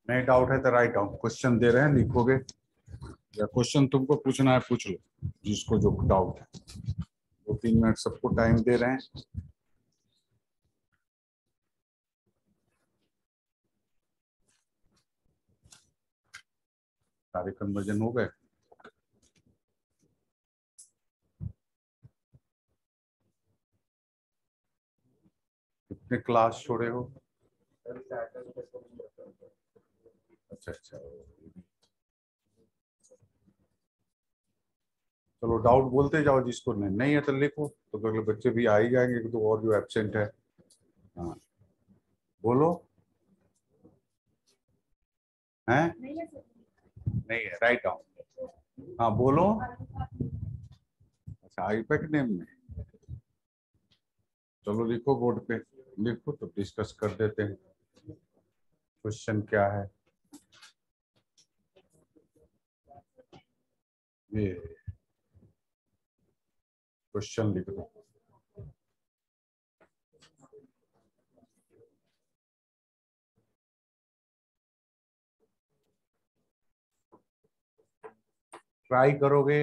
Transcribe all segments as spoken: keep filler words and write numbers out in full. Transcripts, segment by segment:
नहीं डाउट है तो राइट डाउन। क्वेश्चन दे रहे हैं, लिखोगे या क्वेश्चन तुमको पूछना है पूछ लो, जिसको जो डाउट है। दो तीन मिनट सबको टाइम दे रहे हैं। सारे कन्वर्जन हो गए। कितने क्लास छोड़े हो? अच्छा अच्छा, चलो डाउट बोलते जाओ, जिसको नहीं, नहीं है तो लिखो, तो अगले बच्चे भी आ ही जाएंगे तो, और जो एब्सेंट है। हाँ बोलो। हैं? नहीं है, राइट डाउन। हाँ बोलो। अच्छा आईपैक नेम में, चलो लिखो बोर्ड पे, लिखो तो डिस्कस कर देते हैं। क्वेश्चन क्या है ये, क्वेश्चन लिख दो। ट्राई करोगे?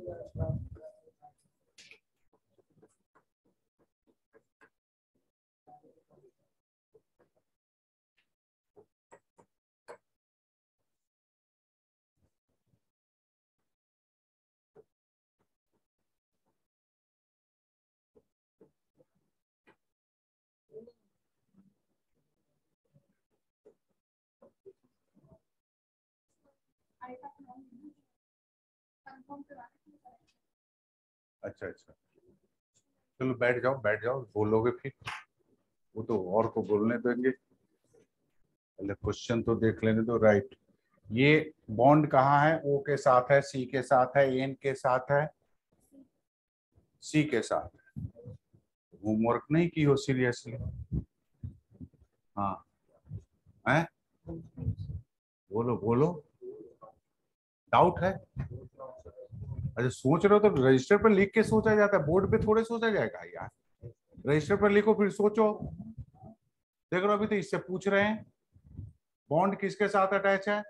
अच्छा अच्छा, चलो बैठ जाओ बैठ जाओ, बोलोगे फिर, वो तो और को बोलने देंगे, पहले क्वेश्चन तो देख लेने दो। राइट, ये बॉन्ड कहाँ है? ओ के साथ है, सी के साथ है, एन के साथ है, सी के साथ है। होमवर्क नहीं की हो सीरियसली? हाँ है, बोलो बोलो, डाउट है? अच्छा सोच रहे हो तो रजिस्टर पर लिख के सोचा जाता है, बोर्ड पे थोड़े सोचा जाएगा यार। रजिस्टर पर लिखो फिर सोचो। देख रहे हो अभी तो इससे पूछ रहे हैं, बॉन्ड किसके साथ अटैच है?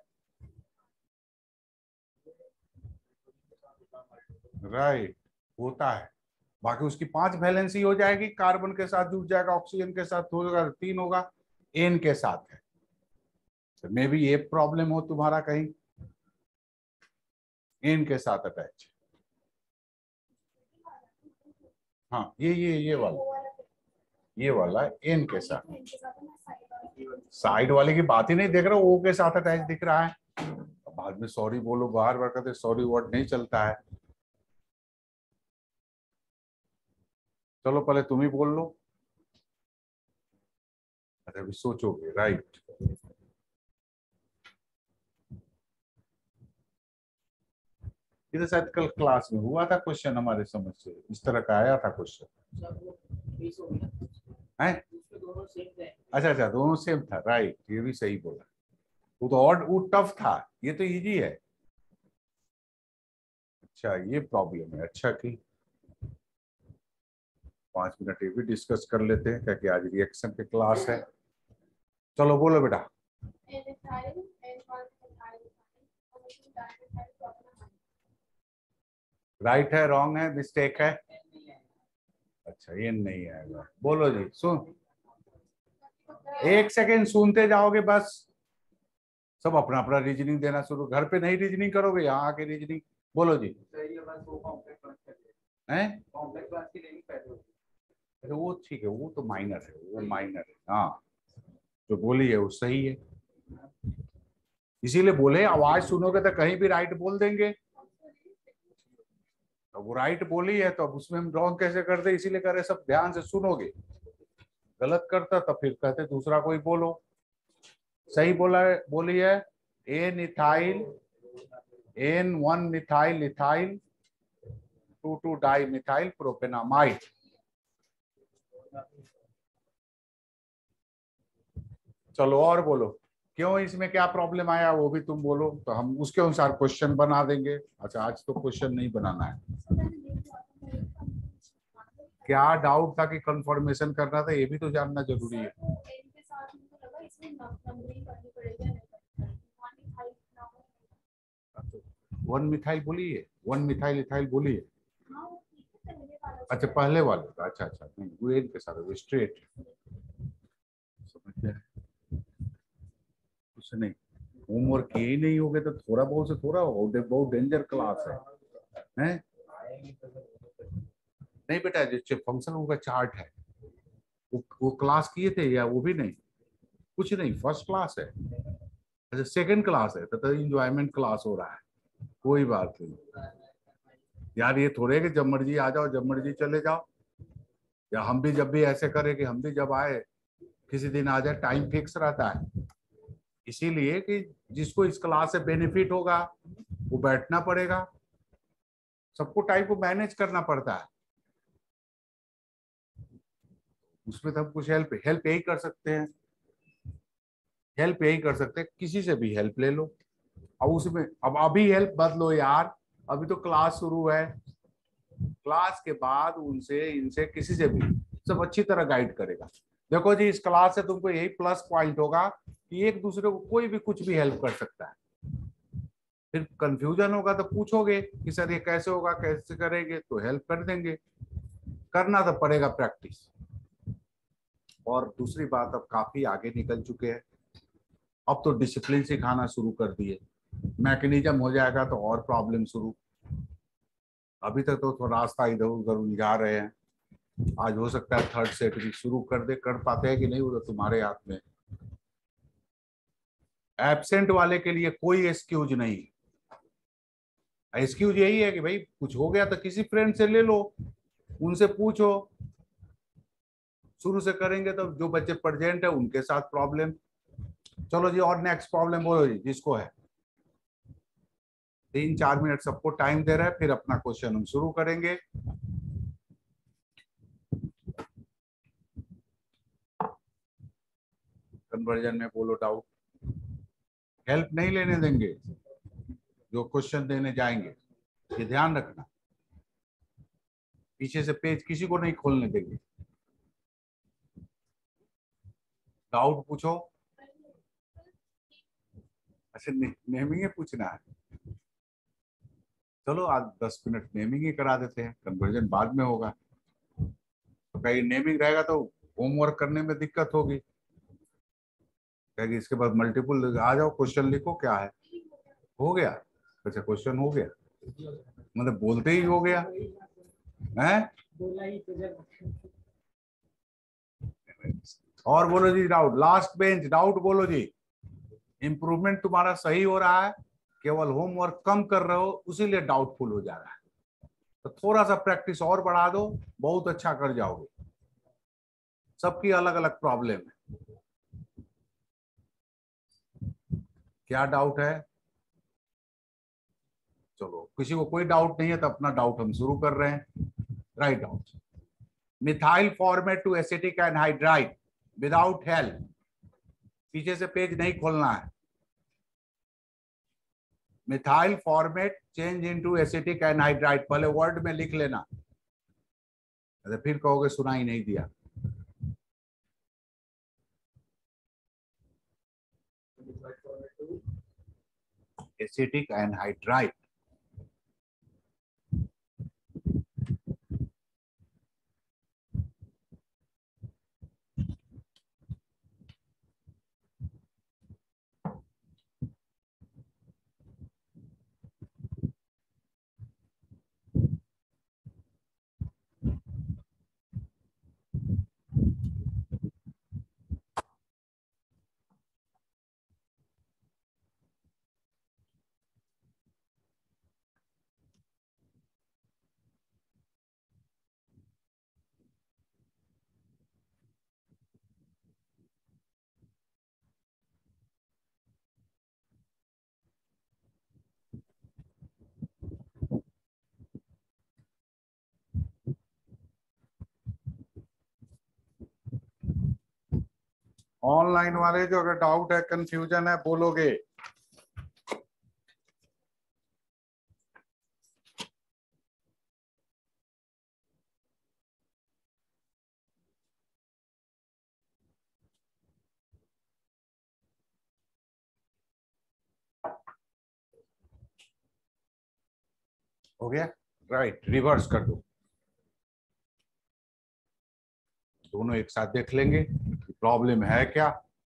राइट, होता है। बाकी उसकी पांच वैलेंसी हो जाएगी, कार्बन के साथ जुड़ जाएगा, ऑक्सीजन के साथ होगा, तीन होगा, एन के साथ है। तो मे भी ये प्रॉब्लम हो तुम्हारा कहीं, एन के साथ अटैच। हाँ ये ये ये वाला, ये वाला एन के साथ। साइड वाले की बात ही नहीं देख रहा, ओ के साथ अटैच दिख रहा है। बाद में सॉरी बोलो, बाहर बार कहते सॉरी वर्ड नहीं चलता है। चलो पहले तुम ही बोल लो। अरे अभी सोचोगे, राइट। ये तो शायद कल क्लास में हुआ था क्वेश्चन, हमारे समझ से इस तरह का आया था क्वेश्चन है। अच्छा अच्छा, दोनों सेम था, राइट, ये भी सही बोला। वो तो और वो टफ था, ये तो इजी है। अच्छा ये प्रॉब्लम है, अच्छा की पांच मिनट ये भी डिस्कस कर लेते हैं, क्या कि आज रिएक्शन की क्लास है। चलो बोलो बेटा। राइट है, रॉन्ग है, मिस्टेक है? अच्छा ये नहीं आएगा, बोलो जी। सुन, एक सेकेंड सुनते जाओगे बस, सब अपना अपना रीजनिंग देना शुरू, घर पे नहीं रीजनिंग करोगे, यहाँ आके रीजनिंग। बोलो जी। हैं? अरे वो ठीक है, वो तो माइनर है, वो माइनर है। हाँ जो बोली है वो सही है, इसीलिए बोले आवाज सुनोगे तो कहीं भी राइट बोल देंगे। तो वो राइट बोली है तो अब उसमें हम रॉन्ग कैसे करते, इसीलिए करे सब ध्यान से सुनोगे। गलत करता तो फिर कहते दूसरा कोई बोलो। सही बोला है, बोली है। N ethyl, N one methyl ethyl, two two di methyl propanamide. चलो और बोलो, क्यों इसमें क्या प्रॉब्लम आया वो भी तुम बोलो, तो हम उसके अनुसार क्वेश्चन बना देंगे। अच्छा आज तो क्वेश्चन नहीं बनाना है। क्या डाउट था कि कंफर्मेशन करना था, ये भी तो जानना जरूरी है। वन मिथाइल बोलिए, वन मिथाइल इथाइल बोलिए। अच्छा पहले वाले का, अच्छा अच्छा, नहीं वो एक के साथ स्ट्रेट, समझ गया, कुछ नहीं। होमवर्क किए ही नहीं होगे तो थोड़ा बहुत से थोड़ा हो, बहुत डेंजर क्लास है, हैं? नहीं बेटा, जो फंक्शन का चार्ट है वो वो क्लास किए थे या वो भी नहीं? कुछ नहीं, फर्स्ट क्लास है। अच्छा सेकंड क्लास है तो इंजॉयमेंट क्लास हो रहा है, कोई बात नहीं यार। ये थोड़े कि जब मर्जी आ जाओ जब मर्जी चले जाओ, या हम भी जब भी ऐसे करें कि हम भी जब आए किसी दिन आ जाए, टाइम फिक्स रहता है। इसीलिए कि जिसको इस क्लास से बेनिफिट होगा वो बैठना पड़ेगा, सबको टाइम को मैनेज करना पड़ता है। उसमें तो हम कुछ हेल्प हेल्प यही कर सकते हैं, हेल्प यही कर सकते हैं, किसी से भी हेल्प ले लो। अब उसमें अब अभी हेल्प मत लो यार, अभी तो क्लास शुरू है। क्लास के बाद उनसे इनसे किसी से भी सब अच्छी तरह गाइड करेगा। देखो जी, इस क्लास से तुमको यही प्लस पॉइंट होगा कि एक दूसरे को कोई भी कुछ भी हेल्प कर सकता है। फिर कंफ्यूजन होगा तो पूछोगे कि सर ये कैसे होगा, कैसे करेंगे, तो हेल्प कर देंगे। करना तो पड़ेगा प्रैक्टिस। और दूसरी बात, अब काफी आगे निकल चुके हैं, अब तो डिसिप्लिन सिखाना शुरू कर दिए। मैकेनिज्म हो जाएगा तो और प्रॉब्लम शुरू। अभी तक तो, तो रास्ता इधर उधर उलझा रहे हैं। आज हो सकता है थर्ड सेट भी शुरू कर दे, कर पाते हैं कि नहीं वो तो तुम्हारे हाथ में। एब्सेंट वाले के लिए कोई एक्सक्यूज नहीं। एक्सक्यूज यही है कि भाई कुछ हो गया तो किसी फ्रेंड से ले लो, उनसे पूछो। शुरू से करेंगे तो जो बच्चे प्रेजेंट है उनके साथ प्रॉब्लम। चलो जी, और नेक्स्ट प्रॉब्लम बोलो जी जिसको है। तीन चार मिनट सबको टाइम दे रहे हैं, फिर अपना क्वेश्चन हम शुरू करेंगे। कन्वर्जन में बोलो डाउट, हेल्प नहीं लेने देंगे जो क्वेश्चन देने जाएंगे, ये ध्यान रखना। पीछे से पेज किसी को नहीं खोलने देंगे। डाउट पूछो। अच्छा ने, नेमिंग ही पूछना है, चलो आज दस मिनट नेमिंग ही करा देते हैं, कन्वर्जन बाद में होगा। तो कहीं नेमिंग रहेगा तो होमवर्क करने में दिक्कत होगी, कहेगी इसके बाद मल्टीपल आ जाओ क्वेश्चन लिखो क्या है। हो गया? अच्छा क्वेश्चन हो गया, मतलब बोलते ही हो गया है। और बोलो जी डाउट, लास्ट बेंच डाउट बोलो जी। इंप्रूवमेंट तुम्हारा सही हो रहा है, केवल होमवर्क कम कर रहे हो उसीलिए डाउटफुल हो जा रहा है। तो थोड़ा सा प्रैक्टिस और बढ़ा दो, बहुत अच्छा कर जाओगे। सबकी अलग अलग प्रॉब्लम है। क्या डाउट है? चलो किसी को कोई डाउट नहीं है तो अपना डाउट हम शुरू कर रहे हैं। Right doubt, methyl formate to acetic anhydride without help. पीछे से पेज नहीं खोलना है। Methyl formate change into acetic anhydride, पहले वर्ड में लिख लेना, अरे फिर कहोगे सुना ही नहीं दिया। एसिटिक एनहाइड्राइड, ऑनलाइन वाले जो अगर डाउट है कंफ्यूजन है बोलोगे। हो गया, राइट। रिवर्स कर दो, दोनों एक साथ देख लेंगे प्रॉब्लम है क्या।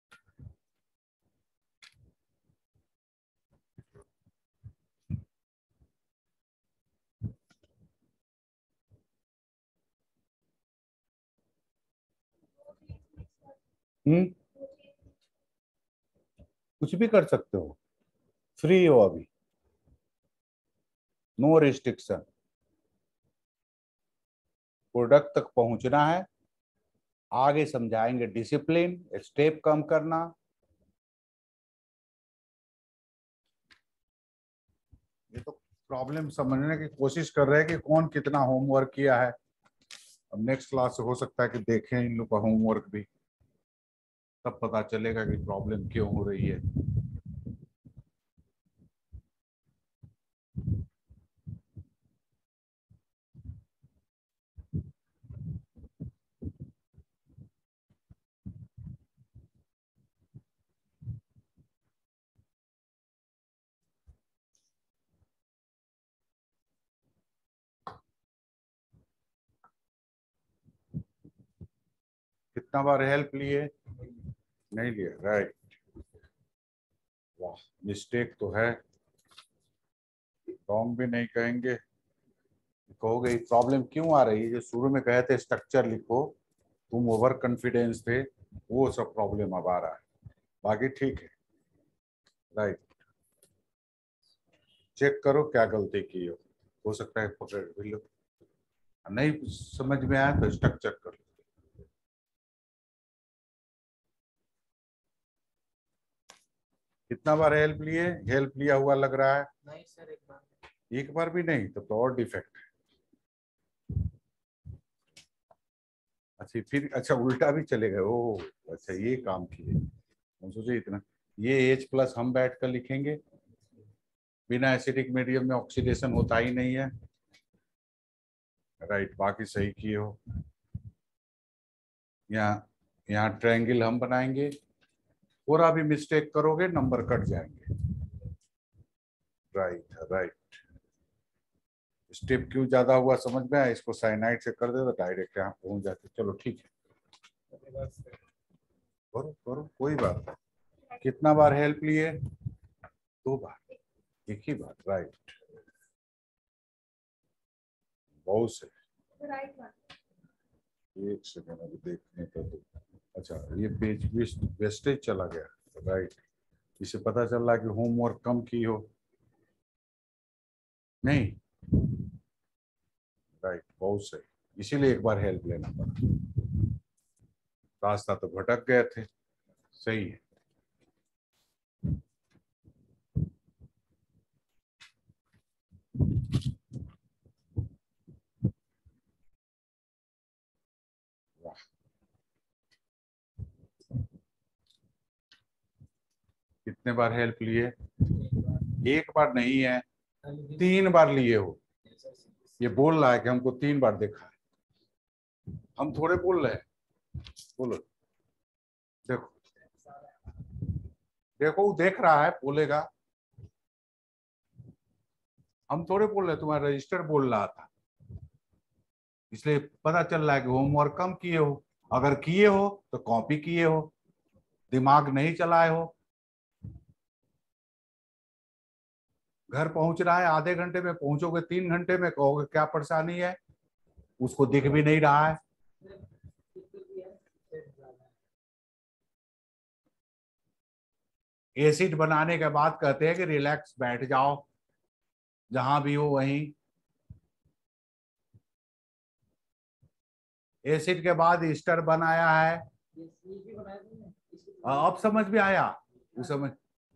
हम्म कुछ भी कर सकते हो, फ्री हो अभी, नो रिस्ट्रिक्शन। प्रोडक्ट तक पहुंचना है, आगे समझाएंगे डिसिप्लिन, स्टेप कम करना। ये तो प्रॉब्लम समझने की कोशिश कर रहे हैं कि कौन कितना होमवर्क किया है। अब नेक्स्ट क्लास हो सकता है कि देखें इन लोग का होमवर्क भी, तब पता चलेगा कि प्रॉब्लम क्यों हो रही है। कितना बार हेल्प लिए, नहीं लिए, राइट। वाह, मिस्टेक तो है, रॉन्ग भी नहीं कहेंगे। कहोगे प्रॉब्लम क्यों आ रही है, जो शुरू में कहे थे स्ट्रक्चर लिखो, तुम ओवर कॉन्फिडेंस थे, वो सब प्रॉब्लम अब आ रहा है। बाकी ठीक है, राइट। चेक करो क्या गलती की हो हो सकता है पकड़ भी लो, नहीं समझ में आया तो स्ट्रक्चर कर लो। कितना बार हेल्प लिए, हेल्प लिया हुआ लग रहा है? नहीं सर, एक बार। एक बार भी नहीं, तो, तो और डिफेक्ट है। अच्छा फिर, अच्छा उल्टा भी चले गए, ओ अच्छा ये काम किए। हम सोचे इतना, ये एच प्लस हम बैठ कर लिखेंगे, बिना एसिडिक मीडियम में ऑक्सीडेशन होता ही नहीं है, राइट। बाकी सही किए हो। यहाँ यहाँ ट्रायंगल हम बनाएंगे, थोड़ा भी मिस्टेक करोगे नंबर कट जाएंगे, राइट राइट। स्टेप क्यों ज्यादा हुआ समझ में आया, इसको साइनाइड से कर दे तो डायरेक्ट यहाँ पहुंच जाते। चलो ठीक है, करो करो, कोई बात नहीं। कितना बार हेल्प लिए, दो बार, एक ही बार, राइट। बहुत से, एक सेकंड अभी देखने का तो। अच्छा ये पेज वेस्टेज चला गया, राइट। इसे पता चल रहा है कि होमवर्क कम की हो, नहीं, राइट, बहुत सही। इसीलिए एक बार हेल्प लेना पड़ा, रास्ता तो भटक गए थे, सही है। वाह, कितने बार हेल्प लिए, एक बार नहीं है, तीन बार लिए हो। ये बोल रहा है कि हमको तीन बार देखा है, हम थोड़े बोल रहे हैं, बोलो। देखो देखो वो देख रहा है, बोलेगा, हम थोड़े बोल रहे, तुम्हारा रजिस्टर बोल रहा था, इसलिए पता चल रहा है कि होमवर्क कम किए हो। अगर किए हो तो कॉपी किए हो, दिमाग नहीं चलाए हो। घर पहुंच रहा है आधे घंटे में, पहुंचोगे तीन घंटे में, कहोगे क्या परेशानी है, उसको दिख भी नहीं रहा है। एसिड बनाने के बाद कहते हैं कि रिलैक्स बैठ जाओ, जहां भी हो वहीं। एसिड के बाद ईस्टर बनाया है, अब समझ में आया, उस समय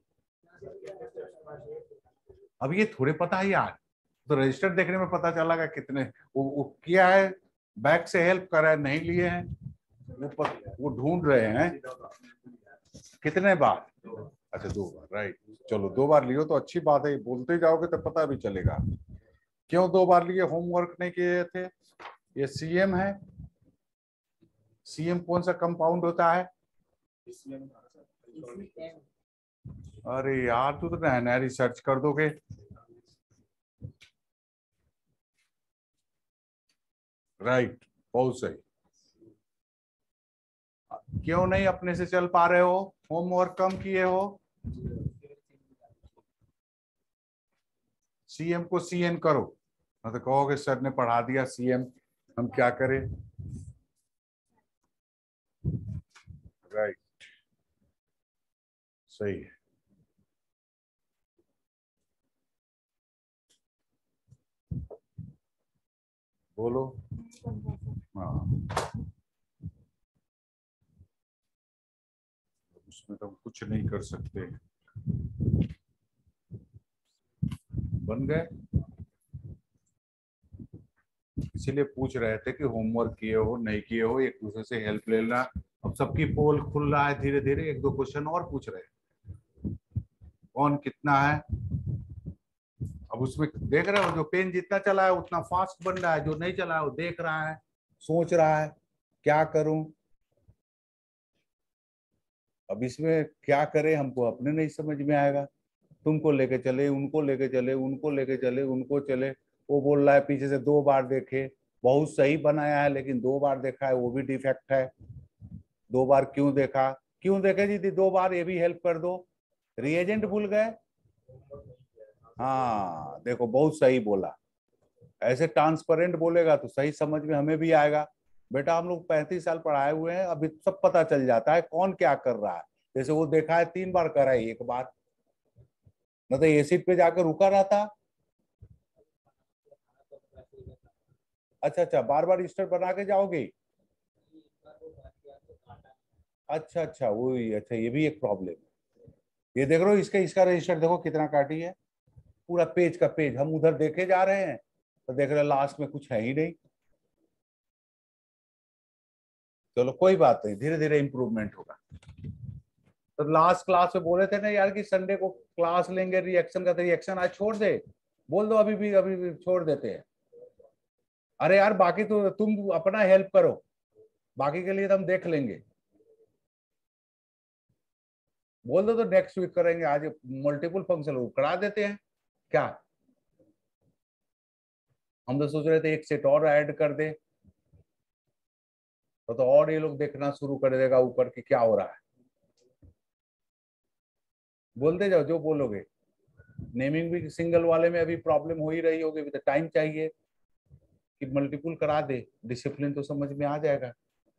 अब ये थोड़े पता है यार, तो रजिस्टर देखने में पता चला कि कितने वो, वो किया है, बैक से हेल्प कर रहा है, नहीं लिए हैं, वो प, वो ढूंढ रहे हैं कितने बार। अच्छा दो बार, राइट। चलो दो बार लियो तो अच्छी बात है, बोलते जाओगे तो पता भी चलेगा क्यों दो बार लिए। होमवर्क नहीं किए थे, ये सीएम है। सीएम कौन सा कंपाउंड होता है? अरे यार तू तो नया नया रिसर्च कर दोगे। राइट, बहुत सही। क्यों नहीं अपने से चल पा रहे हो? होमवर्क कम किए हो? सीएम को सीएन करो, मतलब कहोगे सर ने पढ़ा दिया सीएम, हम क्या करें? राइट, सही है। बोलो। हाँ, उसमें तो हम कुछ नहीं कर सकते। बन गए, इसीलिए पूछ रहे थे कि होमवर्क किए हो नहीं किए हो, एक दूसरे से हेल्प ले लेना। अब सबकी पोल खुल रहा है धीरे धीरे, एक दो क्वेश्चन और पूछ रहे हैं कौन कितना है। अब उसमें देख रहे हो, जो पेन जितना चला है उतना फास्ट बन रहा है, जो नहीं चला है वो देख रहा है, सोच रहा है क्या करूं। अब इसमें क्या करें, हमको अपने नहीं समझ में आएगा। तुमको लेके चले, उनको लेके चले, उनको लेके चले, उनको चले। वो बोल रहा है पीछे से दो बार देखे, बहुत सही बनाया है लेकिन दो बार देखा है वो भी डिफेक्ट है। दो बार क्यों देखा? क्यों देखे जी दो बार, ये भी हेल्प कर दो। रिएजेंट भूल गए? हाँ देखो, बहुत सही बोला। ऐसे ट्रांसपेरेंट बोलेगा तो सही समझ में हमें भी आएगा। बेटा हम लोग पैंतीस साल पढ़ाए हुए हैं, अभी सब पता चल जाता है कौन क्या कर रहा है। जैसे वो देखा है तीन बार, करा है एक बार, न तो एसिड पे जाकर रुका रहता। अच्छा अच्छा, बार बार रजिस्टर बना के जाओगे? अच्छा अच्छा, वो अच्छा, ये भी एक प्रॉब्लम है। ये देख रहे हो, इसका इसका रजिस्टर देखो कितना काटी है, पूरा पेज का पेज। हम उधर देखे जा रहे हैं तो देख रहे लास्ट में कुछ है ही नहीं। चलो कोई बात नहीं, धीरे धीरे इंप्रूवमेंट होगा। तो लास्ट क्लास में बोले थे ना यार कि संडे को क्लास लेंगे रिएक्शन का, तो रिएक्शन आज छोड़ दे। बोल दो अभी भी, अभी भी छोड़ देते हैं। अरे यार बाकी तो तुम अपना हेल्प करो, बाकी के लिए तो हम देख लेंगे। बोल दो तो नेक्स्ट वीक करेंगे, आज मल्टीपल फंक्शन करा देते हैं क्या? हम तो सोच रहे थे एक सेट और ऐड कर दे, तो, तो और ये लोग देखना शुरू कर देगा ऊपर कि क्या हो रहा है। बोलते जाओ जो बोलोगे। नेमिंग भी सिंगल वाले में अभी प्रॉब्लम हो ही रही होगी, तो टाइम चाहिए कि मल्टीपल करा दे, डिसिप्लिन तो समझ में आ जाएगा,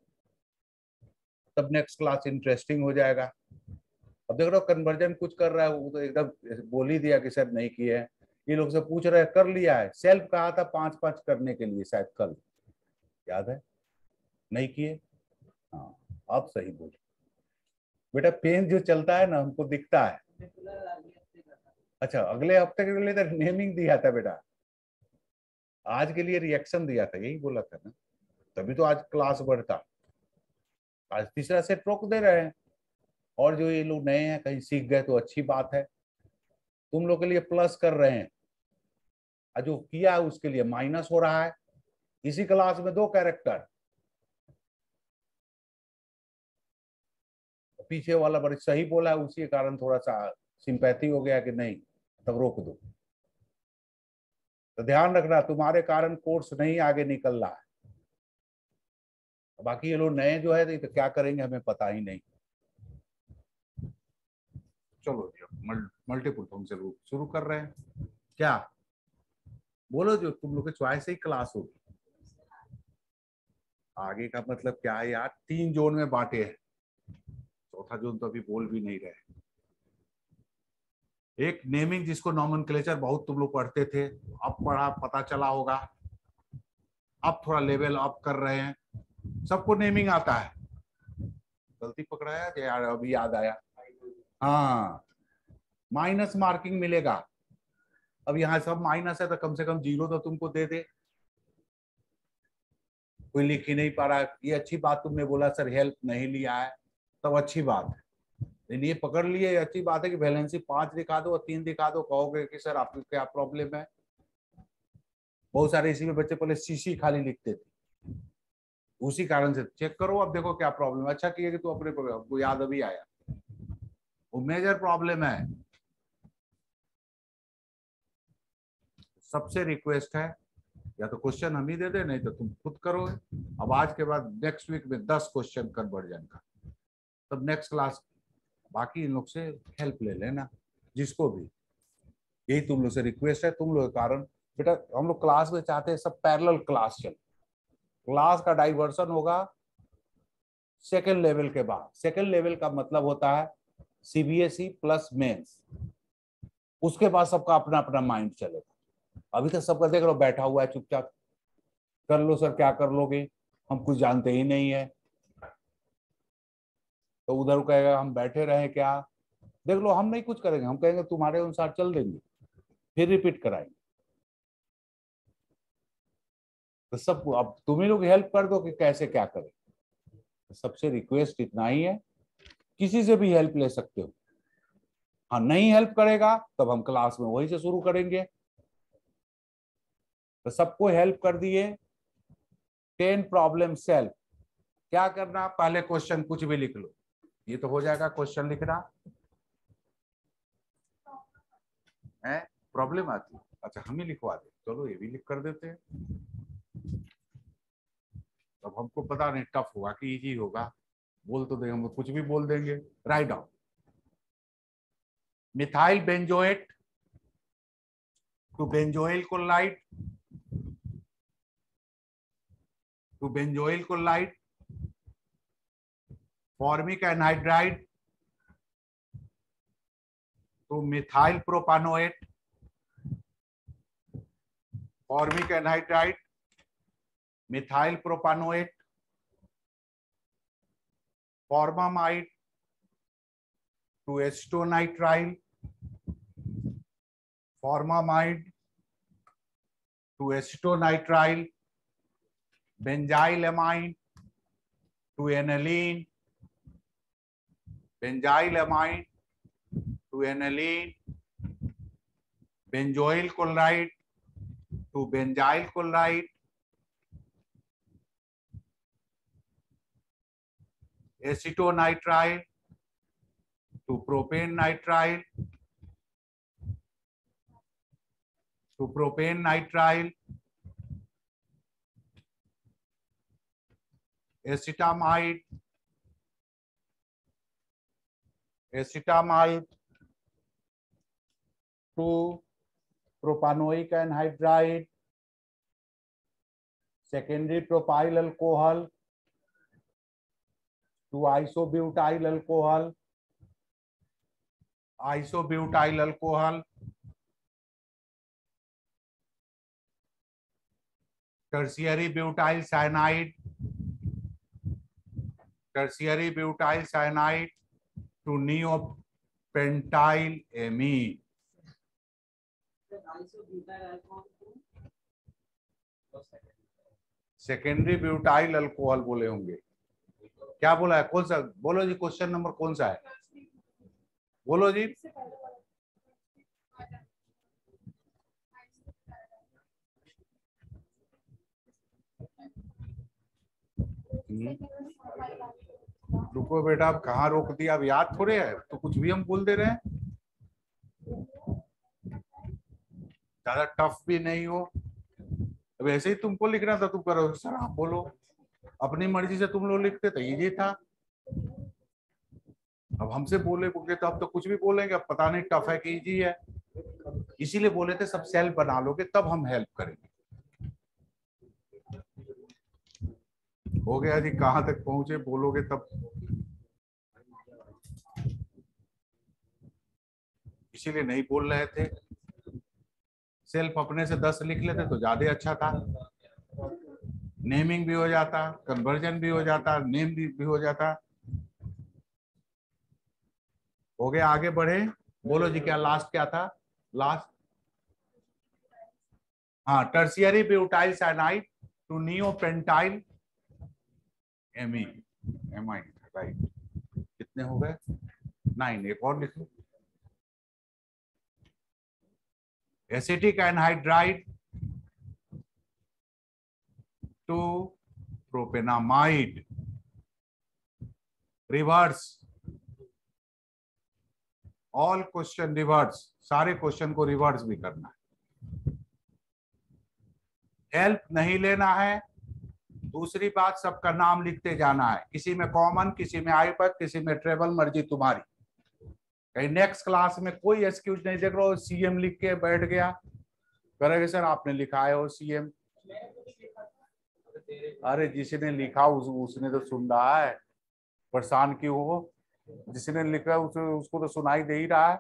तब नेक्स्ट क्लास इंटरेस्टिंग हो जाएगा। अब देख रहे हो कन्वर्जन कुछ कर रहा है, वो तो एकदम बोल ही दिया कि सर नहीं किए हैं। ये लोग से पूछ रहे हैं कर लिया है, सेल्फ कहा था पांच पांच करने के लिए शायद कल, याद है? नहीं किए। हाँ, आप सही बोल। बेटा पेन जो चलता है ना हमको दिखता है। अच्छा, अगले हफ्ते के लिए तो नेमिंग दिया था बेटा, आज के लिए रिएक्शन दिया था, यही बोला था ना, तभी तो आज क्लास बढ़ता। आज तीसरा सेट रोक दे रहे हैं, और जो ये लोग नए हैं कहीं सीख गए तो अच्छी बात है, तुम लोग के लिए प्लस कर रहे हैं। और जो किया है उसके लिए माइनस हो रहा है। इसी क्लास में दो कैरेक्टर, पीछे वाला बड़ी सही बोला है, उसी के कारण थोड़ा सा सिंपैथी हो गया कि नहीं तब रोक दो। तो ध्यान रखना तुम्हारे कारण कोर्स नहीं आगे निकल रहा है। बाकी ये लोग नए जो है तो क्या करेंगे हमें पता ही नहीं। चलो जी, मल्टीपल फंक्शन शुरू कर रहे हैं क्या? बोलो, जो तुम लोग के चॉइस से ही क्लास होगी। आगे का मतलब क्या है यार, तीन जोन में बांटे हैं, चौथा जोन तो अभी बोल भी नहीं रहे। एक नेमिंग जिसको नॉमेनक्लेचर बहुत तुम लोग पढ़ते थे, अब पढ़ा पता चला होगा, अब थोड़ा लेवल अप कर रहे हैं, सबको नेमिंग आता है। गलती पकड़ाया यार, अभी याद आया। हाँ, माइनस मार्किंग मिलेगा। अब यहाँ सब माइनस है तो कम से कम जीरो तो तुमको दे दे। कोई लिख ही नहीं पा रहा है, ये अच्छी बात तुमने बोला सर हेल्प नहीं लिया है, तब अच्छी बात है। लेकिन ये पकड़ लिए, अच्छी बात है कि वैलेंसी पांच दिखा दो और तीन दिखा दो, कहोगे कि सर आपको क्या प्रॉब्लम है। बहुत सारे इसी में बच्चे पहले सीसी खाली लिखते थे, उसी कारण से चेक करो, अब देखो क्या प्रॉब्लम है। अच्छा किया कि तू अपने को याद अभी आया, वो मेजर प्रॉब्लम है। सबसे रिक्वेस्ट है या तो क्वेश्चन हम ही दे दे, नहीं तो तुम खुद करोगे। अब आज के बाद नेक्स्ट वीक में दस क्वेश्चन कन्वर्जन का, तब नेक्स्ट क्लास बाकी इन लोग से हेल्प ले लेना, जिसको भी। यही तुम लोग से रिक्वेस्ट है, तुम लोग के कारण बेटा हम लोग क्लास में चाहते हैं सब पैरेलल क्लास चले। क्लास का डाइवर्सन होगा सेकेंड लेवल के बाद। सेकेंड लेवल का मतलब होता है सीबीएसई प्लस मेंस, उसके बाद सबका अपना अपना माइंड चलेगा। अभी तक सबका देख लो बैठा हुआ है चुपचाप, कर लो सर, क्या कर लोगे, हम कुछ जानते ही नहीं है। तो उधर कहेगा हम बैठे रहे क्या, देख लो हम नहीं कुछ करेंगे, हम कहेंगे तुम्हारे अनुसार चल देंगे, फिर रिपीट कराएंगे। तो सब अब तुम ही लोग हेल्प कर दो कि कैसे क्या करें। तो सबसे रिक्वेस्ट इतना ही है, किसी से भी हेल्प ले सकते हो। हाँ नहीं हेल्प करेगा तब हम क्लास में वहीं से शुरू करेंगे। तो सबको हेल्प कर दिए। टेन प्रॉब्लम सेल्फ, क्या करना, पहले क्वेश्चन कुछ भी लिख लो, ये तो हो जाएगा क्वेश्चन लिखना है। प्रॉब्लम आती है, अच्छा हम ही लिखवा दे, चलो ये भी लिख कर देते हैं। अब हमको पता नहीं टफ होगा कि इजी होगा, बोल तो देंगे, हम कुछ भी बोल देंगे। Write down, methyl benzoate to benzoyl chloride to benzoyl chloride, formic anhydride to methyl propanoate, formic anhydride methyl propanoate, formamide to acetonitrile, formamide to acetonitrile, benzylamine to aniline, benzylamine to aniline, benzoyl chloride to benzyl chloride, acetonitrile to propane nitrile, to propane nitrile, acetamide acetamide to propanoic anhydride, secondary propyl alcohol to isobutyl alcohol, isobutyl alcohol, tertiary butyl cyanide, tertiary butyl cyanide to neopentyl amine. Secondary butyl alcohol बोले होंगे, क्या बोला है, कौन सा बोलो जी, question number कौन सा है, बोलो जी। रुको बेटा, अब कहाँ रोक दिया, अब याद थोड़े है, तो कुछ भी हम बोल दे रहे हैं, ज्यादा टफ भी नहीं हो। अब ऐसे ही तुमको लिखना था, तुम करो सर आप बोलो, अपनी मर्जी से तुम लोग लिखते तो इजी था। अब हमसे बोले बोले तो अब तो कुछ भी बोलेंगे, अब पता नहीं टफ है कि इजी है, इसीलिए बोले थे सब सेल्फ बना लोगे तब हम हेल्प करेंगे। हो गया जी, कहाँ तक पहुंचे बोलोगे तब, इसीलिए नहीं बोल रहे थे। सेल्फ अपने से दस लिख लेते तो ज्यादा अच्छा था, नेमिंग भी हो जाता, कन्वर्जन भी हो जाता, नेम भी, भी हो जाता। हो गया, आगे बढ़े, बोलो जी क्या लास्ट क्या था, लास्ट हाँ, tertiary butyl cyanide to neopentyl amine, amine, right. कितने हो गए, नाइन, एक और लिख लो, acetic anhydride to propanamide, reverse, all question reverse, सारे क्वेश्चन को रिवर्स भी करना है। हेल्प नहीं लेना है। दूसरी बात, सबका नाम लिखते जाना है, किसी में कॉमन, किसी में आई पक, किसी में ट्रेवल, मर्जी तुम्हारी। कहीं नेक्स्ट क्लास में कोई एक्सक्यूज नहीं देख रहा हो, सीएम लिख के बैठ गया, करेंगे सर आपने लिखा है वो सीएम। अरे जिसने लिखा उस, उसने तो सुन रहा है, परेशान क्यों हो? जिसने लिखा उस, उसको तो सुनाई दे ही रहा है।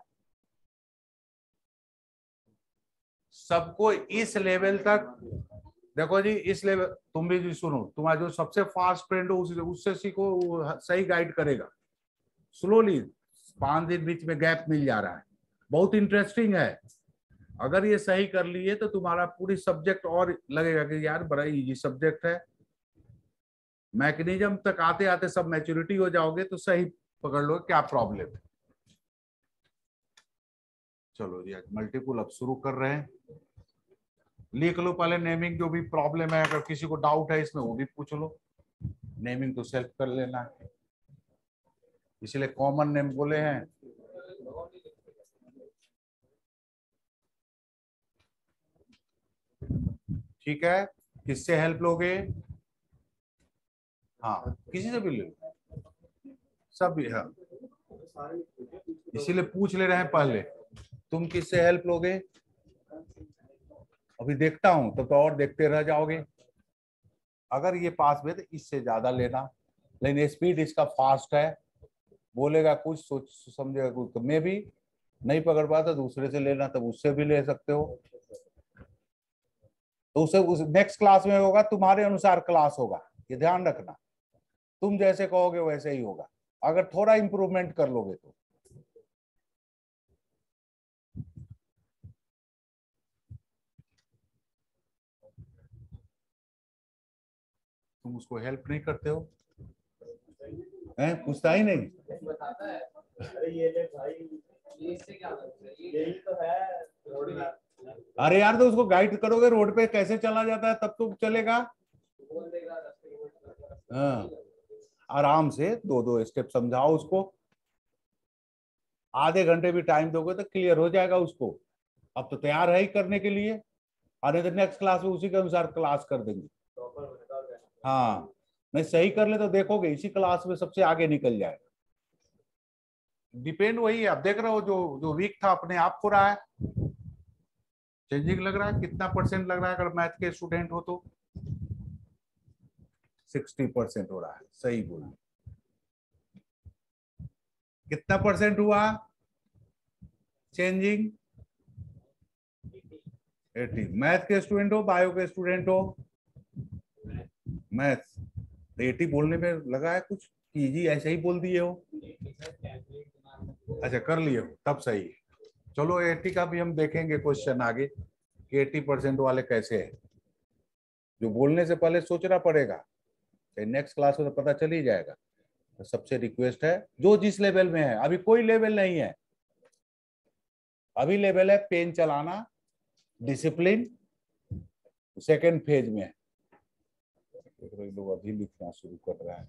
सबको इस लेवल तक देखो जी, इस लेवल तुम भी जी सुनो, तुम्हारा जो सबसे फास्ट फ्रेंड हो उस, उससे सीखो, वो सही गाइड करेगा। स्लोली, पांच दिन बीच में गैप मिल जा रहा है, बहुत इंटरेस्टिंग है। अगर ये सही कर लिए तो तुम्हारा पूरी सब्जेक्ट और लगेगा कि यार बड़ा इजी सब्जेक्ट है। मैकेनिज्म तक आते आते सब मैच्योरिटी हो जाओगे तो सही पकड़ लो क्या प्रॉब्लम है। चलो जी, मल्टीपल अब शुरू कर रहे हैं। लिख लो पहले नेमिंग, जो भी प्रॉब्लम है, अगर किसी को डाउट है इसमें वो भी पूछ लो। नेमिंग तो सेल्फ कर लेना है, इसलिए कॉमन नेम बोले हैं। ठीक है, किससे हेल्प लोगे? हाँ, किसी से भी ले लो, सब भी। हाँ, इसीलिए पूछ ले रहे हैं पहले, तुम किससे हेल्प लोगे? अभी देखता हूं, तब तो और देखते रह जाओगे। अगर ये पास में तो इससे ज्यादा लेना, लेकिन स्पीड इसका फास्ट है, बोलेगा कुछ सोच समझेगा कुछ, तो मैं भी नहीं पकड़ पाता दूसरे से लेना, तब उससे भी ले सकते हो। तो उसे उस नेक्स्ट क्लास में होगा, तुम्हारे अनुसार क्लास होगा, ये ध्यान रखना। तुम जैसे कहोगे वैसे ही होगा, अगर थोड़ा इंप्रूवमेंट कर लोगे तो। तुम उसको हेल्प नहीं करते हो, हैं? पूछता ही नहीं। अरे यार, तो उसको गाइड करोगे, रोड पे कैसे चला जाता है तब तो चलेगा। हाँ, आराम से दो दो स्टेप समझाओ उसको, आधे घंटे भी टाइम दोगे तो क्लियर हो जाएगा उसको। अब तो तैयार है ही करने के लिए, अरे तो नेक्स्ट क्लास में उसी के अनुसार क्लास कर देंगे। हाँ, नहीं सही कर ले तो देखोगे इसी क्लास में सबसे आगे निकल जाएगा। डिपेंड वही है, अब देख रहे हो जो जो वीक था अपने आप हो रहा है, चेंजिंग लग रहा है। कितना परसेंट लग रहा है अगर मैथ के स्टूडेंट हो तो? सिक्सटी परसेंट हो रहा है, सही बोल। कितना परसेंट हुआ चेंजिंग? एटी। मैथ के स्टूडेंट हो, बायो के स्टूडेंट हो? मैथ तो एटी बोलने में लगा है कुछ कि जी ऐसे ही बोल दिए हो? अच्छा, कर लिए हो तब सही है। चलो एटी का भी हम देखेंगे क्वेश्चन आगे कि एटी परसेंट वाले कैसे हैं, जो बोलने से पहले सोचना पड़ेगा। नेक्स्ट क्लास में तो पता चल ही जाएगा। तो सबसे रिक्वेस्ट है, जो जिस लेवल में है, अभी कोई लेवल नहीं है, अभी लेवल है पेन चलाना, डिसिप्लिन सेकेंड फेज में है। लोग अभी लिखना शुरू कर रहा है।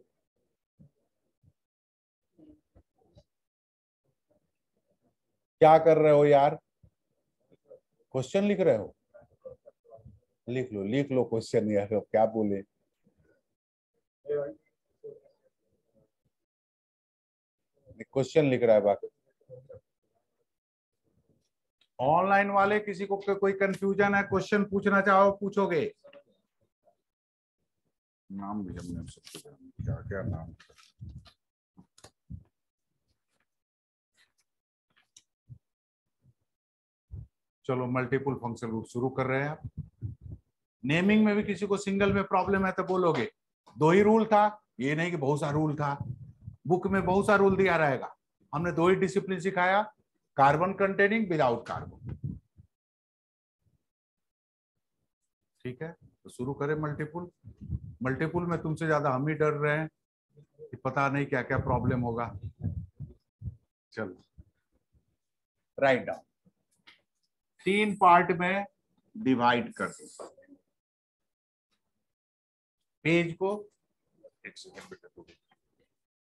क्या कर रहे हो यार? क्वेश्चन लिख रहे हो? लिख लो लिख लो क्वेश्चन यार, क्या बोले। क्वेश्चन लिख रहा है बाकी। ऑनलाइन वाले किसी को कोई कंफ्यूजन है, क्वेश्चन पूछना चाहो पूछोगे? नाम भी हमने सबसे क्या क्या नाम। चलो मल्टीपल फंक्शन ग्रुप शुरू कर रहे हैं आप। नेमिंग में भी किसी को सिंगल में प्रॉब्लम है तो बोलोगे। दो ही रूल था, ये नहीं कि बहुत सा रूल था, बुक में बहुत सा रूल दिया रहेगा। हमने दो ही डिसिप्लिन सिखाया, कार्बन कंटेनिंग, विदाउट कार्बन। ठीक है, तो शुरू करें मल्टीपुल। मल्टीपुल में तुमसे ज्यादा हम ही डर रहे हैं कि पता नहीं क्या क्या प्रॉब्लम होगा। चलो राइट डाउन, तीन पार्ट में डिवाइड कर दो पेज को। एक सेकंड बेटा,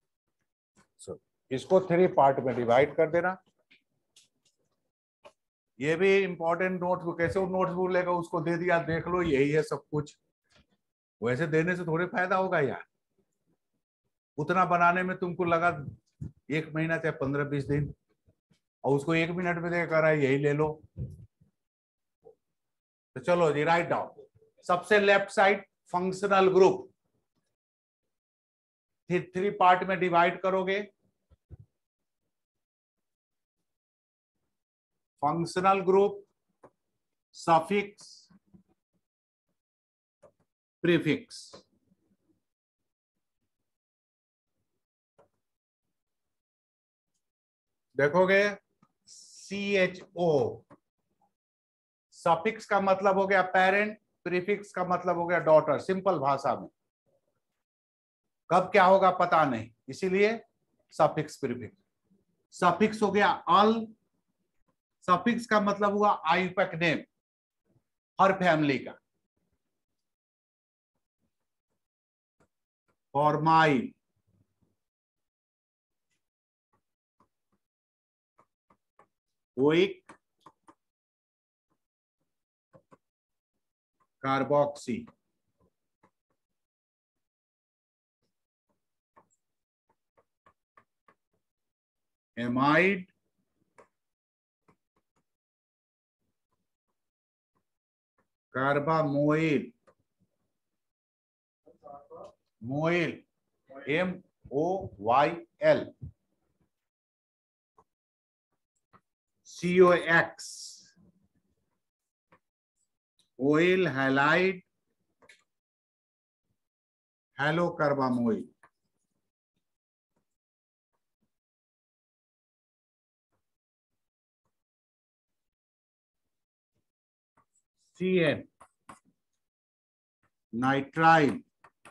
इसको थ्री पार्ट में डिवाइड कर देना। ये भी इंपॉर्टेंट नोट्स, कैसे वो नोट्स बोलेगा, उसको दे दिया देख लो यही है सब कुछ, वैसे देने से थोड़े फायदा होगा यार। उतना बनाने में तुमको लगा एक महीना चाहे पंद्रह बीस दिन, और उसको एक मिनट में देकर है यही ले लो। तो चलो जी राइट डाउन। सबसे लेफ्ट साइड फंक्शनल ग्रुप, फिर थ्री पार्ट में डिवाइड करोगे। Functional group, suffix, prefix. देखोगे सी एच ओ, सफिक्स का मतलब हो गया पेरेंट, प्रीफिक्स का मतलब हो गया डॉटर, सिंपल भाषा में। कब क्या होगा पता नहीं, इसीलिए सफिक्स प्रीफिक्स। सफिक्स हो गया अल, सफिक्स का मतलब हुआ आयुपक नेम, हर फैमिली का। Formyl, oic, carboxy, amide, carbamoyl, moyl, M O Y L, C O X, oyl halide, halo carbamoyl. C N, nitrile,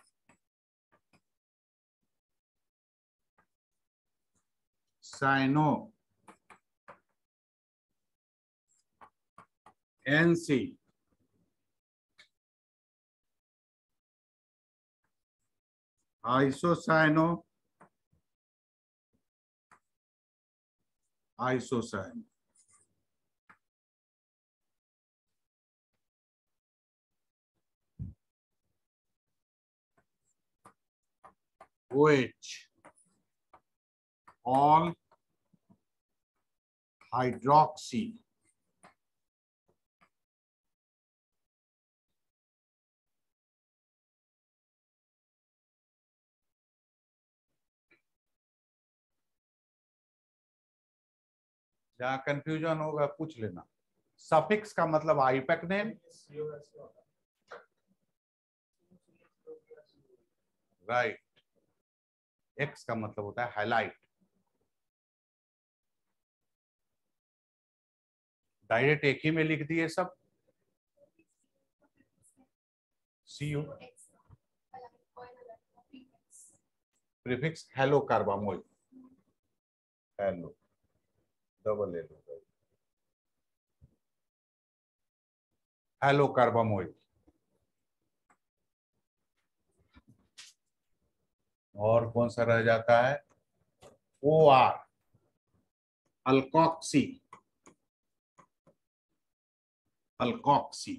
cyano, N C, isocyano, isocyano, OH, all hydroxy, जहां confusion होगा पूछ लेना। Suffix का मतलब आयुपक name, right. X का मतलब होता है हाईलाइट। डायरेक्ट एक ही में लिख दिए सब। See you, prefix halo carbamoyl, halo double L, halo carbamoyl. और कौन सा रह जाता है, O R, alkoxy, alkoxy,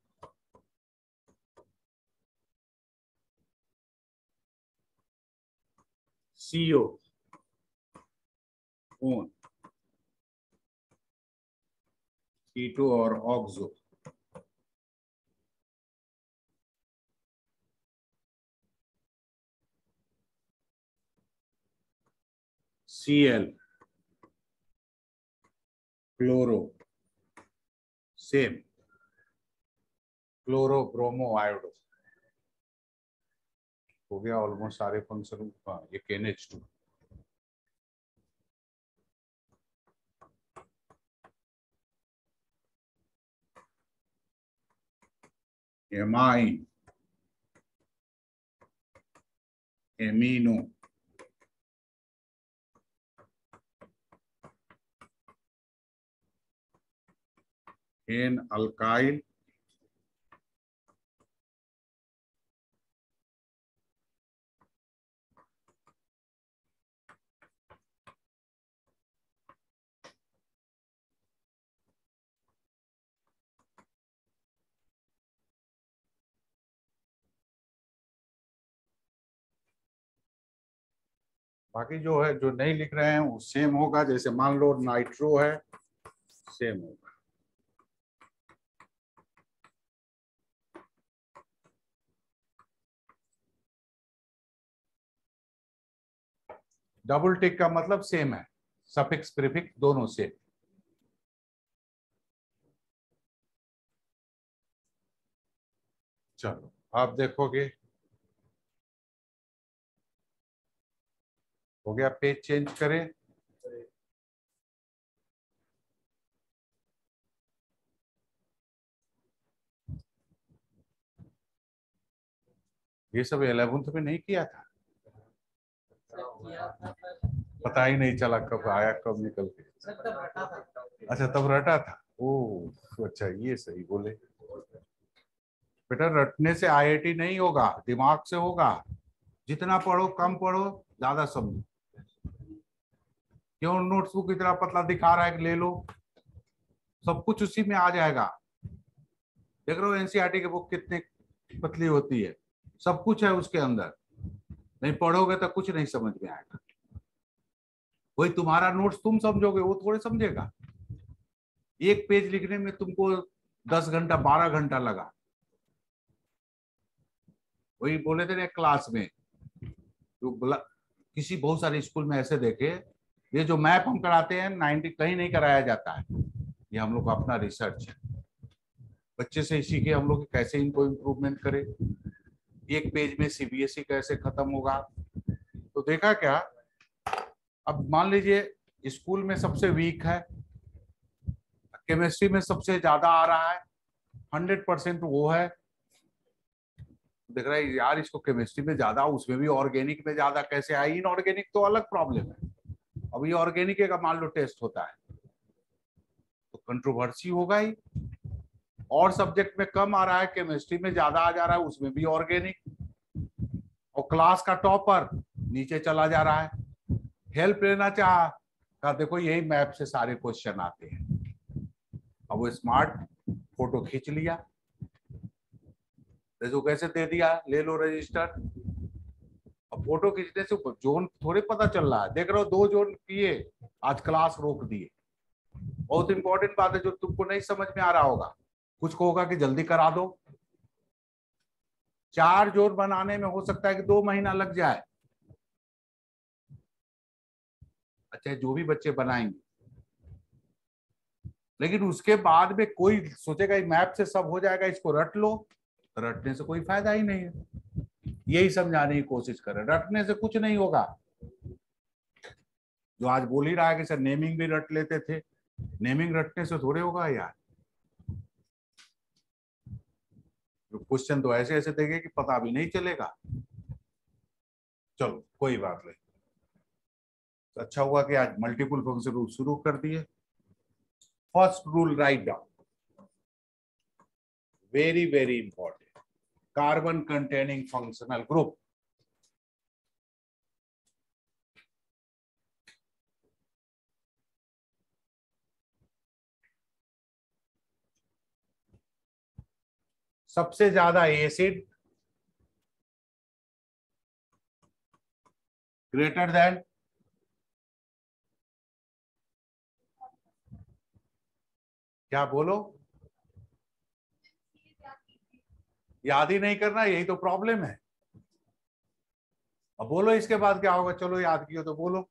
CO, one, keto और oxo, C L, chloro, same, chloro bromo iodo. हो गया ऑलमोस्ट सारे फंक्शन। ये केन H two, amine, amino, N alkyl, बाकी जो है, जो नहीं लिख रहे हैं वो सेम होगा। जैसे मान लो नाइट्रो है, सेम होगा। डबल टिक का मतलब सेम है, सफिक्स प्रीफिक्स दोनों सेम। चलो आप देखोगे, हो गया। पेज चेंज करें। ये सब इलेवेंथ में नहीं किया था, पता ही नहीं चला कब आया कब निकल के। अच्छा तब रटा था। ओ तो अच्छा, ये सही बोले। बेटा रटने से आईआईटी नहीं होगा, दिमाग से होगा। जितना पढ़ो कम पढ़ो, ज्यादा समझो। क्यों नोट्सबुक इतना पतला दिखा रहा है कि ले लो, सब कुछ उसी में आ जाएगा। देख रहे हो एनसीईआरटी की बुक कितनी पतली होती है, सब कुछ है उसके अंदर। नहीं पढ़ोगे तो कुछ नहीं समझ में आएगा। वही तुम्हारा नोट्स तुम समझोगे, वो थोड़े समझेगा। एक पेज लिखने में तुमको दस घंटा बारह घंटा लगा। वही बोले थे ना क्लास में, तो बोला किसी बहुत सारे स्कूल में ऐसे देखे, ये जो मैप हम कराते हैं नाइनटी कहीं नहीं कराया जाता है। ये हम लोग का अपना रिसर्च है। बच्चे से सीखे हम लोग कैसे इनको इम्प्रूवमेंट करें। एक पेज में सीबीएसई कैसे खत्म होगा। तो देखा क्या, अब मान लीजिए स्कूल में सबसे वीक है, केमिस्ट्री में सबसे ज्यादा आ रहा है, हंड्रेड परसेंट वो है। देख रहा है यार इसको केमिस्ट्री में ज्यादा, उसमें भी ऑर्गेनिक में ज्यादा कैसे आई। इनऑर्गेनिक तो अलग प्रॉब्लम है। अब ये ऑर्गेनिक का मान लो टेस्ट होता है तो कंट्रोवर्सी होगा ही। और सब्जेक्ट में कम आ रहा है, केमिस्ट्री में ज्यादा आ जा रहा है, उसमें भी ऑर्गेनिक। और क्लास का टॉपर नीचे चला जा रहा है। हेल्प लेना चाहा का, देखो यही मैप से सारे क्वेश्चन आते हैं। अब वो स्मार्ट फोटो खींच लिया, देखो कैसे दे दिया, ले लो रजिस्टर। अब फोटो खींचने से जोन थोड़े पता चल रहा है। देख रहे हो दो जोन किए, आज क्लास रोक दिए। बहुत इंपॉर्टेंट बात है जो तुमको नहीं समझ में आ रहा होगा। कुछ को होगा कि जल्दी करा दो। चार जोन बनाने में हो सकता है कि दो महीना लग जाए। अच्छा जो भी बच्चे बनाएंगे, लेकिन उसके बाद में कोई सोचेगा मैप से सब हो जाएगा, इसको रट लो। रटने से कोई फायदा ही नहीं है। यही समझाने की कोशिश करें, रटने से कुछ नहीं होगा। जो आज बोल ही रहा है कि सर नेमिंग भी रट लेते थे, नेमिंग रटने से थोड़े होगा यार। क्वेश्चन तो ऐसे ऐसे देंगे कि पता भी नहीं चलेगा। चलो कोई बात नहीं। तो अच्छा हुआ कि आज मल्टीपल फंक्शन रूल शुरू कर दिए। First rule write down, very very important. Carbon containing functional group. सबसे ज्यादा एसिड ग्रेटर देन, क्या बोलो, याद ही नहीं करना, यही तो प्रॉब्लम है। अब बोलो इसके बाद क्या होगा, चलो याद किया तो बोलो।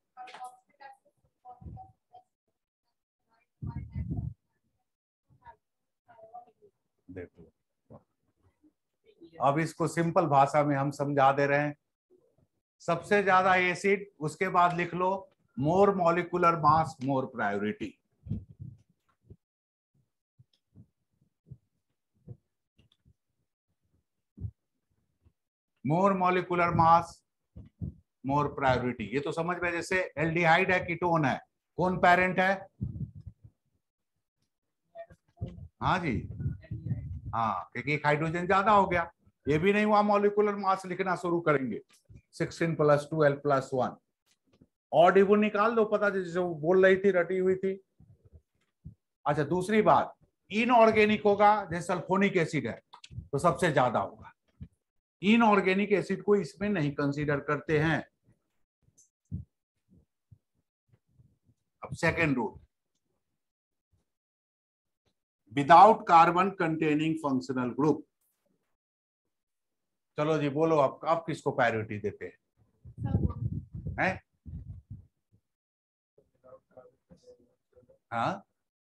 देखो अब इसको सिंपल भाषा में हम समझा दे रहे हैं। सबसे ज्यादा एसिड, उसके बाद लिख लो more molecular mass more priority. More molecular mass more priority, ये तो समझ में। जैसे एल्डिहाइड है, कीटोन है, कौन पेरेंट है? हाँ जी, हाँ, क्योंकि एक हाइड्रोजन ज्यादा हो गया। ये भी नहीं हुआ मॉलिक्यूलर मास लिखना शुरू करेंगे, sixteen plus twelve plus one. और डिबो निकाल दो, पता जैसे वो बोल रही थी, रटी हुई थी। अच्छा दूसरी बात, इनऑर्गेनिक होगा, जैसे सल्फोनिक एसिड है तो सबसे ज्यादा होगा। इनऑर्गेनिक एसिड को इसमें नहीं कंसीडर करते हैं। अब second rule, without carbon containing functional group. चलो जी बोलो, आप आप किसको प्रायोरिटी देते हैं हैं? हाँ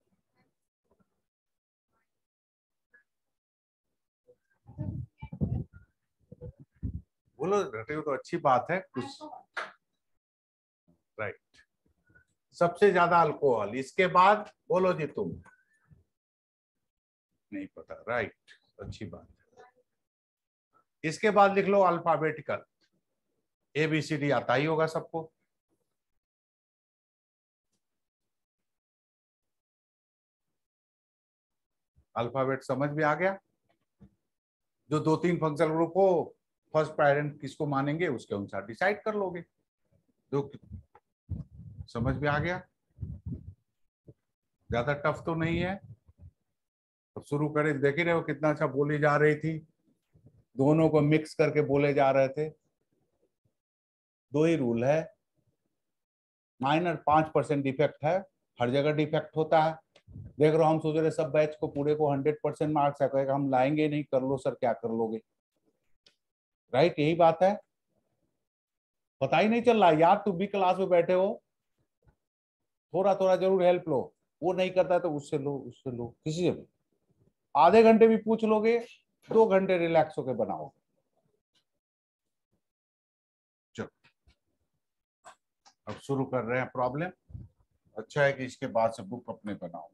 बोलो, रटे हो तो अच्छी बात है कुछ। राइट, सबसे ज्यादा अल्कोहल, इसके बाद बोलो जी तुम, नहीं पता, राइट, अच्छी बात है। इसके बाद लिख लो alphabetical, A B C D आता ही होगा सबको। अल्फाबेट समझ में आ गया? जो दो तीन फंक्शनल ग्रुप हो, फर्स्ट पैरेंट किसको मानेंगे उसके अनुसार डिसाइड कर लोगे। जो समझ में आ गया? ज्यादा टफ तो नहीं है। अब शुरू करें, देख ही रहे हो कितना अच्छा बोली जा रही थी, दोनों को मिक्स करके बोले जा रहे थे। दो ही रूल है, माइनर पांच परसेंट डिफेक्ट है, हर जगह डिफेक्ट होता है। देख रहे हो, हम सोच रहे सब बैच को पूरे को हंड्रेड परसेंट मार्क्स है, कहेगा हम लाएंगे नहीं, कर लो सर, क्या कर लोगे? राइट, यही बात है। पता ही नहीं चल रहा यार, तुम भी क्लास में बैठे हो, थोड़ा थोड़ा जरूर हेल्प लो, वो नहीं करता है तो उससे लो, उससे लो, किसी से भी आधे घंटे भी पूछ लोगे, दो घंटे रिलैक्स होके बनाओ। चलो अब शुरू कर रहे हैं प्रॉब्लम। अच्छा है कि इसके बाद से बुक अपने बनाओ।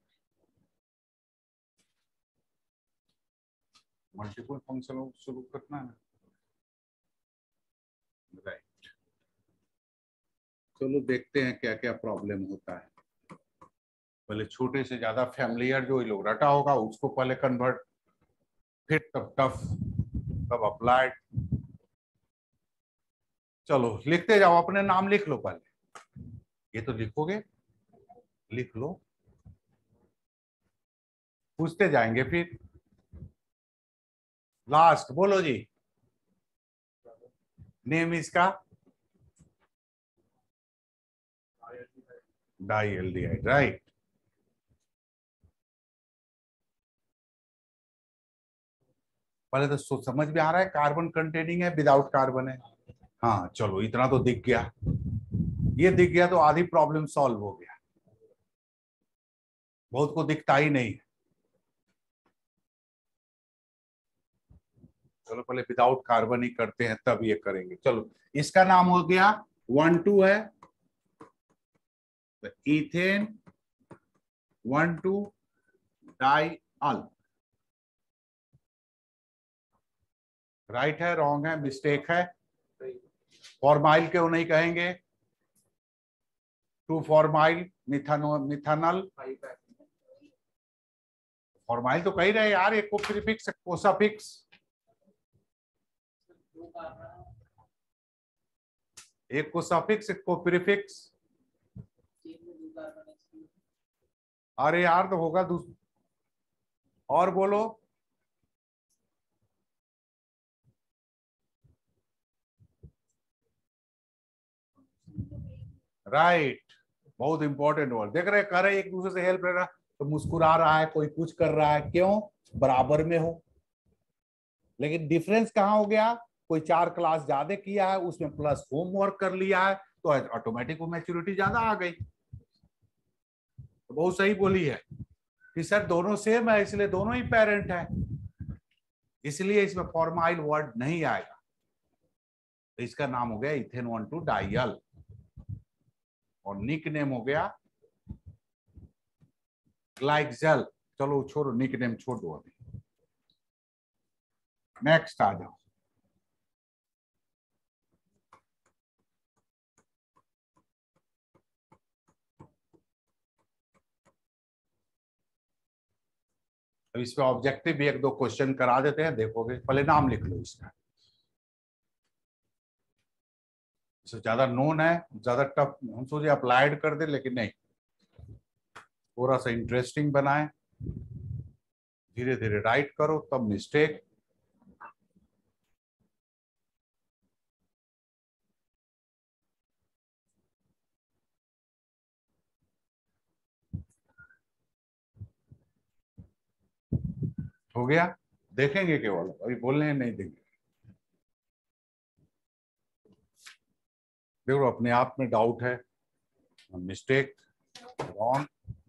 मल्टीपल फंक्शन शुरू करना है, राइट। चलो देखते हैं क्या क्या प्रॉब्लम होता है। पहले छोटे से ज्यादा फैमिलियर जो लोग रटा होगा उसको पहले कन्वर्ट, फिर तब टफ, तब अप्लाइड। चलो लिखते जाओ, अपने नाम लिख लो पहले, ये तो लिखोगे, लिख लो, पूछते जाएंगे फिर। लास्ट बोलो जी, नेम इसका डाई एल्डिहाइड, राइट। पहले तो सो- समझ में आ रहा है कार्बन कंटेनिंग है, विदाउट कार्बन है। हाँ चलो इतना तो दिख गया, ये दिख गया तो आधी प्रॉब्लम सॉल्व हो गया। बहुत को दिखता ही नहीं। चलो पहले विदाउट कार्बन ही करते हैं, तब ये करेंगे। चलो इसका नाम हो गया वन टू है, ethane one two dial. Right है, रॉन्ग है, मिस्टेक है? फॉर्माइल क्यों नहीं कहेंगे? Two formyl methano methanal, formyl तो कही रहे यार, एक को प्रीफिक्स एक को सफिक्स। एक को सफिक्स एक को प्रीफिक्स। अरे यार तो होगा दूसरा, और बोलो। राइट, बहुत इंपॉर्टेंट वर्ड। देख रहे, कर रहे एक दूसरे से हेल्प लेना, तो मुस्कुरा रहा है, कोई कुछ कर रहा है, क्यों? बराबर में हो। लेकिन डिफरेंस कहाँ हो गया? कोई चार क्लास ज्यादा किया है, उसमें प्लस होमवर्क कर लिया है, तो ऑटोमेटिक वो मैच्योरिटी ज्यादा आ गई। तो बहुत सही बोली है कि सर दोनों सेम है, इसलिए दोनों ही पेरेंट है, इसलिए इसमें फॉर्माइल वर्ड नहीं आएगा। तो इसका नाम हो गया इथेन वन टू डाइयल, और निक नेम हो गया ग्लाइक्सेल। चलो छोड़ो, निक नेम छोड़ दो अभी, नेक्स्ट आ जाओ। अब इस पे ऑब्जेक्टिव भी एक दो क्वेश्चन करा देते हैं, देखोगे। पहले नाम लिख लो इसका, ज्यादा नोन है, ज्यादा टफ, हम सोचे अप्लाइड कर दे, लेकिन नहीं, थोड़ा सा इंटरेस्टिंग बनाए, धीरे धीरे राइट करो, तब मिस्टेक। हो गया, देखेंगे केवल, अभी बोलने नहीं देंगे। देखो अपने आप में डाउट है, मिस्टेक, रॉन्ग,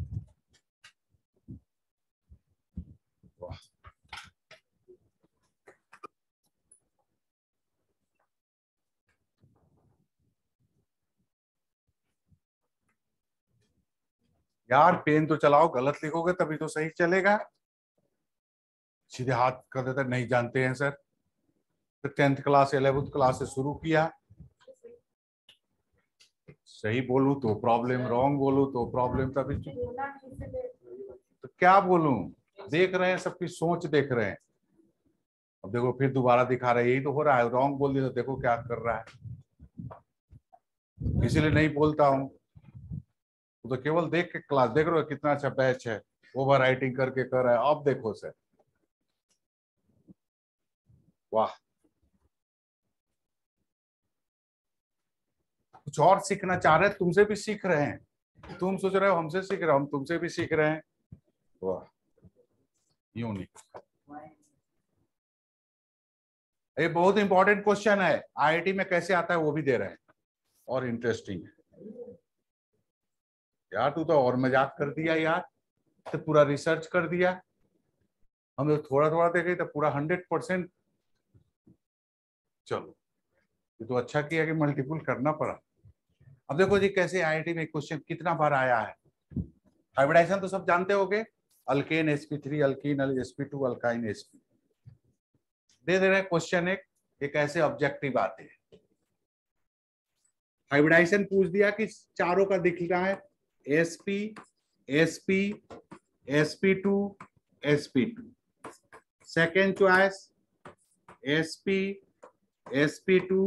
यार पेन तो चलाओ, गलत लिखोगे तभी तो सही चलेगा। सीधे हाथ कर देते नहीं जानते हैं सर, फिर टेंथ क्लास इलेवेंथ क्लास से शुरू किया, सही बोलूं तो प्रॉब्लम, रॉन्ग बोलूं तो प्रॉब्लम, तभी तो क्या बोलूं, देख रहे हैं सबकी सोच देख रहे हैं। अब देखो फिर दोबारा दिखा रहे हैं, यही तो हो रहा है, रॉन्ग बोल दिया तो देखो क्या कर रहा है, इसीलिए नहीं बोलता हूँ। तो केवल देख के क्लास देख रहे हो कितना अच्छा बैच है, ओवर राइटिंग करके कर रहा है। अब देखो सर, वाह, कुछ और सीखना चाह रहे हैं, तुमसे भी सीख रहे हैं, तुम सोच रहे हो हमसे सीख रहे हो, हम तुमसे भी सीख रहे हैं। वाह, यूनिक। ये बहुत इंपॉर्टेंट क्वेश्चन है, आईआईटी में कैसे आता है वो भी दे रहे हैं, और इंटरेस्टिंग है। यार तू तो और मजाक कर दिया यार, तो पूरा रिसर्च कर दिया, हम तो थोड़ा थोड़ा देखे तो पूरा हंड्रेड परसेंट। चलो, ये तो अच्छा किया कि मल्टीपल करना पड़ा। अब देखो जी कैसे आईआईटी में क्वेश्चन कितना बार आया है। हाइब्रिडाइजेशन तो सब जानते होगे, alkane SP three, alkene SP two, alkyne SP. दे दे रहे क्वेश्चन एक, एक ऐसे ऑब्जेक्टिव आते हैं, हाइब्रिडाइजेशन पूछ दिया कि चारों का दिखना है, SP, SP, SP two, SP two. Second choice SP, SP two,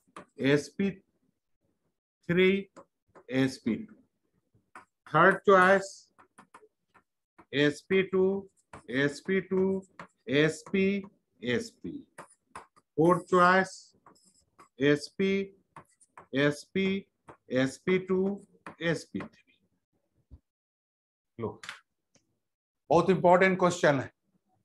SP three, SP two. Third choice SP two, SP two, SP, SP. Fourth choice SP, SP, SP two, SP three. लो, बहुत important question है।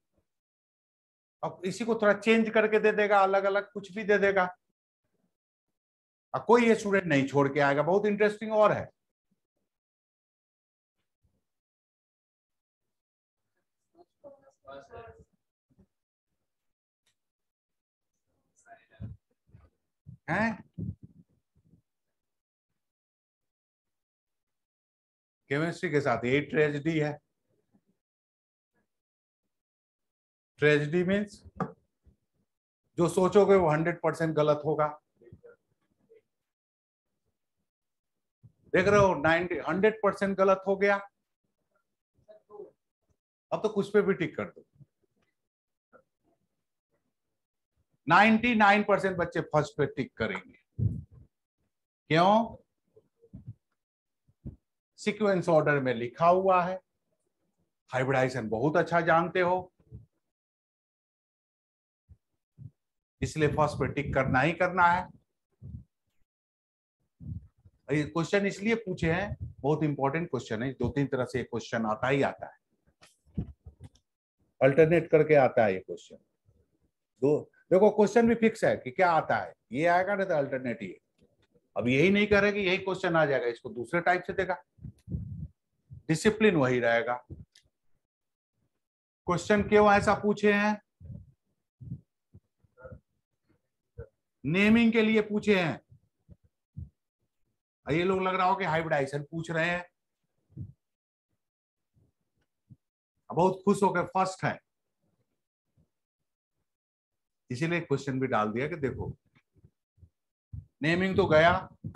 अब इसी को थोड़ा change करके दे देगा, अलग अलग कुछ भी दे देगा, अब कोई ये स्टूडेंट नहीं छोड़ के आएगा, बहुत इंटरेस्टिंग और है। हैं केमिस्ट्री के साथ यही ट्रेजेडी है। ट्रेजेडी मीन्स जो सोचोगे वो हंड्रेड परसेंट गलत होगा। देख रहे हो, नाइनटी हंड्रेड परसेंट गलत हो गया। अब तो कुछ पे भी टिक कर दो, नाइनटी नाइन परसेंट बच्चे फर्स्ट पे टिक करेंगे। क्यों? सीक्वेंस ऑर्डर में लिखा हुआ है, हाइब्रिडाइजेशन बहुत अच्छा जानते हो, इसलिए फर्स्ट पे टिक करना ही करना है। ये क्वेश्चन इसलिए पूछे हैं, बहुत इंपॉर्टेंट क्वेश्चन है, दो तीन तरह से क्वेश्चन आता ही आता है, अल्टरनेट करके आता है ये क्वेश्चन। दो देखो क्वेश्चन भी फिक्स है कि क्या आता है, ये आएगा ना तो अल्टरनेट ये। अब यही नहीं करे कि यही क्वेश्चन आ जाएगा, इसको दूसरे टाइप से देगा, डिसिप्लिन वही रहेगा। क्वेश्चन क्यों ऐसा पूछे हैं? नेमिंग के लिए पूछे हैं। ये लोग लग रहा हो कि हाइब्रिडाइजेशन पूछ रहे हैं, बहुत खुश होकर फर्स्ट है, इसीलिए क्वेश्चन भी डाल दिया कि देखो नेमिंग तो गया,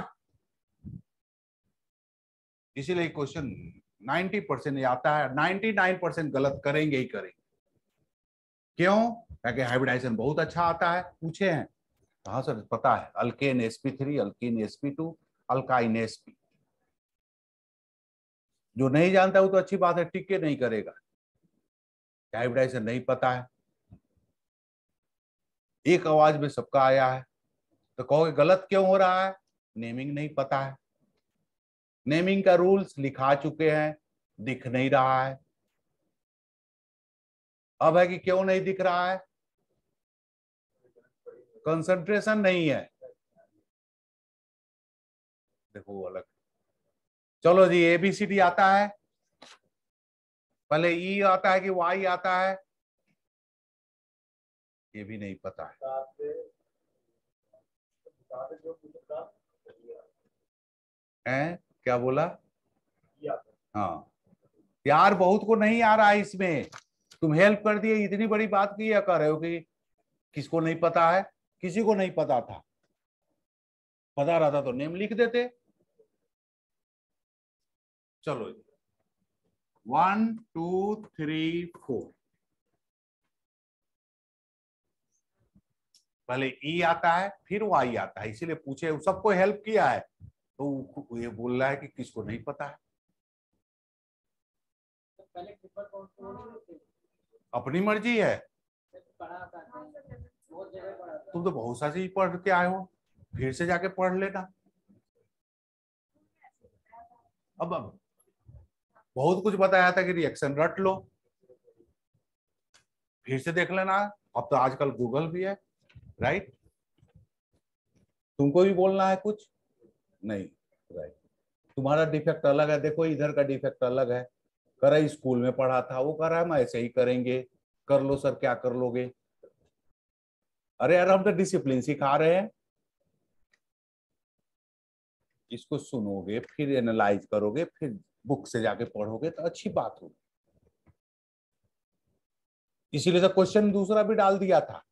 इसीलिए क्वेश्चन नाइनटी परसेंट आता है, नाइनटी नाइन परसेंट गलत करेंगे ही करेंगे। क्यों? क्योंकि हाइब्रिडाइजेशन बहुत अच्छा आता है, पूछे हैं। हाँ सर पता है, alkane SP three, alkene SP two, alkyne SP. जो नहीं जानता वो तो अच्छी बात है, टिक के नहीं करेगा, हाइब्रिडाइजेशन नहीं पता है, एक आवाज में सबका आया है, तो कहोगे गलत क्यों हो रहा है? नेमिंग नहीं पता है, नेमिंग का रूल्स लिखा चुके हैं, दिख नहीं रहा है। अब है कि क्यों नहीं दिख रहा है, कंसंट्रेशन नहीं है। देखो वो अलग। चलो जी, एबीसीडी आता है, पहले ई आता है कि वाई आता है, ये भी नहीं पता है। हैं क्या बोला? हाँ यार, बहुत को नहीं आ रहा है इसमें, तुम हेल्प कर दिए, इतनी बड़ी बात की या कर रहे हो कि किसको नहीं पता है? किसी को नहीं पता था, पता रहता तो नेम लिख देते। चलो जी, वन टू थ्री फोर, पहले ई आता है फिर वाई आता है, इसीलिए पूछे, सबको हेल्प किया है तो ये बोल रहा है कि किसको नहीं पता है। अपनी मर्जी है, तुम तो बहुत सा चीज पढ़ के आए हो, फिर से जाके पढ़ लेना। अब अब बहुत कुछ बताया था कि रिएक्शन रट लो, फिर से देख लेना। अब तो आजकल गूगल भी है, राइट? तुमको भी बोलना है कुछ नहीं, राइट? तुम्हारा डिफेक्ट अलग है, देखो इधर का डिफेक्ट अलग है, करे स्कूल में पढ़ा था, वो कर रहा है, हम ऐसे ही करेंगे, कर लो सर, क्या कर लोगे? अरे यार, हम तो डिसिप्लिन सिखा रहे हैं, इसको सुनोगे फिर एनालाइज करोगे फिर बुक से जाके पढ़ोगे तो अच्छी बात होगी। इसीलिए तो क्वेश्चन दूसरा भी डाल दिया था,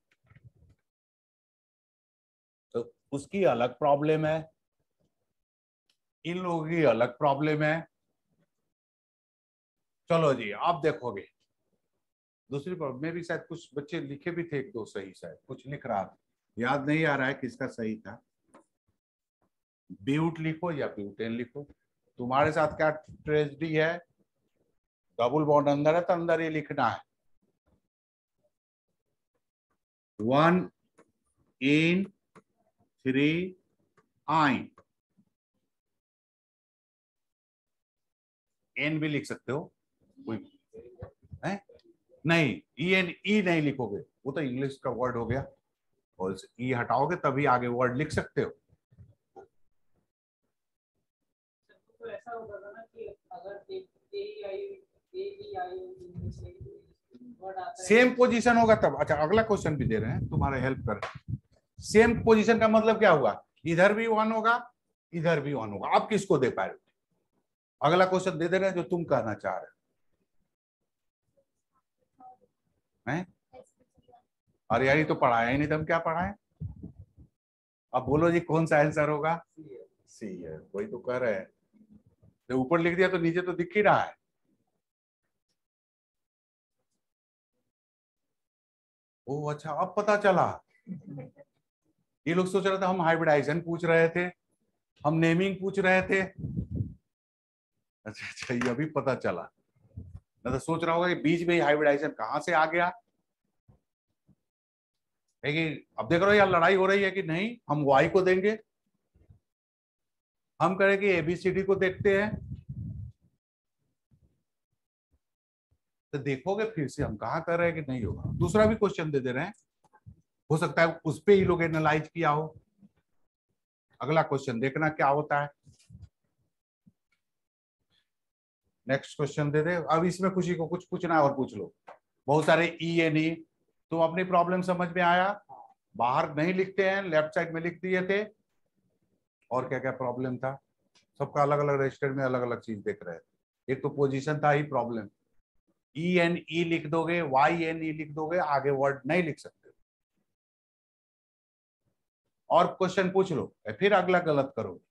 तो उसकी अलग प्रॉब्लम है, इन लोगों की अलग प्रॉब्लम है। चलो जी, आप देखोगे दूसरी प्रॉब्लम में भी शायद कुछ बच्चे लिखे भी थे, एक दो सही, शायद कुछ लिख रहा था, याद नहीं आ रहा है किसका सही था। ब्यूट लिखो या ब्यूटेन लिखो, तुम्हारे साथ क्या ट्रेजेडी है, डबल बॉन्ड अंदर है तो अंदर ही लिखना है, one ene three yne, en भी लिख सकते हो, कोई है नहीं, ई एन ई नहीं लिखोगे, वो तो इंग्लिश का वर्ड हो गया, और ई हटाओगे तभी आगे वर्ड लिख सकते हो। तो ऐसा होगा ना कि अगर सेम पोजीशन होगा तब। अच्छा, अगला क्वेश्चन भी दे रहे हैं तुम्हारे हेल्प कर, सेम पोजीशन का मतलब क्या हुआ, इधर भी वन होगा इधर भी वन होगा, आप किसको दे पाए? अगला क्वेश्चन दे दे रहे हैं जो तुम कहना चाह रहे हैं। अरे यार, ये तो पढ़ाया ही नहीं, तो हम क्या पढ़ाएं? अब बोलो जी, कौन सा आंसर होगा? सी है, वही तो कह रहे हैं, तो ऊपर लिख दिया तो नीचे तो दिख ही रहा है। ओ अच्छा, अब पता चला। ये लोग सोच रहे थे हम हाइब्रिडाइजेशन पूछ रहे थे, हम नेमिंग पूछ रहे थे। अच्छा अच्छा, ये अभी पता चला, मैं तो सोच रहा होगा कि बीच में ही हाइब्रिडाइजेशन कहां से आ गया। है कि अब देख रहे हो यार, लड़ाई हो रही है कि नहीं, हम वाई को देंगे, हम करेंगे एबीसीडी को देखते हैं, तो देखोगे फिर से हम कहा कर रहे हैं कि नहीं होगा। दूसरा भी क्वेश्चन दे दे रहे हैं, हो सकता है उस पे ही लोग एनालाइज किया हो। अगला क्वेश्चन देखना क्या होता है। नेक्स्ट क्वेश्चन दे दे। अब इसमें खुशी को कुछ पूछना है और पूछ लो, बहुत सारे ई एन ई। तुम अपनी प्रॉब्लम समझ में आया, बाहर नहीं लिखते हैं, लेफ्ट साइड में लिख दिए थे, और क्या क्या प्रॉब्लम था, सबका अलग अलग रजिस्टर में अलग अलग चीज देख रहे हैं। एक तो पोजीशन था ही प्रॉब्लम, ई एन ई लिख दोगे, वाई एन ई लिख दोगे, आगे वर्ड नहीं लिख सकते। और क्वेश्चन पूछ लो फिर अगला गलत करोगे।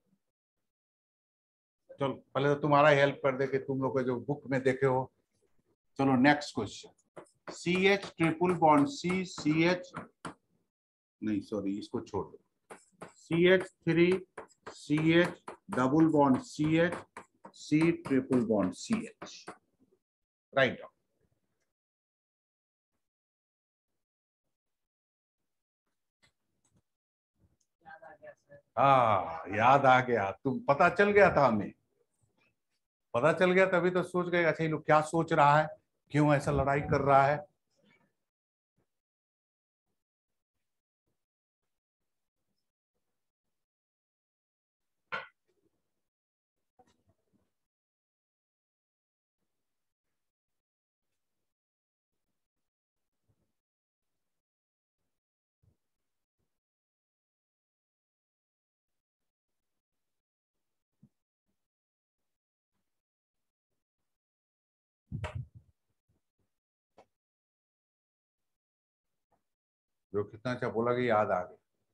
चलो पहले तो तुम्हारा हेल्प कर दे कि तुम लोग जो बुक में देखे हो। चलो next question, C H triple bond C, C H नहीं सॉरी इसको छोड़ दो, C H three, C H double bond C H, C triple bond C H, right. हाँ याद आ गया, तुम पता चल गया था, हमें पता चल गया, तभी तो सोच गए अच्छा ये लोग क्या सोच रहा है, क्यों ऐसा लड़ाई कर रहा है। जो कितना अच्छा बोला कि याद आ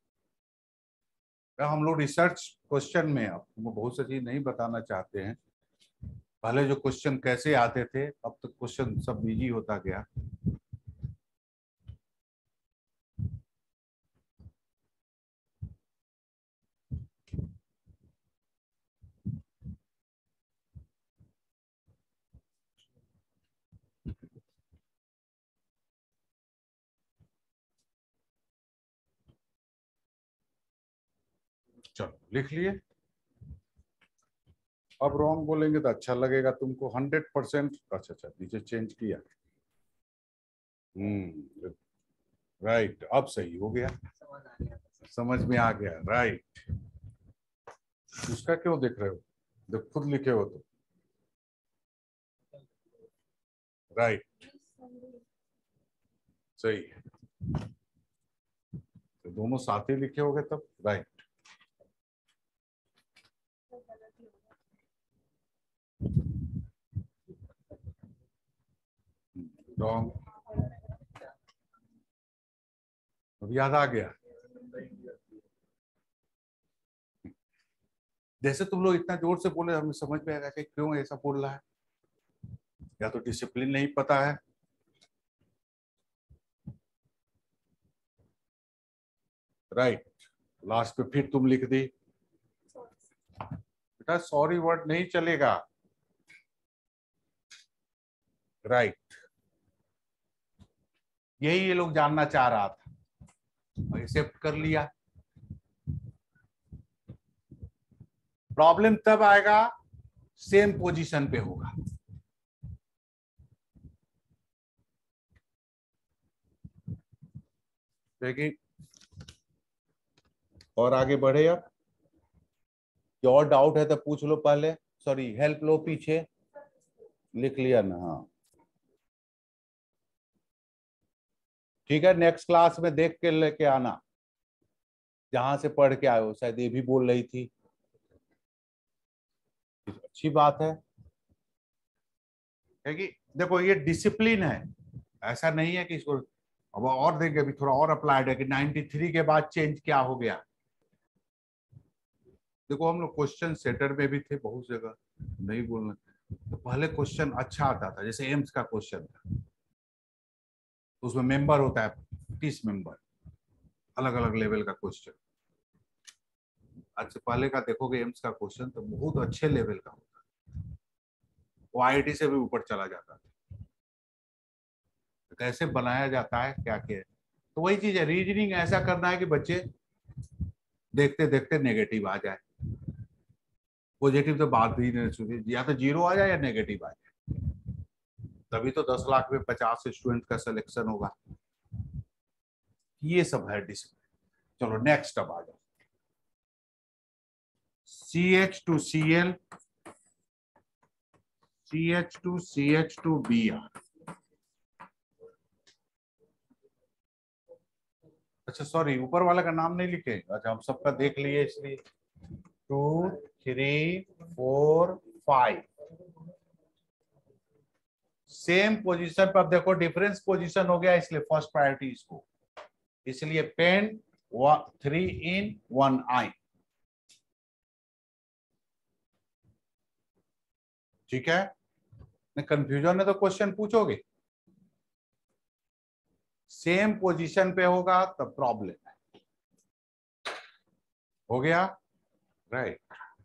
गया। हम लोग रिसर्च क्वेश्चन में अब तुमको बहुत सी चीज नहीं बताना चाहते हैं। पहले जो क्वेश्चन कैसे आते थे, अब तो क्वेश्चन सब इजी होता गया। चलो लिख लिए। अब रॉन्ग बोलेंगे तो अच्छा लगेगा तुमको। Hundred percent. अच्छा अच्छा नीचे चेंज किया। हम्म राइट, अब सही हो गया। समझ में आ गया। राइट। उसका क्यों देख रहे हो, जब खुद लिखे हो तो। राइट, सही है। तो दोनों साथ ही लिखे होगे तब। राइट। रॉन्ग। अब याद आ गया। जैसे तुम लोग इतना जोर से बोले, हमें समझ में आएगा कि क्यों ऐसा बोल रहा है। या तो डिसिप्लिन नहीं पता है। राइट। लास्ट पे फिर तुम लिख दी। बेटा सॉरी वर्ड नहीं चलेगा। राइट। यही ये लोग जानना चाह रहा था, एक्सेप्ट कर लिया। प्रॉब्लम तब आएगा सेम पोजीशन पे होगा। देखिए, और आगे बढ़े। अब और डाउट है तो पूछ लो पहले। सॉरी, हेल्प लो पीछे। लिख लिया ना। हाँ ठीक है, नेक्स्ट क्लास में देख के लेके आना, जहां से पढ़ के आए हो। शायद ये भी बोल रही थी। अच्छी बात है। है कि देखो ये डिसिप्लिन है। ऐसा नहीं है कि इसको अब और देंगे, अभी थोड़ा और अप्लाइड है कि तिरानवे के बाद चेंज क्या हो गया। देखो हम लोग क्वेश्चन सेटर में भी थे बहुत जगह, नहीं बोलना। तो पहले क्वेश्चन अच्छा आता था, जैसे एम्स का क्वेश्चन था, तो उसमें मेंबर होता है तीस मेंबर, अलग अलग लेवल का क्वेश्चन। आज से पहले का देखोगे एम्स का क्वेश्चन तो बहुत अच्छे लेवल का होता है, वो आई आई टी से भी ऊपर चला जाता था। तो कैसे बनाया जाता है, क्या क्या है, तो वही चीज है। रीजनिंग ऐसा करना है कि बच्चे देखते देखते नेगेटिव आ जाए। पॉजिटिव तो बात भी नहीं सुनी, या तो जीरो आ जाए या नेगेटिव आ जाए। तभी तो दस लाख में पचास स्टूडेंट का सिलेक्शन होगा। ये सब है डिस्प्ले। चलो नेक्स्ट अब आ जाओ। C H two C L, C H two C H two B R. अच्छा सॉरी, ऊपर वाला का नाम नहीं लिखे। अच्छा हम सबका देख लिए इसलिए। Two, three, four, five. Same position पर। अब देखो डिफरेंस पोजीशन हो गया, इसलिए फर्स्ट प्रायोरिटी इसको। इसलिए pent three ene one yne. ठीक है, कंफ्यूजन है तो क्वेश्चन पूछोगे। सेम पोजीशन पे होगा तब प्रॉब्लम है। हो गया। राइट।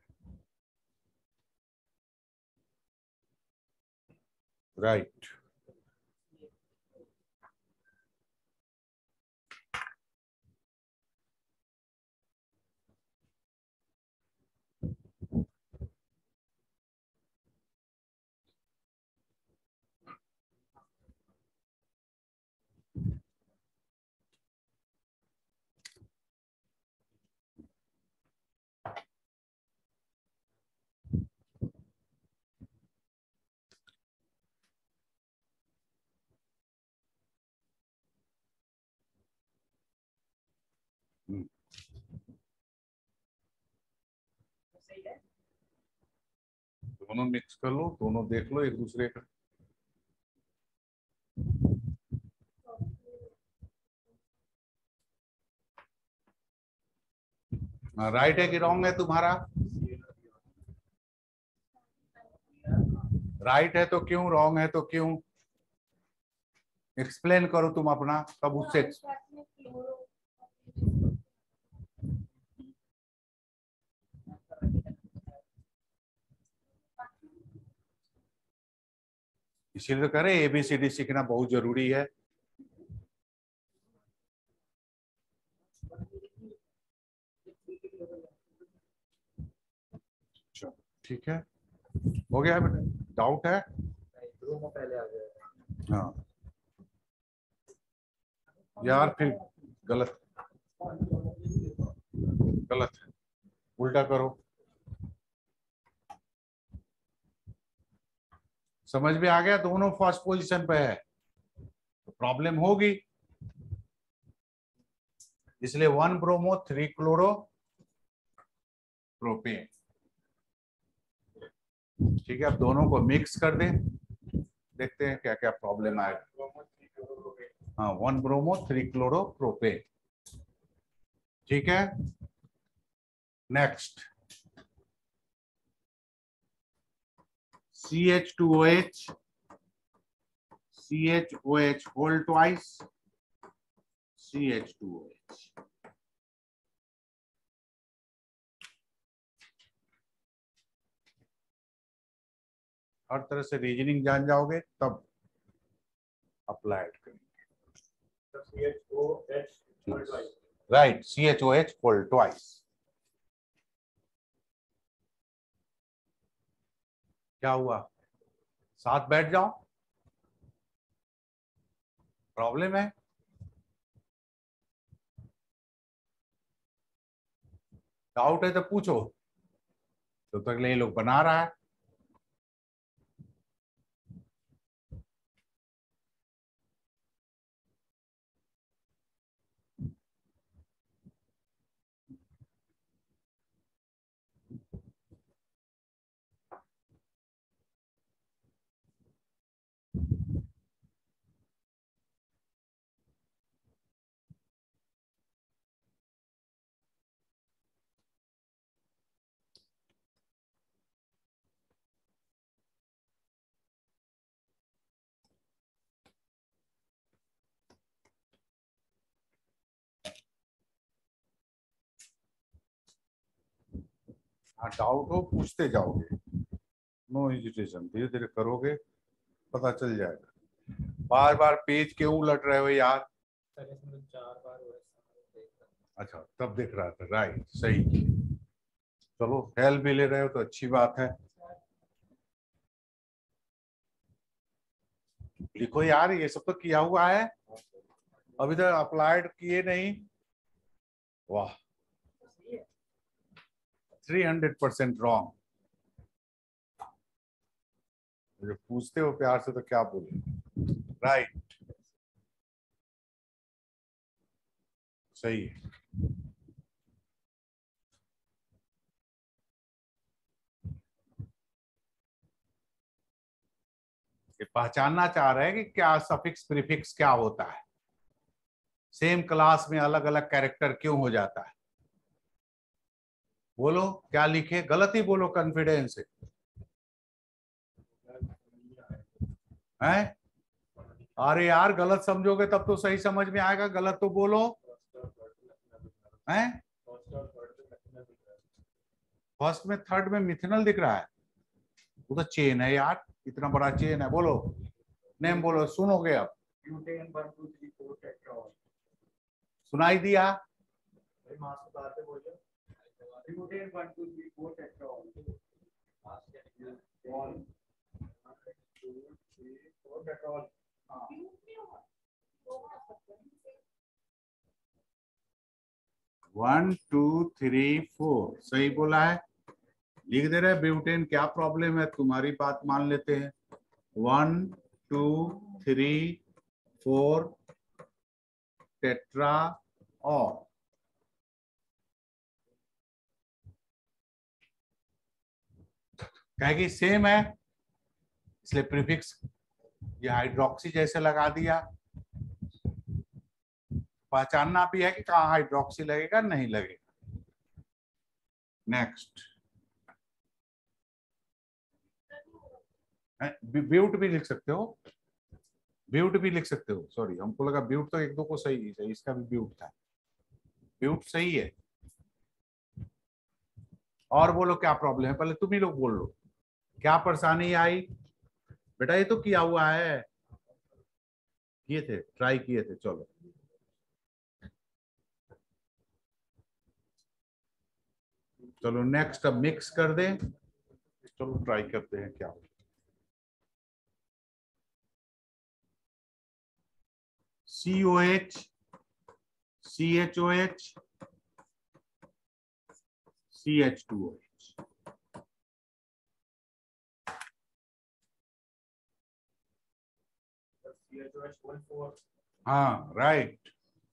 राइट। दोनों मिक्स कर लो, दोनों देख लो एक दूसरे का। राइट है कि रॉन्ग है तुम्हारा? राइट है तो क्यों, रॉन्ग है तो क्यों? एक्सप्लेन करो तुम अपना, तब उससे इसीलिए तो कह रहे एबीसीडी सीखना बहुत जरूरी है। ठीक है, हो गया बेटा, डाउट है? पहले आ गया। हाँ यार फिर गलत गलत है, उल्टा करो। समझ में आ गया? दोनों फर्स्ट पोजीशन पे है तो प्रॉब्लम होगी, इसलिए one bromo three chloro propane. ठीक है, अब दोनों को मिक्स कर दें, देखते हैं क्या क्या प्रॉब्लम आएगा। हाँ, one bromo three chloro propane. ठीक है, next C H two O H, C H O H whole twice, C H two O H. हर तरह से रीजनिंग जान जाओगे तब अप्लाइड करेंगे। Right, C H O H whole twice. क्या हुआ? साथ बैठ जाओ, प्रॉब्लम है? डाउट है तो पूछो, तो तक ये लोग बना रहा है। हाँ, डाउट हो पूछते जाओगे, नो हेजिटेशन, धीरे धीरे करोगे पता चल जाएगा। बार बार पेज क्यों उलट रहे हो यार? चार बार अच्छा, तब दिख रहा था, राइट, सही। चलो, हेल्प भी ले रहे हो तो अच्छी बात है। लिखो यार, ये सब तो किया हुआ है, अभी तक अप्लाइड किए नहीं। वाह, थ्री हंड्रेड परसेंट रॉन्ग। जब पूछते हो प्यार से तो क्या बोले, राइट, सही है। ये पहचानना चाह रहे हैं कि क्या सफिक्स प्रीफिक्स क्या होता है, सेम क्लास में अलग अलग कैरेक्टर क्यों हो जाता है। बोलो क्या लिखे, गलत ही बोलो कॉन्फिडेंस से, हैं? अरे यार, गलत समझोगे तब तो सही समझ में आएगा, गलत तो बोलो, हैं? फर्स्ट में थर्ड में मिथनल दिख रहा है, वो तो चेन है यार, इतना बड़ा चेन है। बोलो नेम, बोलो, सुनोगे अब, सुनाई दिया? वन टू थ्री फोर, सही बोला है, लिख दे रहे। ब्यूटेन क्या प्रॉब्लम है, तुम्हारी बात मान लेते हैं। One two three four tetra और कहेगी सेम है, इसलिए प्रीफिक्स ये हाइड्रोक्सी जैसे लगा दिया। पहचानना भी है कि कहाँ हाइड्रोक्सी लगेगा नहीं लगेगा। नेक्स्ट ब्यूट भी लिख सकते हो, ब्यूट भी लिख सकते हो। सॉरी, हमको लगा ब्यूट तो एक दो को सही है, इसका भी ब्यूट था। ब्यूट सही है। और बोलो क्या प्रॉब्लम है, पहले तुम ही लोग बोल लो क्या परेशानी आई। बेटा ये तो किया हुआ है, किए थे, ट्राई किए थे। चलो चलो नेक्स्ट अब मिक्स कर दें। चलो ट्राई करते हैं क्या। C O H, C H O H, C H two O H. हाँ राइट।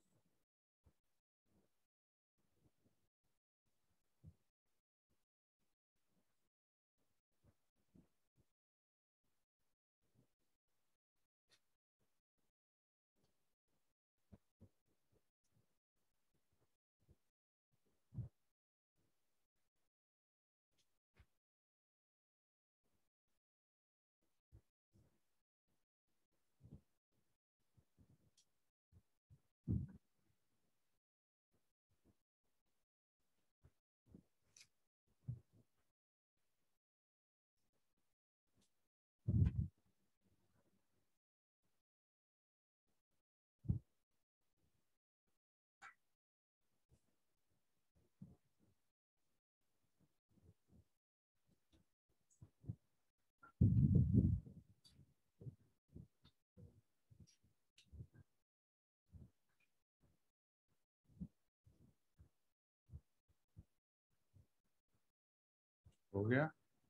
हो गया।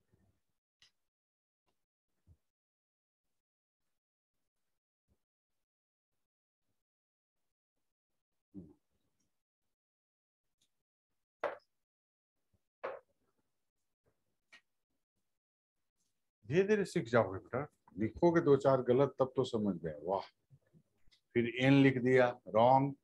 धीरे धीरे सीख जाओगे बेटा, लिखोगे दो चार गलत तब तो समझ गए। वाह, फिर एन लिख दिया रॉन्ग।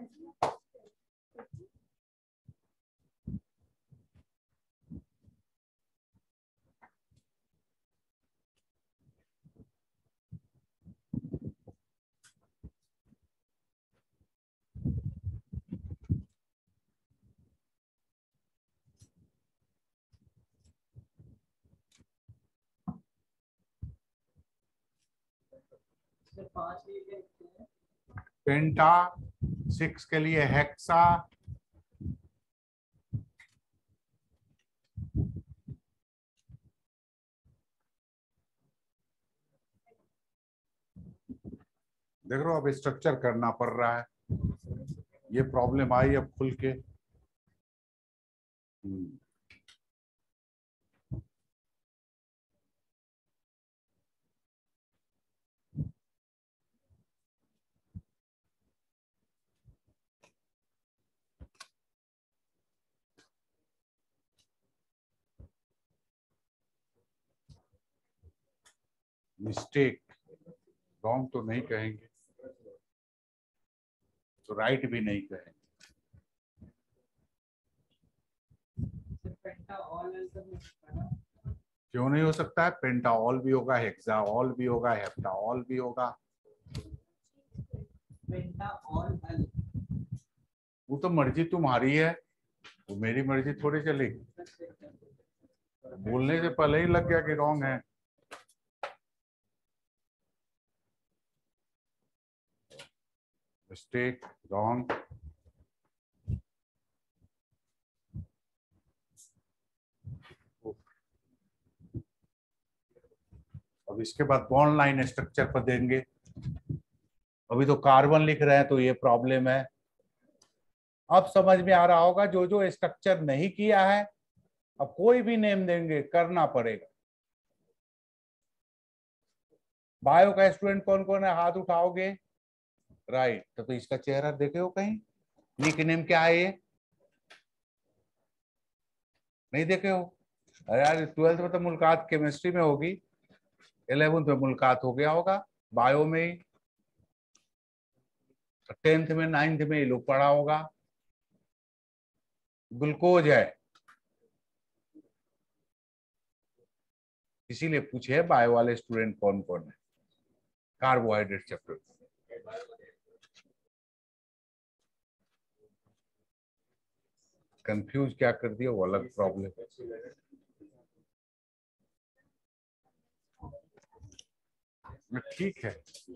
पेंटा, सिक्स के लिए हेक्सा, देख रहे हो अब स्ट्रक्चर करना पड़ रहा है। ये प्रॉब्लम आई अब खुल के। मिस्टेक, रॉन्ग तो नहीं कहेंगे, तो राइट भी नहीं कहेंगे। क्यों नहीं हो सकता है? पेंटाऑल भी होगा, हेक्साऑल भी होगा, हेप्टाऑल भी होगा। वो तो मर्जी तुम्हारी है, वो मेरी मर्जी थोड़ी चलेगी। बोलने से पहले ही लग गया कि रॉन्ग है। Mistake, wrong. अब इसके बाद बॉन्ड लाइन स्ट्रक्चर पर देंगे। अभी तो कार्बन लिख रहे हैं तो ये प्रॉब्लम है। अब समझ में आ रहा होगा, जो जो स्ट्रक्चर नहीं किया है अब कोई भी नेम देंगे, करना पड़ेगा। बायो का स्टूडेंट कौन कौन है, हाथ उठाओगे। राइट, तो, तो इसका चेहरा देखे हो कहीं? निक नेम क्या है ये? नहीं देखे हो? अरे यार ट्वेल्थ में तो मुलाकात केमिस्ट्री में होगी, इलेवेंथ में मुलाकात हो गया होगा बायो में ही, टेंथ में नाइन्थ में ये लोग पढ़ा होगा। ग्लूकोज है, इसीलिए पूछे है बायो वाले स्टूडेंट कौन कौन है कार्बोहाइड्रेट चैप्टर। कंफ्यूज क्या कर दिया वो अलग प्रॉब्लम। ठीक है,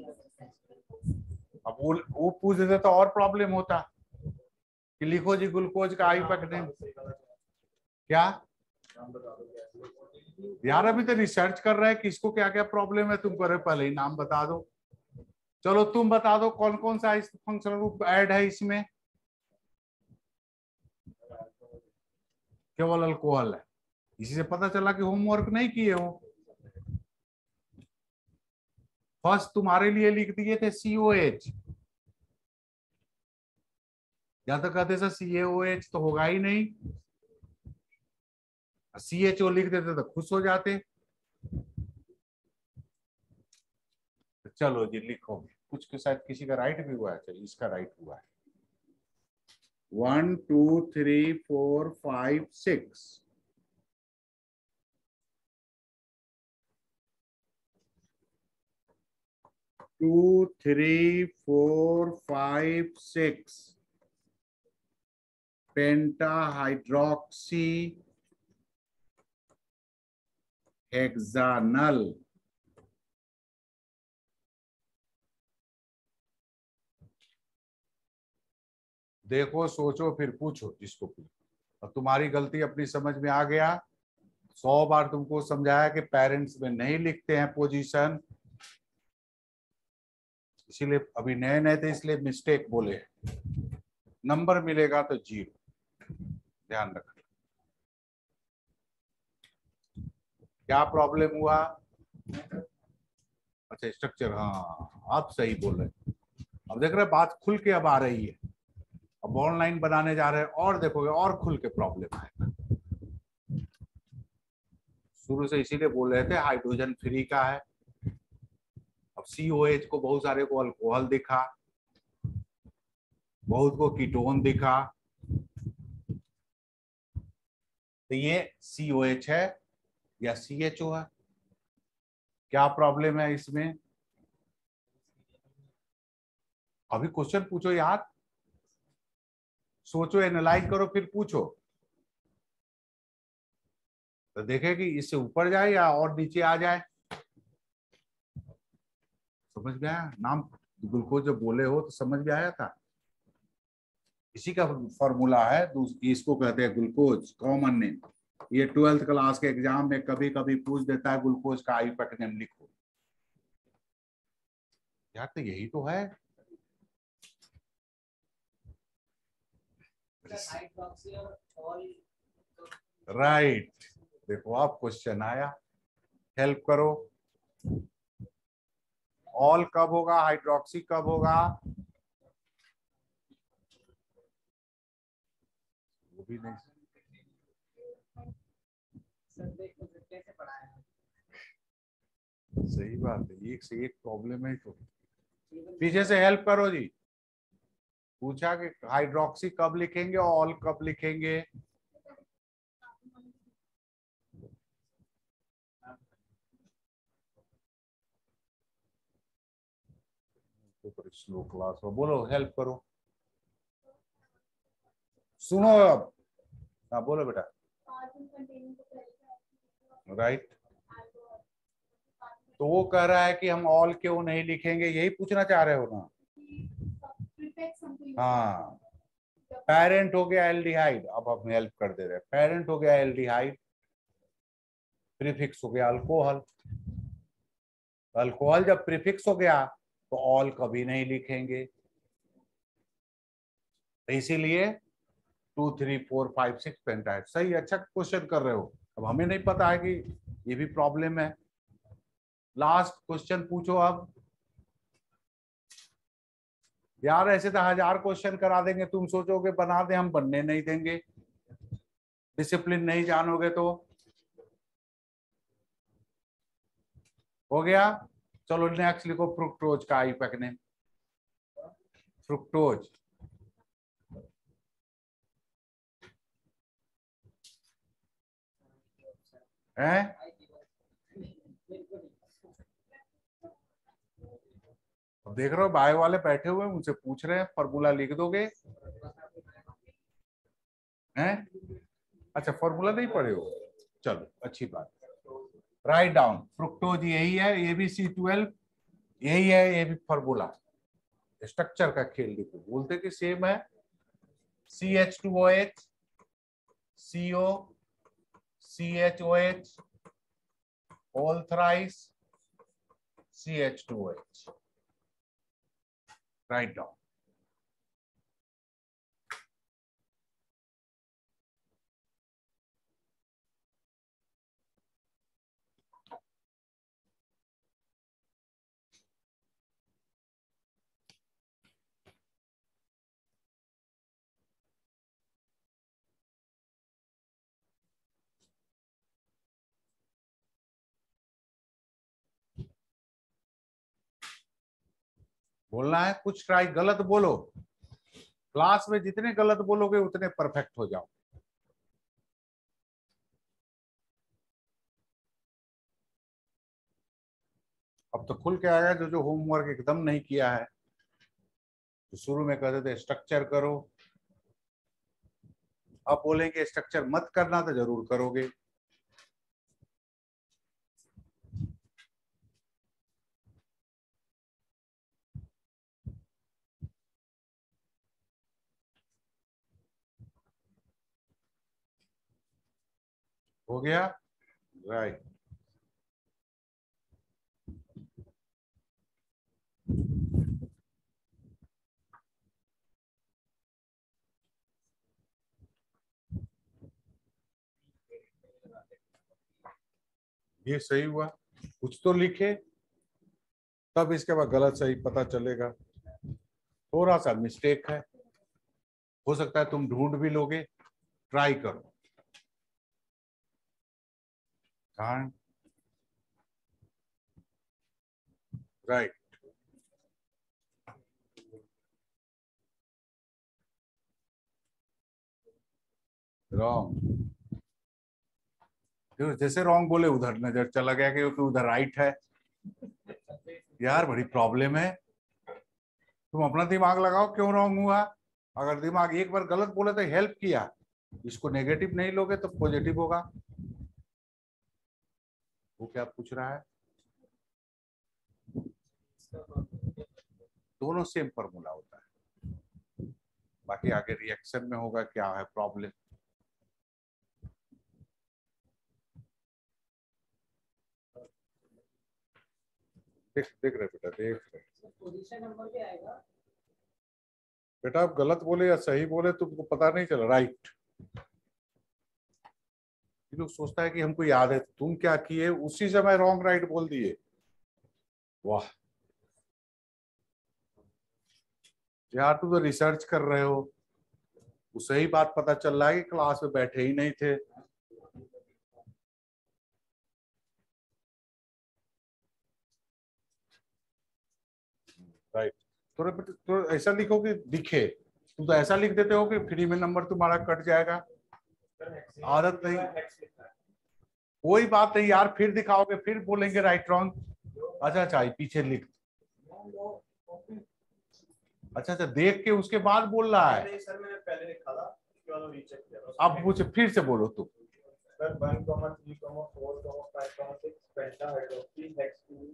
अब वो वो पूछ देते तो और प्रॉब्लम होता कि लिखो जी ग्लूकोज का आईपैक नेम क्या। यार अभी तो रिसर्च कर रहे हैं किसको क्या क्या प्रॉब्लम है, तुम करे पहले ही नाम बता दो। चलो तुम बता दो कौन कौन सा फंक्शनल ग्रुप ऐड है इसमें। केवल अल्कोहल है, इसी से पता चला कि होमवर्क नहीं किए हो। फर्स्ट तुम्हारे लिए लिख दिए थे सी ओ एच, या तो कहते सर सी ए ओ एच तो होगा ही नहीं, सी एच ओ लिख देते तो खुश हो जाते। चलो जी लिखो, कुछ के साथ किसी का राइट भी हुआ है, चलिए इसका राइट हुआ है। One two three four five six, two three four five six penta hydroxy hexanal. देखो सोचो फिर पूछो जिसको पूछो। अब तुम्हारी गलती अपनी समझ में आ गया। सौ बार तुमको समझाया कि पेरेंट्स में नहीं लिखते हैं पोजीशन, इसीलिए अभी नए नए थे इसलिए मिस्टेक बोले। नंबर मिलेगा तो जीरो, ध्यान रखना। क्या प्रॉब्लम हुआ? अच्छा स्ट्रक्चर, हाँ आप सही बोल रहे हैं। अब देख रहे बात खुल के अब आ रही है। अब ऑनलाइन बनाने जा रहे हैं और देखोगे और खुल के प्रॉब्लम आएगा। शुरू से इसीलिए बोल रहे थे हाइड्रोजन फ्री का है। अब सी ओ एच को बहुत सारे को अल्कोहल दिखा, बहुत को कीटोन दिखा, तो ये सी ओ एच है या सी एच ओ है? क्या प्रॉब्लम है इसमें? अभी क्वेश्चन पूछो यार, सोचो एनालाइज करो फिर पूछो, तो देखे कि इससे ऊपर जाए या और नीचे आ जाए। समझ में आया? नाम ग्लूकोज जब बोले हो तो समझ में आया था। इसी का फॉर्मूला है, इसको कहते हैं ग्लूकोज कॉमन नेम। ये ट्वेल्थ क्लास के एग्जाम में कभी कभी पूछ देता है ग्लूकोज का आईपैक नेम लिखो। यार तो यही तो है। Right right. देखो आप क्वेश्चन आया, हेल्प करो। ऑल कब होगा, हाइड्रोक्सी कब होगा? वो भी नहीं सही बात है, एक से एक प्रॉब्लम है। तो पीछे से हेल्प करो जी। पूछा कि हाइड्रोक्सी कब लिखेंगे और ऑल कब लिखेंगे? तो स्लो क्लास हो, बोलो हेल्प करो। सुनो अब, हाँ बोलो बेटा। Right right. तो वो कह रहा है कि हम ऑल क्यों नहीं लिखेंगे, यही पूछना चाह रहे हो ना? हाँ, पेरेंट हो गया एल्डिहाइड, अब हम हेल्प कर दे रहे हैं। पेरेंट हो गया एल्डिहाइड, प्रीफिक्स हो गया अल्कोहल। अल्कोहल जब प्रीफिक्स हो गया तो ऑल कभी नहीं लिखेंगे, तो इसीलिए two three four five six पेंटाइड। सही, अच्छा क्वेश्चन कर रहे हो। अब हमें नहीं पता है कि ये भी प्रॉब्लम है। लास्ट क्वेश्चन पूछो अब। यार ऐसे तो हजार क्वेश्चन करा देंगे, तुम सोचोगे बना दे, हम बनने नहीं देंगे। डिसिप्लिन नहीं जानोगे तो। हो गया, चलो नेक्स्ट लिखो फ्रुक्टोज का आईपैक नेम। फ्रुक्टोज है देख रहे हो बायो वाले बैठे हुए मुझसे पूछ रहे हैं फॉर्मूला लिख दोगे हैं? अच्छा फॉर्मूला नहीं पढ़े हो, चलो अच्छी बात। राइट डाउन फ्रुक्टोज यही है, ए बी सी ट्वेल्व यही है, ये भी फॉर्मूला। स्ट्रक्चर का खेल देखो, बोलते कि सेम है, C H two O H C O C H O H all thrice C H two O H. Write down. बोलना है कुछ ट्राई, गलत बोलो, क्लास में जितने गलत बोलोगे उतने परफेक्ट हो जाओ। अब तो खुल के आया, जो जो होमवर्क एकदम नहीं किया है, तो शुरू में कहते थे स्ट्रक्चर करो, अब बोलेंगे स्ट्रक्चर मत करना तो जरूर करोगे। हो गया राइट। ये सही हुआ, कुछ तो लिखे, तब इसके बाद गलत सही पता चलेगा। थोड़ा सा मिस्टेक है, हो सकता है तुम ढूंढ भी लोगे, ट्राई करो। हाँ राइट रॉन्ग, जैसे रॉन्ग बोले उधर नजर चला गया क्योंकि उधर राइट है। यार बड़ी प्रॉब्लम है, तुम अपना दिमाग लगाओ क्यों रॉन्ग हुआ। अगर दिमाग एक बार गलत बोले तो हेल्प किया, इसको नेगेटिव नहीं लोगे तो पॉजिटिव होगा। वो क्या पूछ रहा है, दोनों सेम फॉर्मूला होता है, बाकी आगे रिएक्शन में होगा क्या है प्रॉब्लम। देख देख रहे बेटा, देख रहे पोजीशन नंबर भी आएगा बेटा, आप गलत बोले या सही बोले तुमको पता नहीं चला। राइट, ये लोग सोचता है कि हमको याद है, तुम क्या किए उसी समय रॉन्ग राइट बोल दिए। वाह यार, तुम तो रिसर्च कर रहे हो, उसे ही बात पता चल रहा है कि क्लास में बैठे ही नहीं थे। राइट, थोड़ा थोड़ा ऐसा लिखो कि दिखे, तुम तो ऐसा लिख देते हो कि फ्री में नंबर तुम्हारा कट जाएगा। आदत नहीं, कोई बात नहीं यार, फिर दिखाओगे फिर बोलेंगे राइट रॉन्ग। अच्छा अच्छा पीछे लिख, अच्छा अच्छा देख के उसके बाद बोल रहा है। सर मैंने पहले लिखा था, उसके बाद रीचेक किया। अब मुझे फिर से बोलो तुम। Sir one comma three comma four comma five comma six penta hydroxy hex two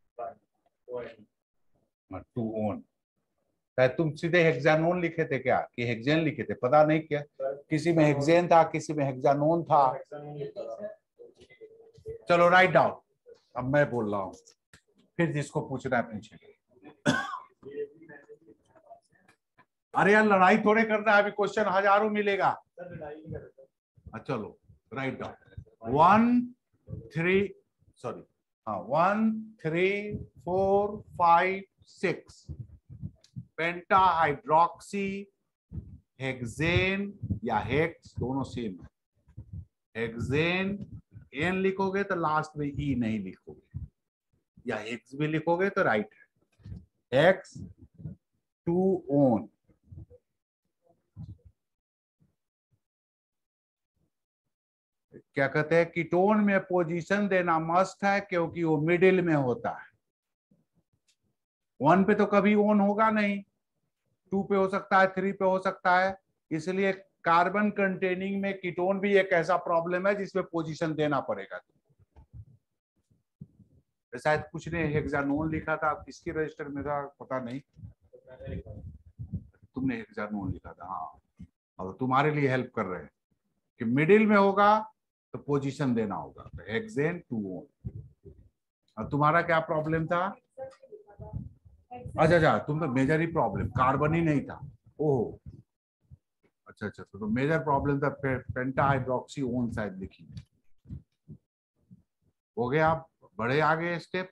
five two one, तुम सीधे हेक्सानोन लिखे थे क्या कि हेक्सेन लिखे थे, पता नहीं क्या, किसी में हेक्सेन था किसी में हेक्सानोन था। चलो राइट डाउन, अब मैं बोल रहा हूँ, फिर जिसको पूछना है पूछे। अरे यार लड़ाई थोड़े करना है, अभी क्वेश्चन हजारों मिलेगा। चलो right down, one three sorry हाँ one three four five six, penta hydroxy hexane या हेक्स दोनों सेम है। हेक्सेन एन लिखोगे तो लास्ट में ई नहीं लिखोगे, या हेक्स भी लिखोगे तो राइट है। एक्स टू ओन, क्या कहते हैं, कीटोन में पोजीशन देना मस्ट है क्योंकि वो मिडिल में होता है। वन पे तो कभी ऑन होगा नहीं, टू पे हो सकता है, थ्री पे हो सकता है। इसलिए कार्बन कंटेनिंग में कीटोन भी एक ऐसा प्रॉब्लम है जिसमें पोजीशन देना पड़ेगा। शायद कुछ ने हेक्सानोन लिखा था, आप किसकी रजिस्टर में था पता नहीं, तुमने हेक्सानोन लिखा था। हाँ, और तुम्हारे लिए हेल्प कर रहे हैं कि मिडिल में होगा तो पोजीशन देना होगा, तो हेक्सेन टू ओन। और तुम्हारा क्या प्रॉब्लम था? अच्छा अच्छा, तुम तो मेजर ही प्रॉब्लम, कार्बन ही नहीं था। ओह अच्छा अच्छा, तो, तो मेजर प्रॉब्लम था पेंटा हाइड्रोक्सी ओन शायद लिखी। हो गया, आप बड़े आगे स्टेप,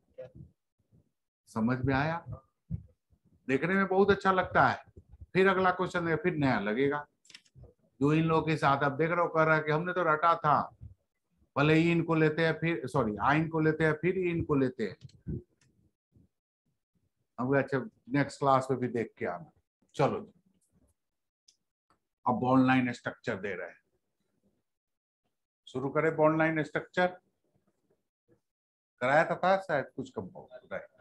समझ में आया? देखने में बहुत अच्छा लगता है, फिर अगला क्वेश्चन है, फिर नया लगेगा। जो इन लोगों के साथ आप देख रहे हो कर रहा है कि हमने तो रटा था, भले ही इनको लेते हैं फिर सॉरी आइन को लेते हैं फिर इनको लेते हैं। हम अच्छा नेक्स्ट क्लास में भी देख के आना। चलो अब बॉन्ड लाइन स्ट्रक्चर दे रहे हैं, शुरू करें। बॉन्ड लाइन स्ट्रक्चर कराया था, था शायद कुछ कम हो रहा है।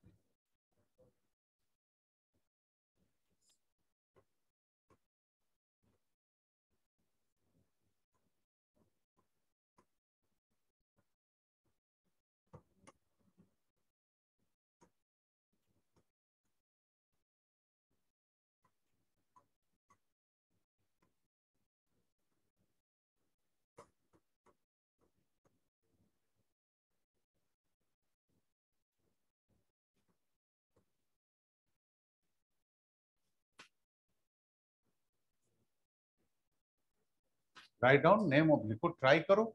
Right down name of liquid, try करो।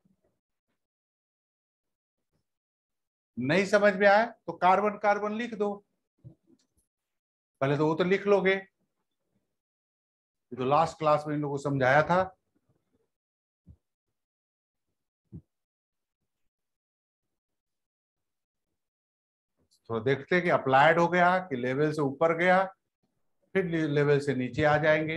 नहीं समझ में आया तो कार्बन कार्बन लिख दो, पहले तो वो तो लिख लोगे, ये तो लास्ट क्लास में इन लोगों को समझाया था। तो देखते हैं कि अप्लाइड हो गया कि लेवल से ऊपर गया, फिर लेवल से नीचे आ जाएंगे।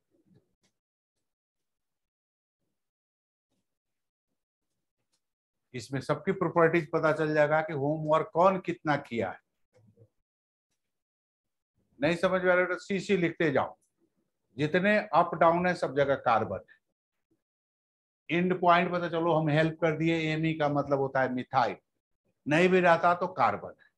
इसमें सबकी प्रॉपर्टीज पता चल जाएगा कि होमवर्क कौन कितना किया है। नहीं समझ में आ रहा तो सी सी लिखते जाओ, जितने अप डाउन है सब जगह कार्बन है। एंड पॉइंट पता चलो हम हेल्प कर दिए, एमी का मतलब होता है मिथाइल, नहीं भी रहता तो कार्बन है।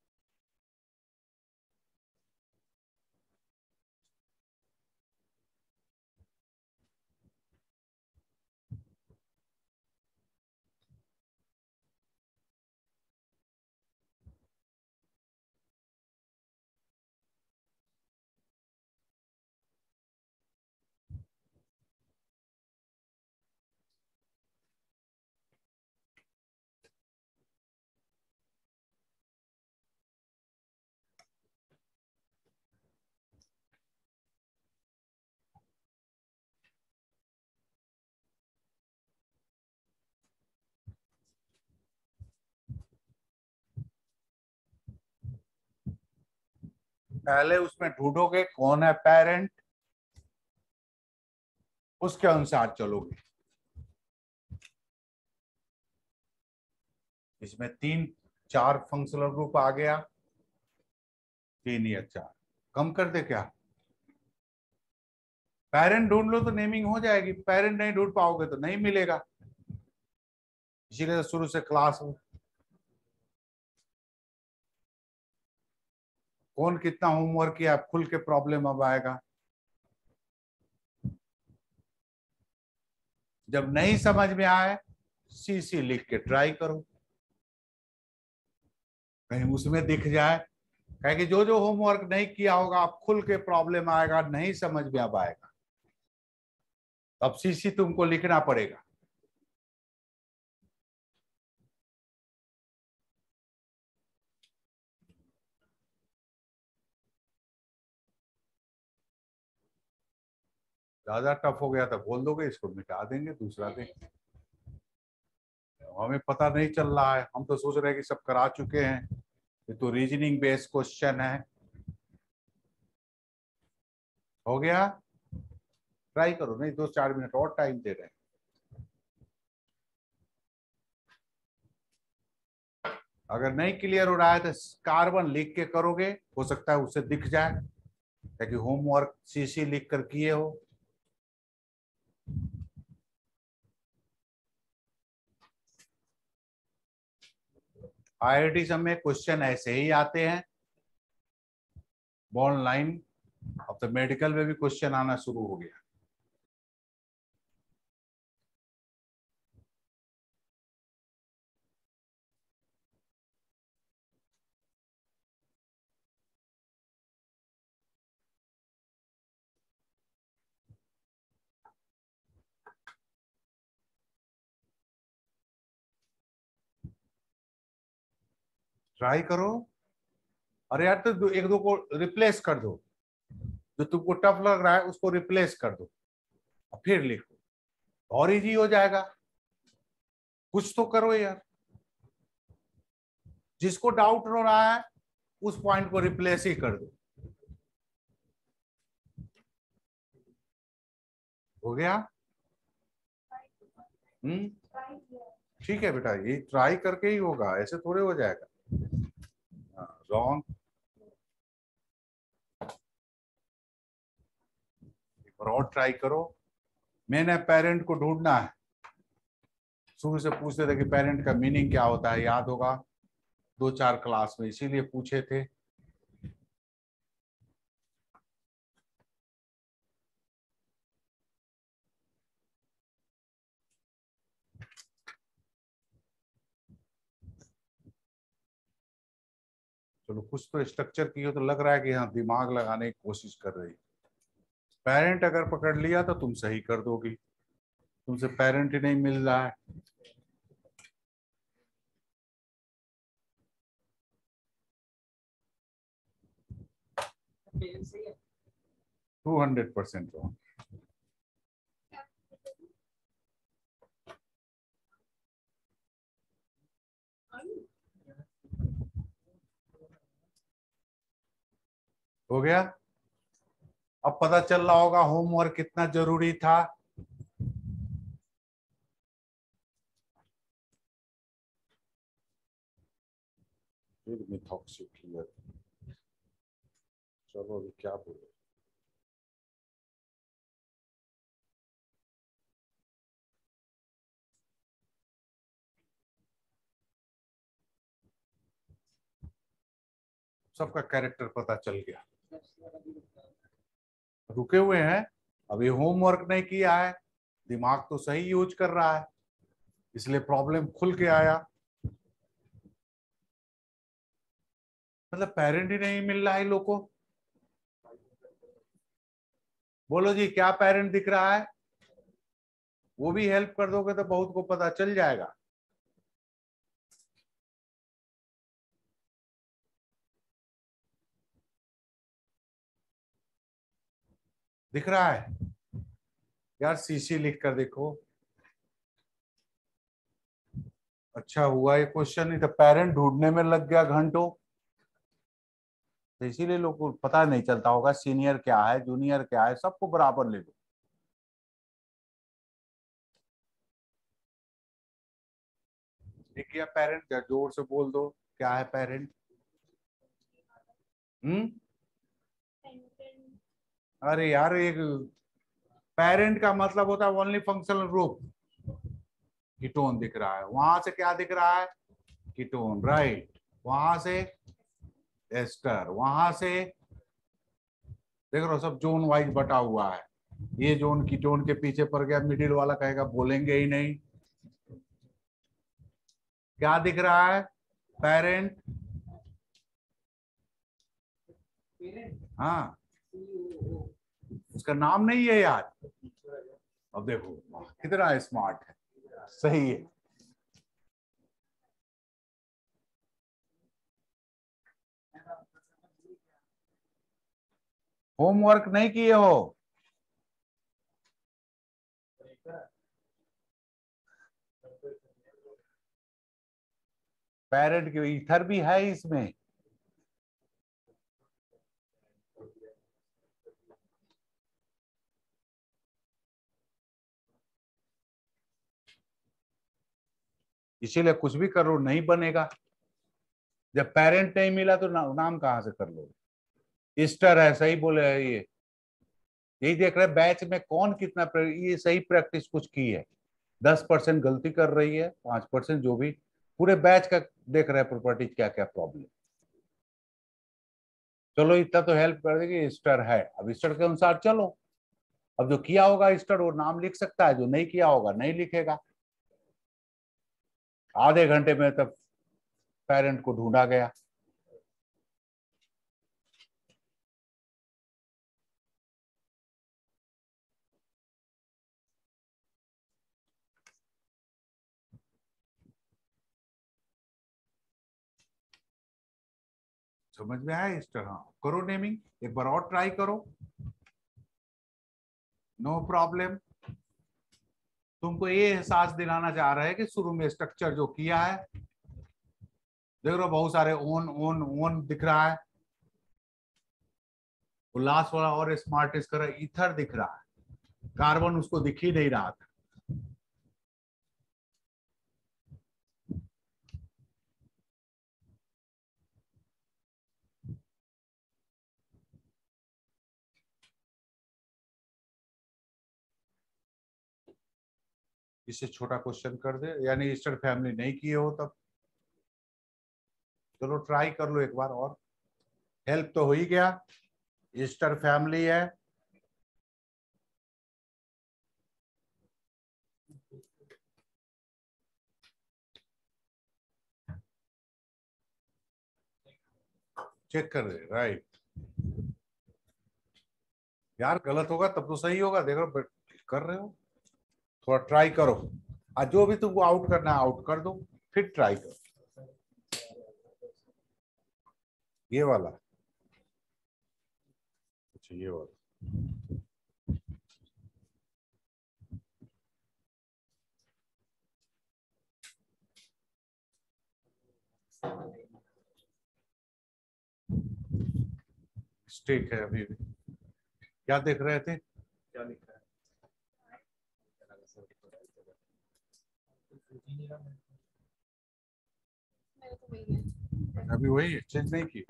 पहले उसमें ढूंढोगे कौन है पेरेंट, उसके अनुसार चलोगे। इसमें तीन चार फंक्शनल ग्रुप आ गया, तीन या चार, कम कर दे क्या? पेरेंट ढूंढ लो तो नेमिंग हो जाएगी, पेरेंट नहीं ढूंढ पाओगे तो नहीं मिलेगा। इसीलिए शुरू से क्लास में कौन कितना होमवर्क किया खुल के प्रॉब्लम अब आएगा। जब नहीं समझ में आए सी सी लिख के ट्राई करो, कहीं उसमें दिख जाए। कहे कि जो जो होमवर्क नहीं किया होगा आप खुल के प्रॉब्लम आएगा, नहीं समझ में अब आएगा, अब सी सी तुमको लिखना पड़ेगा। ज्यादा टफ हो गया था बोल दोगे, इसको मिटा देंगे दूसरा देंगे। हमें पता नहीं चल रहा है, हम तो सोच रहे हैं कि सब करा चुके हैं। ये तो रीजनिंग बेस्ड क्वेश्चन है। हो गया, ट्राई करो, नहीं दो चार मिनट और टाइम दे रहे हैं। अगर नहीं क्लियर हो रहा है तो कार्बन लिख के करोगे, हो सकता है उससे दिख जाए, ताकि होमवर्क सीसी लिख कर किए हो। आईआईटी सब में क्वेश्चन ऐसे ही आते हैं। बॉन्ड लाइन, अब तो मेडिकल में भी क्वेश्चन आना शुरू हो गया। ट्राई करो। अरे यार, तो एक दो को रिप्लेस कर दो, जो तुमको टफ लग रहा है उसको रिप्लेस कर दो और फिर लिखो, और इजी हो जाएगा। कुछ तो करो यार। जिसको डाउट हो रहा है उस पॉइंट को रिप्लेस ही कर दो। हो गया? हम्म ठीक है बेटा, ये ट्राई करके ही होगा, ऐसे थोड़े हो जाएगा। रॉन्ग। एक बार और ट्राई करो। मैंने पेरेंट को ढूंढना है। शुरू से पूछते थे कि पेरेंट का मीनिंग क्या होता है, याद होगा दो चार क्लास में, इसीलिए पूछे थे। चलो, कुछ तो स्ट्रक्चर की हो तो लग रहा है कि हाँ दिमाग लगाने की कोशिश कर रही। पेरेंट अगर पकड़ लिया तो तुम सही कर दोगी, तुमसे पेरेंट ही नहीं मिल रहा है। Two hundred percent wrong. हो गया? अब पता चल रहा होगा होमवर्क कितना जरूरी था। फिर मिथॉक्सी क्लियर। चलो अभी क्या बोले। सबका कैरेक्टर पता चल गया। रुके हुए हैं, अभी होमवर्क नहीं किया है, दिमाग तो सही यूज कर रहा है, इसलिए प्रॉब्लम खुल के आया। मतलब पेरेंट ही नहीं मिल रहा है लोग को। बोलो जी, क्या पेरेंट दिख रहा है? वो भी हेल्प कर दोगे तो बहुत को पता चल जाएगा। दिख रहा है यार? सीसी लिख कर देखो। अच्छा हुआ ये क्वेश्चन, नहीं तो पेरेंट ढूंढने में लग गया घंटों। तो इसीलिए लोग को पता नहीं चलता होगा सीनियर क्या है, जूनियर क्या है, सबको बराबर ले लो। देखिए पेरेंट, जोर से बोल दो, क्या है पेरेंट? हम्म अरे यार, एक पेरेंट का मतलब होता है ओनली फंक्शनल ग्रुप। कीटोन दिख रहा है, वहां से क्या दिख रहा है? Ketone, right. वहां से एस्टर, वहां से देख रहे हो सब जोन वाइज बटा हुआ है। ये जोन कीटोन के पीछे पड़ गया, मिडिल वाला कहेगा बोलेंगे ही नहीं। क्या दिख रहा है? पेरेंट। हाँ, उसका नाम नहीं है यार। अब देखो कितना स्मार्ट है। सही है। होमवर्क नहीं किए हो? पेरेंट की इथर भी है इसमें। इसीलिए कुछ भी करो नहीं बनेगा। जब पेरेंट नहीं मिला तो ना, नाम कहाँ से कर लोगे? ईस्टर है, सही बोले है ये। यही देख रहे बैच में कौन कितना प्रे- ये सही प्रैक्टिस कुछ की है। दस परसेंट गलती कर रही है, पांच परसेंट जो भी। पूरे बैच का देख रहे हैं प्रॉपर्टी क्या क्या प्रॉब्लम। चलो इतना तो हेल्प कर देगी, ईस्टर है, अब ईस्टर के अनुसार चलो। अब जो किया होगा ईस्टर वो नाम लिख सकता है, जो नहीं किया होगा नहीं लिखेगा। आधे घंटे में तब पेरेंट को ढूंढा गया। समझ में आया ईस्टर? हाँ करो नेमिंग, एक बार और ट्राई करो, नो प्रॉब्लम। तुमको ये एहसास दिलाना चाह रहे हैं कि शुरू में स्ट्रक्चर जो किया है, देख रहे हो बहुत सारे ओन ओन ओन दिख रहा है, वो लास्ट वाला और स्मार्टेस्ट कर इथर दिख रहा है, कार्बन उसको दिख ही नहीं रहा था। इससे छोटा क्वेश्चन कर दे, यानी ईस्टर फैमिली नहीं किए हो तब। चलो ट्राई कर लो एक बार और, हेल्प तो हो ही गया। ईस्टर फैमिली है, चेक कर रहे राइट। यार गलत होगा तब तो सही होगा, देखो कर रहे हो, थोड़ा ट्राई करो। आज जो भी तुमको आउट करना है आउट कर दो, फिर ट्राई करो। ये वाला, अच्छा ये वाला। स्टेक है अभी भी। क्या देख रहे थे? क्या लिखा है? अभी वही चेंज नहीं की।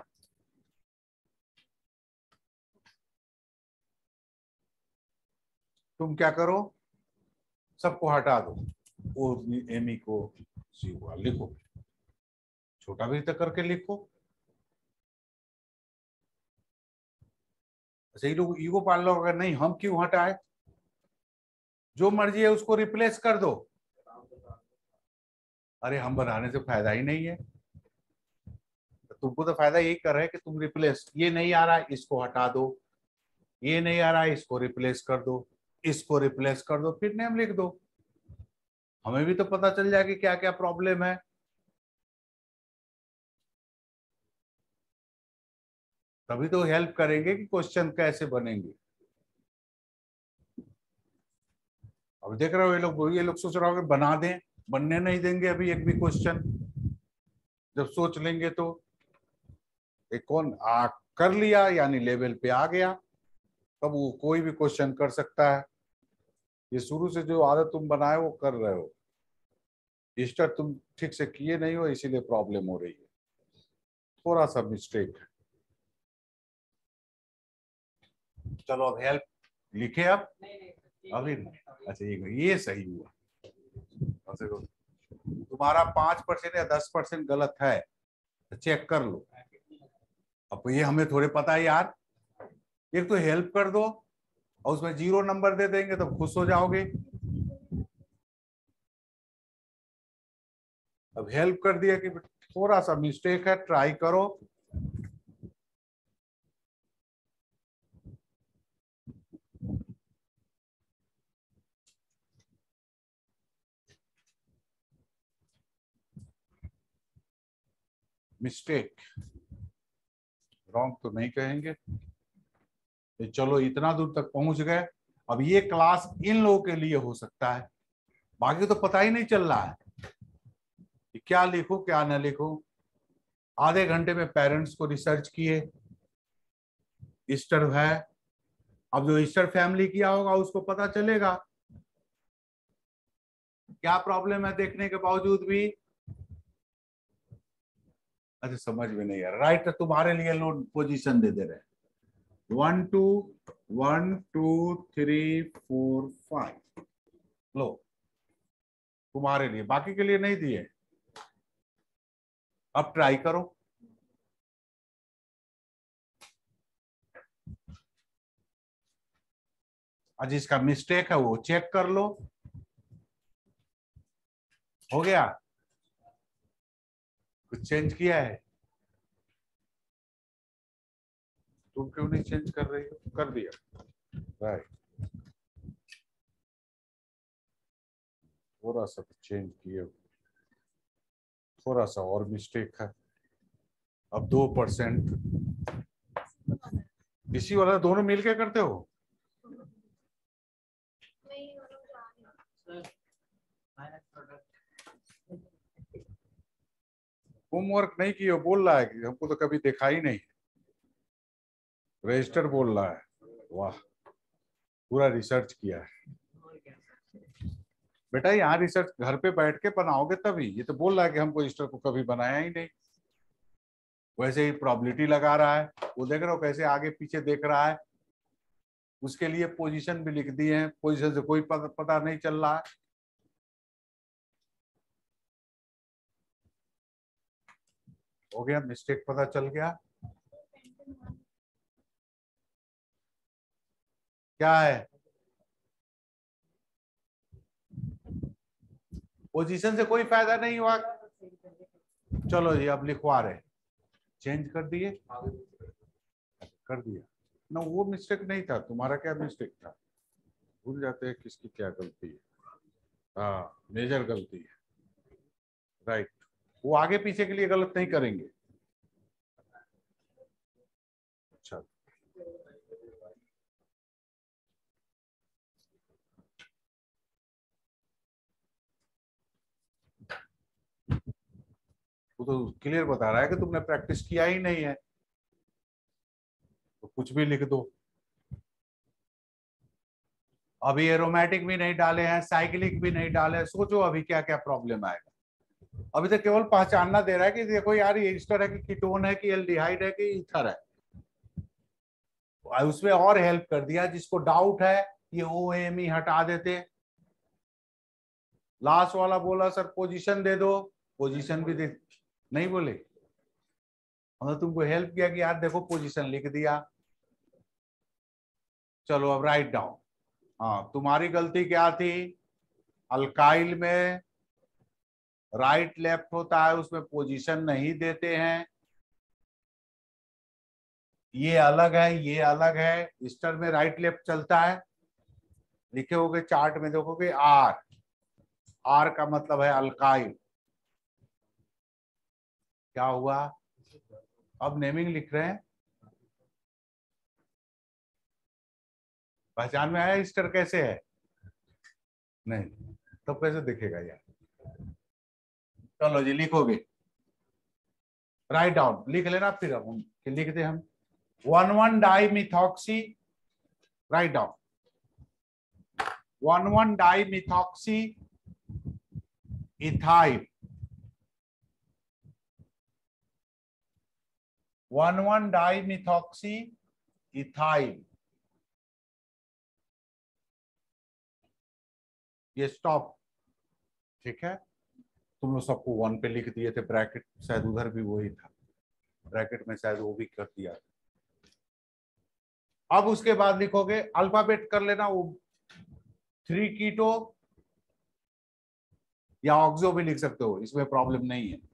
तुम क्या करो, सबको हटा दो, ओ एमी को सी हुआ लिखो, छोटा भी तक करके लिखो। सही लोग ईगो पाल लो, अगर नहीं हम क्यों हटाए, जो मर्जी है उसको रिप्लेस कर दो। अरे हम बनाने से फायदा ही नहीं है, तुमको तो फायदा यही कर रहे हैं कि तुम रिप्लेस, ये नहीं आ रहा है इसको हटा दो, ये नहीं आ रहा है इसको रिप्लेस कर दो, इसको रिप्लेस कर दो, फिर नेम लिख दो। हमें भी तो पता चल जाएगा कि क्या क्या प्रॉब्लम है। तभी तो हेल्प करेंगे कि क्वेश्चन कैसे बनेंगे। अब देख रहे हो ये लोग ये लोग सोच रहे हो बना दें, बनने नहीं देंगे अभी एक भी क्वेश्चन। जब सोच लेंगे तो एक कौन आ कर लिया यानी लेवल पे आ गया, तब वो कोई भी क्वेश्चन कर सकता है। ये शुरू से जो आदत तुम बनाए वो कर रहे हो, ईस्टर तुम ठीक से किए नहीं हो इसीलिए प्रॉब्लम हो रही है, थोड़ा सा मिस्टेक है। चलो अब हेल्प लिखे अब अभी। अच्छा ये ये सही हुआ, तुम्हारा पांच परसेंट या दस परसेंट गलत है तो चेक कर लो। अब ये हमें थोड़े पता है यार, एक तो हेल्प कर दो और उसमें जीरो नंबर दे देंगे तो खुश हो जाओगे। अब हेल्प कर दिया कि थोड़ा सा मिस्टेक है, ट्राई करो। मिस्टेक, रॉन्ग तो नहीं कहेंगे। तो चलो इतना दूर तक पहुंच गए। अब ये क्लास इन लोगों के लिए हो सकता है, बाकी तो पता ही नहीं चल रहा है कि क्या लिखो क्या ना लिखो। आधे घंटे में पेरेंट्स को रिसर्च किए, ईस्टर है, अब जो ईस्टर फैमिली किया होगा उसको पता चलेगा क्या प्रॉब्लम है देखने के बावजूद भी। अच्छा समझ में नहीं आ रहा। राइट, तुम्हारे लिए लोड पोजीशन दे दे रहे हैं। One two one two three four five, लो तुम्हारे लिए, बाकी के लिए नहीं दिए। अब ट्राई करो। आज इसका मिस्टेक है वो चेक कर लो। हो गया? कुछ चेंज किया है? तुम क्यों नहीं चेंज कर रही हो? कर दिया। राइट, थोड़ा सा चेंज किए, थोड़ा सा और मिस्टेक है। अब दो परसेंट इसी वाला दोनों मिलके करते हो? होमवर्क नहीं किए हो बोल रहा है कि हमको तो कभी देखा ही नहीं। रजिस्टर बोल रहा है। वाह, पूरा रिसर्च किया है बेटा। यहाँ रिसर्च घर पे बैठ के बनाओगे तभी। ये तो बोल रहा है कि हमको रजिस्टर को कभी बनाया ही नहीं। वैसे ही प्रोबेबिलिटी लगा रहा है, वो देख रहे हो कैसे आगे पीछे देख रहा है। उसके लिए पोजीशन भी लिख दिए हैं, पोजीशन से कोई पता, पता नहीं चल रहा है। हो गया, मिस्टेक पता चल गया। क्या है? पोजीशन से कोई फायदा नहीं हुआ। चलो जी अब लिखवा रहे, चेंज कर दिए, कर दिया ना। वो मिस्टेक नहीं था तुम्हारा, क्या मिस्टेक था? भूल जाते हैं किसकी क्या गलती है। हाँ, मेजर गलती है। राइट, वो आगे पीछे के लिए गलत नहीं करेंगे। अच्छा, वो तो क्लियर बता रहा है कि तुमने प्रैक्टिस किया ही नहीं है, तो कुछ भी लिख दो। अभी एरोमेटिक भी नहीं डाले हैं, साइक्लिक भी नहीं डाले, सोचो अभी क्या क्या प्रॉब्लम आएगा। अभी तो केवल पहचानना दे रहा है कि देखो यार ये ईस्टर है कि कीटोन है कि एल्डिहाइड है कि ईथर है। उसमें और हेल्प कर दिया, जिसको डाउट है ये ओ एम ई हटा देते। लास्ट वाला बोला सर पोजीशन दे दो, पोजीशन भी दे, नहीं बोले। हमने तुमको हेल्प किया कि यार देखो पोजीशन लिख दिया। चलो अब राइट डाउन। हाँ, तुम्हारी गलती क्या थी? अल्काइल में राइट लेफ्ट होता है, उसमें पोजीशन नहीं देते हैं। ये अलग है, ये अलग है। ईस्टर में राइट लेफ्ट चलता है। लिखे होगे चार्ट में, देखोगे आर, आर का मतलब है अल्काइल। क्या हुआ? अब नेमिंग लिख रहे हैं। पहचान में आया ईस्टर कैसे है? नहीं, तो कैसे दिखेगा यार? चलो जी लिखोगे, राइट डाउन लिख लेना, फिर हम लिख दे हम one one di methoxy. Right down one one di methoxy ethyl, one one di methoxy ethyl. ये स्टॉप, ठीक है। तुम लोग सबको वन पे लिख दिए थे, ब्रैकेट शायद उधर भी वही था, ब्रैकेट में शायद वो भी कर दिया। अब उसके बाद लिखोगे अल्फाबेट कर लेना, वो थ्री कीटो या ऑक्सो भी लिख सकते हो, इसमें प्रॉब्लम नहीं है।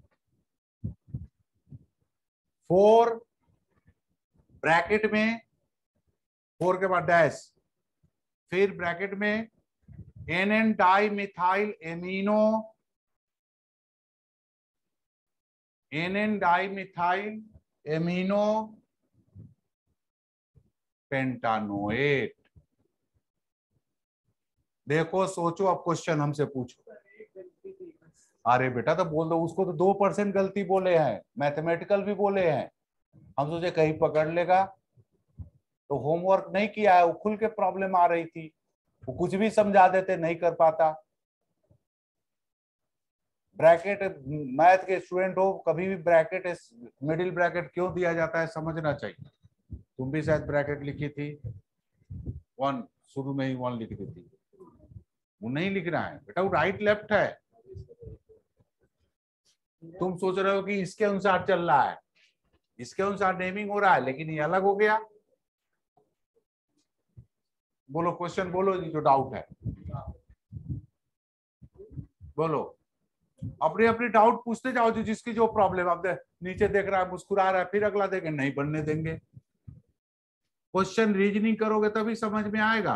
फोर ब्रैकेट में, फोर के बाद डैश, फिर ब्रैकेट में N N di methyl amino, N N di methyl amino pentanoate. देखो सोचो, अब क्वेश्चन हमसे पूछो। अरे बेटा तो बोल दो, उसको तो दो परसेंट गलती बोले हैं, मैथमेटिकल भी बोले हैं। हम सोचे कहीं पकड़ लेगा, तो होमवर्क नहीं किया है, वो खुल के प्रॉब्लम आ रही थी, वो कुछ भी समझा देते, नहीं कर पाता। ब्रैकेट मैथ के स्टूडेंट हो, कभी भी ब्रैकेट मिडिल ब्रैकेट क्यों दिया जाता है समझना चाहिए। तुम भी शायद ब्रैकेट लिखी थी, वन शुरू में ही वन लिख दी थी, वो नहीं लिख रहा है बेटा, वो राइट लेफ्ट है। तुम सोच रहे हो कि इसके अनुसार चल रहा है, इसके अनुसार नेमिंग हो रहा है, लेकिन ये अलग हो गया। बोलो क्वेश्चन बोलो जी, जो डाउट है बोलो, अपने अपने डाउट पूछते जाओ जी, जिसकी जो प्रॉब्लम। अब दे, नीचे देख रहा है मुस्कुरा रहा है, फिर अगला देखे नहीं बनने देंगे। क्वेश्चन रीजनिंग करोगे तभी समझ में आएगा।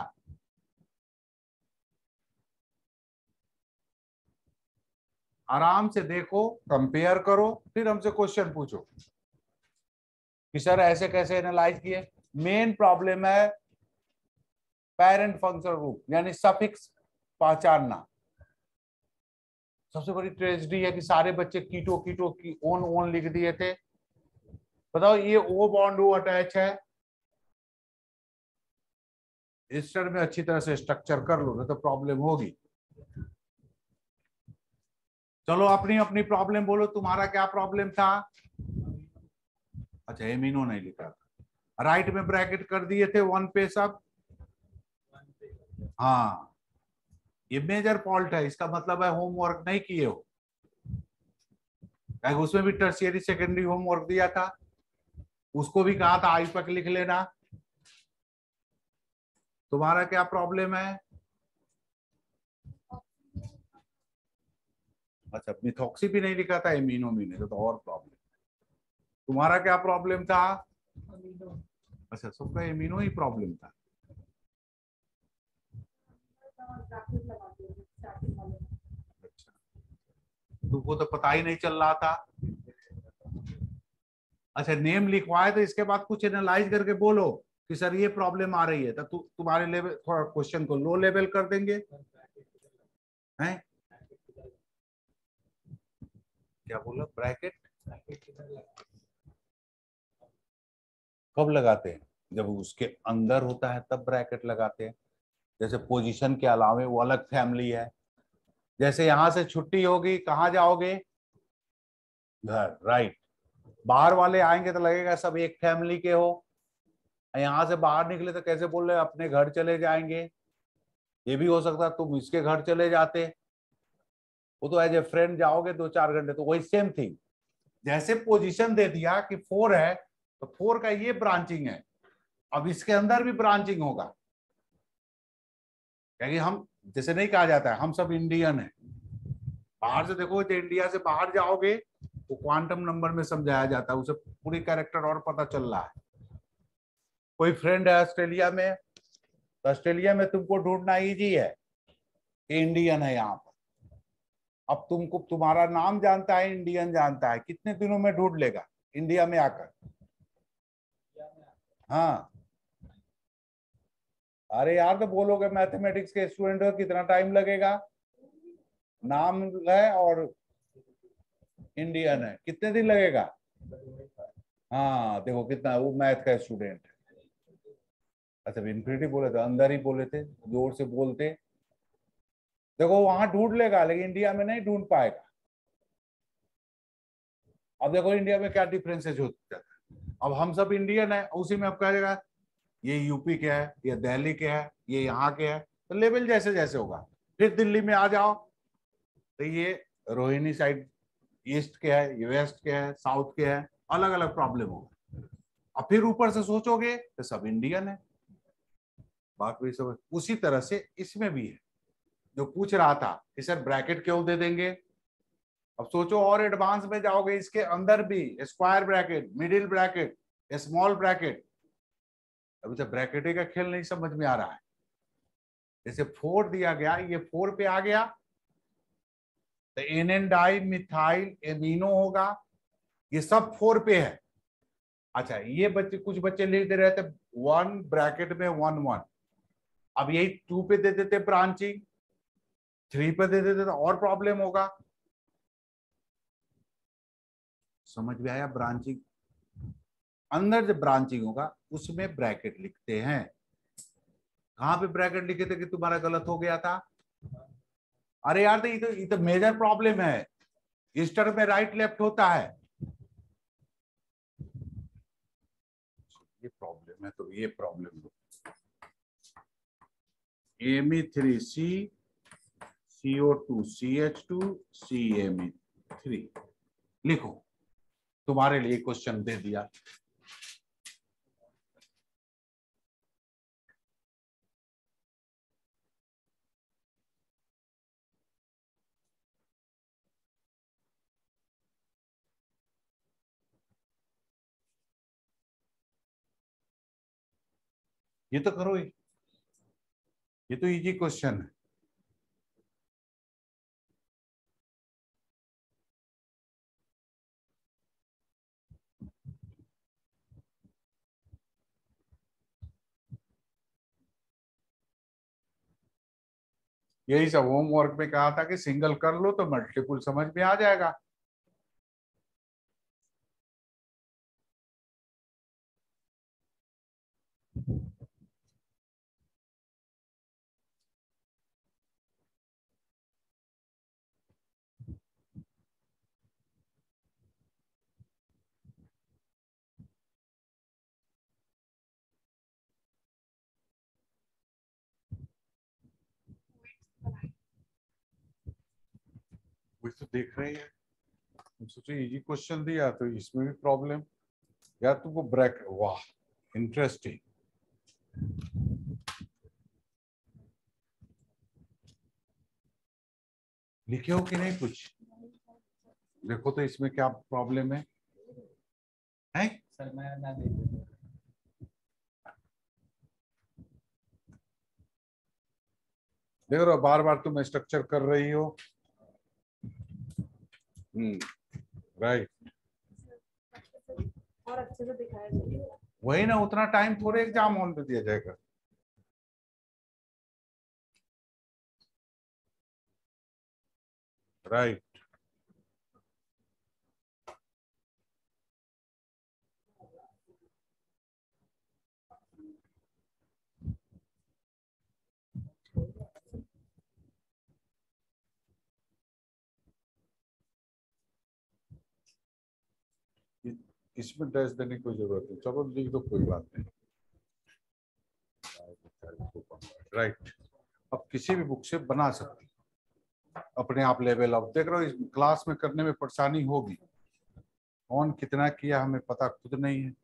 आराम से देखो, कंपेयर करो, फिर हमसे क्वेश्चन पूछो कि सर ऐसे कैसे एनालाइज किए। मेन प्रॉब्लम है पेरेंट फंक्शन ग्रुप, यानी सफिक्स पहचानना। सबसे बड़ी ट्रेजेडी है कि सारे बच्चे कीटो कीटो की ओन ओन लिख दिए थे। बताओ ये ओ बॉन्ड ओ अटैच है, रजिस्टर में अच्छी तरह से स्ट्रक्चर कर लो, तो प्रॉब्लम होगी। चलो अपनी अपनी प्रॉब्लम बोलो, तुम्हारा क्या प्रॉब्लम था। अच्छा एमिनो नहीं लिखा था, राइट में ब्रैकेट कर दिए थे वन पे सब। हाँ ये मेजर फॉल्ट है, इसका मतलब है होमवर्क नहीं किए हो। उसमें भी टर्शियरी सेकेंडरी होमवर्क दिया था, उसको भी कहा था आई पक लिख लेना। तुम्हारा क्या प्रॉब्लम है। अच्छा मिथॉक्सी भी नहीं लिखा था, एमिनो भी नहीं, तो और प्रॉब्लम। तुम्हारा क्या प्रॉब्लम था। अच्छा सबका एमिनो ही प्रॉब्लम था। अच्छा तुमको तो पता ही नहीं चल रहा था। अच्छा नेम लिखवाए तो इसके बाद कुछ एनालाइज करके बोलो कि सर ये प्रॉब्लम आ रही है, तो तु, तुम्हारे लेवल थोड़ा क्वेश्चन को लो लेवल कर देंगे। हैं क्या बोला ब्रैकेट कब लगाते हैं, जब उसके अंदर होता है तब ब्रैकेट लगाते हैं। जैसे पोजीशन के अलावे वो अलग फैमिली है। जैसे यहां से छुट्टी होगी कहाँ जाओगे, घर, राइट। बाहर वाले आएंगे तो लगेगा सब एक फैमिली के हो। यहां से बाहर निकले तो कैसे बोल रहे अपने घर चले जाएंगे। ये भी हो सकता तुम इसके घर चले जाते, वो तो एज ए फ्रेंड जाओगे दो चार घंटे, तो वही सेम थिंग। जैसे पोजीशन दे दिया कि फोर है, तो फोर का ये ब्रांचिंग है, अब इसके अंदर भी ब्रांचिंग होगा। क्योंकि हम जैसे नहीं कहा जाता है हम सब इंडियन है, बाहर से देखो तो इंडिया से बाहर जाओगे तो क्वांटम नंबर में समझाया जाता है, उसे पूरी कैरेक्टर और पता चल रहा है। कोई फ्रेंड है ऑस्ट्रेलिया में, तो ऑस्ट्रेलिया में तुमको ढूंढना इजी है कि इंडियन है यहाँ पर। अब तुमको तुम्हारा नाम जानता है, इंडियन जानता है, कितने दिनों में ढूंढ लेगा इंडिया में आकर। हाँ अरे यार तो बोलोगे मैथमेटिक्स के स्टूडेंट हो कितना टाइम लगेगा। नाम है और इंडियन है, कितने दिन लगेगा। हाँ देखो कितना, वो मैथ का स्टूडेंट है। अच्छा इन्फिनिटी बोले थे, अंदर ही बोले थे, जोर से बोलते। देखो वहां ढूंढ लेगा, लेकिन इंडिया में नहीं ढूंढ पाएगा। अब देखो इंडिया में क्या डिफरेंसेस होता है। अब हम सब इंडियन है, उसी में अब कहेगा ये यूपी के है, ये दिल्ली के है, ये यहाँ के है, तो लेवल जैसे जैसे होगा। फिर दिल्ली में आ जाओ तो ये रोहिणी साइड ईस्ट के है, ये वेस्ट के है, साउथ के है, अलग अलग प्रॉब्लम होगा। अब फिर ऊपर से सोचोगे तो सब इंडियन है, बाकी सब। उसी तरह से इसमें भी है। जो पूछ रहा था कि सर ब्रैकेट क्यों दे देंगे, अब सोचो और एडवांस में जाओगे, इसके अंदर भी square bracket, middle bracket, small bracket. अभी तो ब्रैकेट का खेल नहीं समझ में आ रहा है। जैसे फोर दिया गया, ये फोर पे आ गया तो N N di methyl amino होगा, ये सब फोर पे है। अच्छा ये बच्चे, कुछ बच्चे लिख दे रहे थे वन ब्रैकेट में वन वन, अब यही टू पे दे देते ब्रांचिंग, थ्री पे दे देते तो और प्रॉब्लम होगा। समझ में आया। ब्रांचिंग अंदर जब ब्रांचिंग होगा उसमें ब्रैकेट लिखते हैं। कहां पे ब्रैकेट लिखे थे कि तुम्हारा गलत हो गया था। अरे यार तो ये तो ये तो मेजर प्रॉब्लम है। इस टर्म में राइट लेफ्ट होता है, ये प्रॉब्लम है। तो ये प्रॉब्लम लो, M E three C C O two C H two C M E three लिखो, तुम्हारे लिए क्वेश्चन दे दिया। ये तो करो, ये ये तो इजी क्वेश्चन है। यही सब होमवर्क में कहा था कि सिंगल कर लो तो मल्टीपल समझ में आ जाएगा। वही तो देख रहे हैं, हम सोचे इजी क्वेश्चन दिया तो इसमें भी प्रॉब्लम। यार तुमको ब्रेक, वाह इंटरेस्टिंग। लिखे हो कि नहीं कुछ? देखो तो इसमें क्या प्रॉब्लम है, है? सर मैं ना देख देख रहे हो, बार बार तुम स्ट्रक्चर कर रही हो। Hmm, right. और अच्छे से दिखाया जाएगा। वही ना, उतना टाइम थोड़े एग्जाम हॉल में दिया जाएगा। राइट। इसमें डैश देने की कोई जरूरत नहीं, चलो लिख दो, कोई बात नहीं। राइट। अब किसी भी बुक से बना सकते अपने आप लेवल अप। देख रहे हो, इस क्लास में करने में परेशानी होगी, कौन कितना किया हमें पता खुद नहीं है।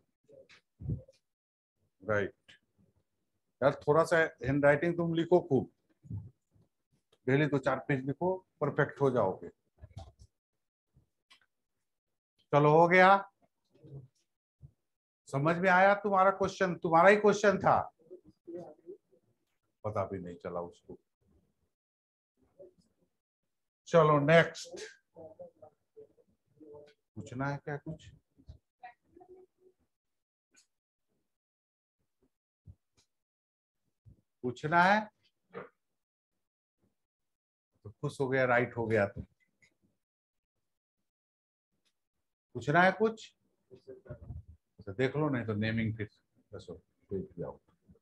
राइट। यार थोड़ा सा हैंड राइटिंग तुम लिखो खूब, डेली दो चार पेज लिखो, परफेक्ट हो जाओगे। चलो हो गया, समझ में आया तुम्हारा क्वेश्चन? तुम्हारा ही क्वेश्चन था, पता भी नहीं चला उसको। चलो नेक्स्ट, पूछना है क्या कुछ? पूछना है तो खुश हो गया, राइट हो गया तो। पूछना है कुछ तो देख लो, नहीं तो नेमिंग फिर बस देख जाओ।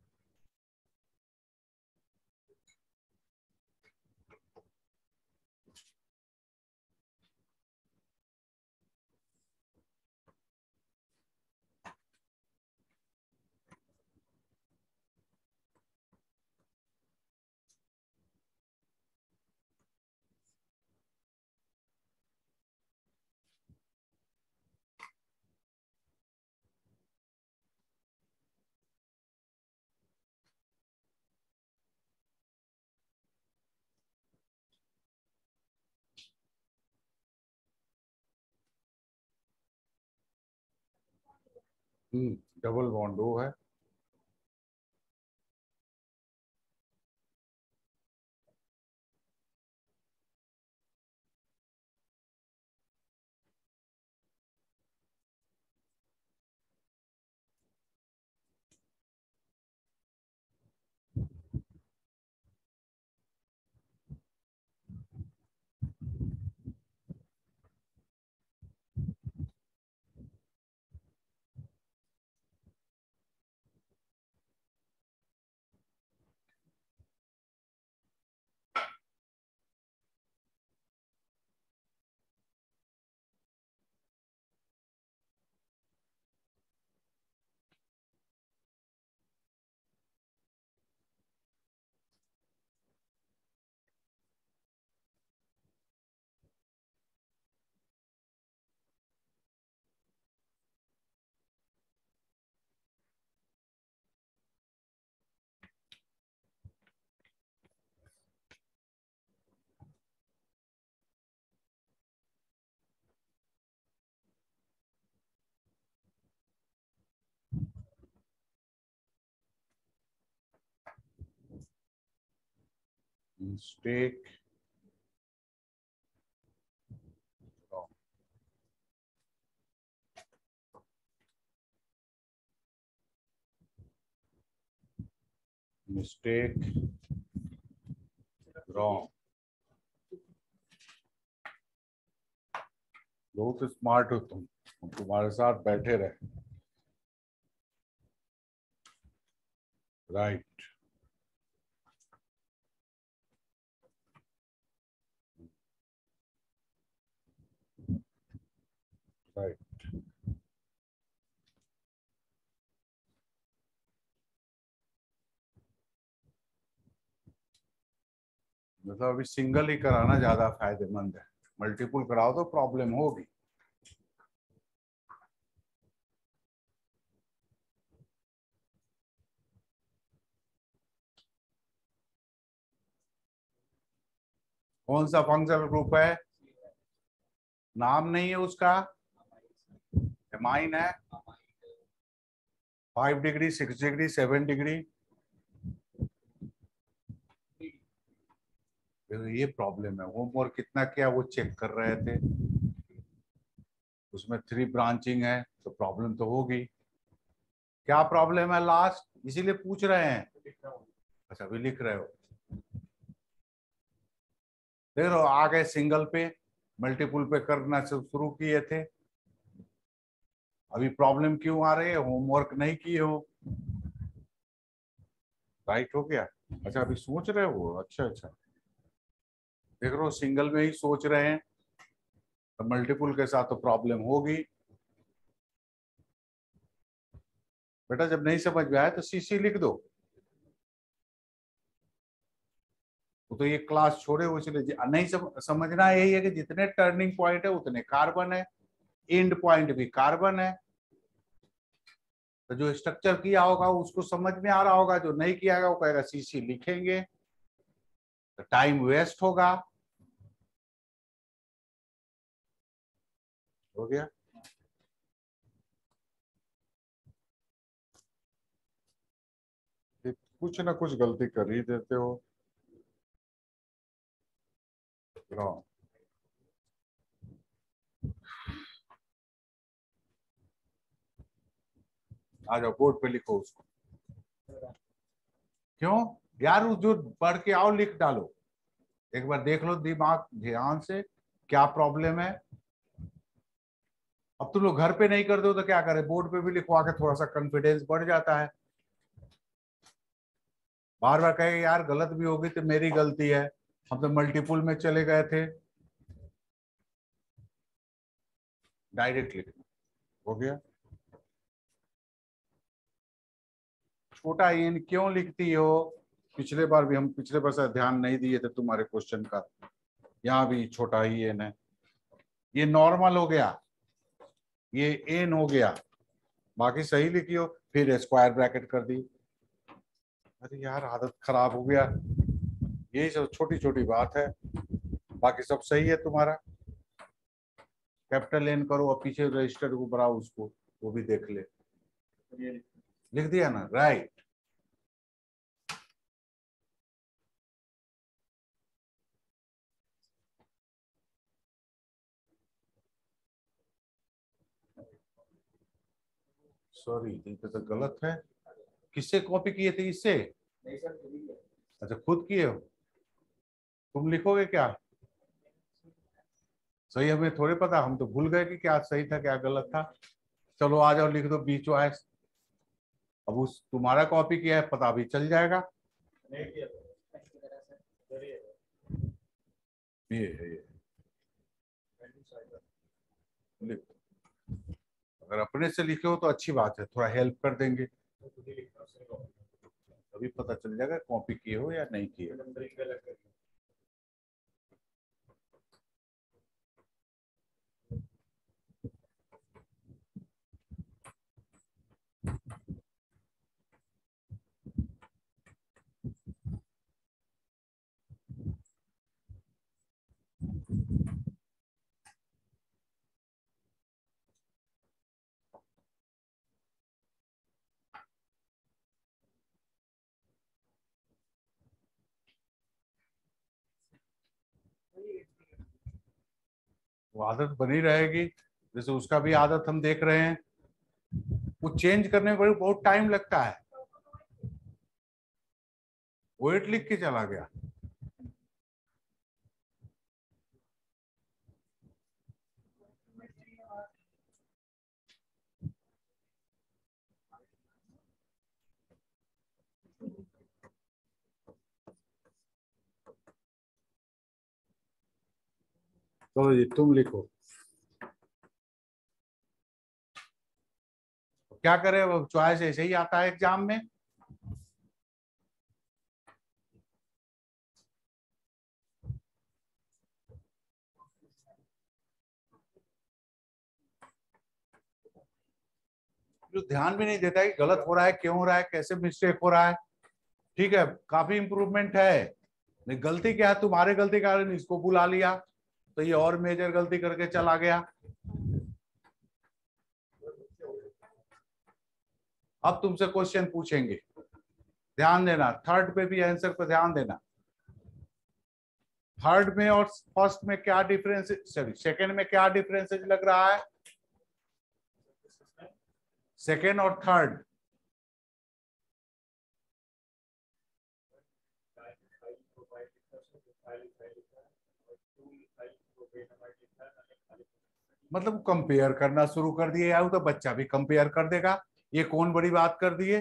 हम्म, डबल बॉन्ड वो है। Mistake mistake wrong. बहुत स्मार्ट हो तुम, हम तुम्हारे साथ बैठे रहे। Right right. Right right. मतलब अभी सिंगल ही कराना ज्यादा फायदेमंद है, मल्टीपल कराओ तो प्रॉब्लम होगी। कौन सा फंक्शनल ग्रुप है? नाम नहीं है उसका, एमाइन है। Five degree, six degree, seven degree. तो ये प्रॉब्लम है। होमवर्क कितना किया वो चेक कर रहे थे, उसमें थ्री ब्रांचिंग है तो प्रॉब्लम तो होगी। क्या प्रॉब्लम है लास्ट, इसीलिए पूछ रहे हैं। अच्छा अभी लिख रहे हो, देख रहे हो आ गए सिंगल पे, मल्टीपल पे करना शुरू किए थे। अभी प्रॉब्लम क्यों आ रही है? होमवर्क नहीं किए हो। राइट हो गया। अच्छा अभी सोच रहे हो, अच्छा अच्छा देख रहे हो सिंगल में ही सोच रहे हैं, तो मल्टीपल के साथ तो प्रॉब्लम होगी। बेटा जब नहीं समझ में आए तो सीसी लिख दो। तो ये क्लास छोड़े हो इसलिए नहीं सम, समझना यही है कि जितने टर्निंग पॉइंट है उतने कार्बन है, एंड पॉइंट भी कार्बन है। तो जो स्ट्रक्चर किया होगा उसको समझ में आ रहा होगा, जो नहीं किया होगा वो कहेगा सीसी लिखेंगे, तो टाइम वेस्ट होगा। हो गया। कुछ ना कुछ गलती कर ही देते हो। हाँ। आ जाओ बोर्ड पे लिखो उसको। क्यों यार, जो पढ़ के आओ लिख डालो, एक बार देख लो दिमाग ध्यान से क्या प्रॉब्लम है। अब तुम लोग घर पे नहीं करते हो तो क्या करें, बोर्ड पे भी लिखवा के थोड़ा सा कॉन्फिडेंस बढ़ जाता है। बार बार कहे यार गलत भी होगी तो मेरी गलती है, हम तो मल्टीपुल में चले गए थे। डायरेक्ट लिखना। हो गया। छोटा एन क्यों लिखती हो? पिछले बार भी हम पिछले बार से ध्यान नहीं दिए थे तुम्हारे क्वेश्चन का। यहाँ भी छोटा ही एन है, ये नॉर्मल हो गया, ये एन हो गया, बाकी सही लिखी हो। फिर स्क्वायर ब्रैकेट कर दी। अरे यार आदत खराब हो गया, यही सब छोटी छोटी बात है, बाकी सब सही है तुम्हारा। कैपिटल एन करो और पीछे रजिस्टर को बढ़ाओ उसको, वो भी देख ले। लिख दिया ना, राइट। सॉरी ये तो गलत है। किससे कॉपी किए थे? इससे? नहीं सर, खुद ही है। अच्छा खुद किए हो। तुम लिखोगे क्या? सही हमें थोड़े पता, हम तो भूल गए कि क्या सही था क्या गलत था। चलो आ जाओ लिख दो बी चॉइस। अब उस तुम्हारा कॉपी किया है पता भी चल जाएगा। नहीं किया सर। सर ये ये है ये, लिख दो। अगर अपने से लिखे हो तो अच्छी बात है, थोड़ा हेल्प कर देंगे, खुद ही लिखना सर। तभी पता चल जाएगा कॉपी किए हो या नहीं किए। नंबरिंग गलत कर दी। वो आदत बनी रहेगी। जैसे उसका भी आदत हम देख रहे हैं, वो चेंज करने में बड़ी बहुत टाइम लगता है। वेट लिख के चला गया। तो ये तुम लिखो, क्या करे, वो चॉइस ऐसे ही आता है एग्जाम में। जो ध्यान भी नहीं देता है कि गलत हो रहा है, क्यों हो रहा है, कैसे मिस्टेक हो रहा है। ठीक है, काफी इंप्रूवमेंट है, नहीं गलती क्या है, तुम्हारे गलती के कारण इसको बुला लिया तो ये और मेजर गलती करके चला गया। अब तुमसे क्वेश्चन पूछेंगे, ध्यान देना, थर्ड पे भी आंसर पे ध्यान देना। थर्ड में और फर्स्ट में क्या डिफरेंस, सॉरी सेकंड में क्या डिफरेंसेस लग रहा है, सेकंड और थर्ड। मतलब कंपेयर करना शुरू कर दिए यार, तो बच्चा भी कंपेयर कर देगा, ये कौन बड़ी बात कर दिए।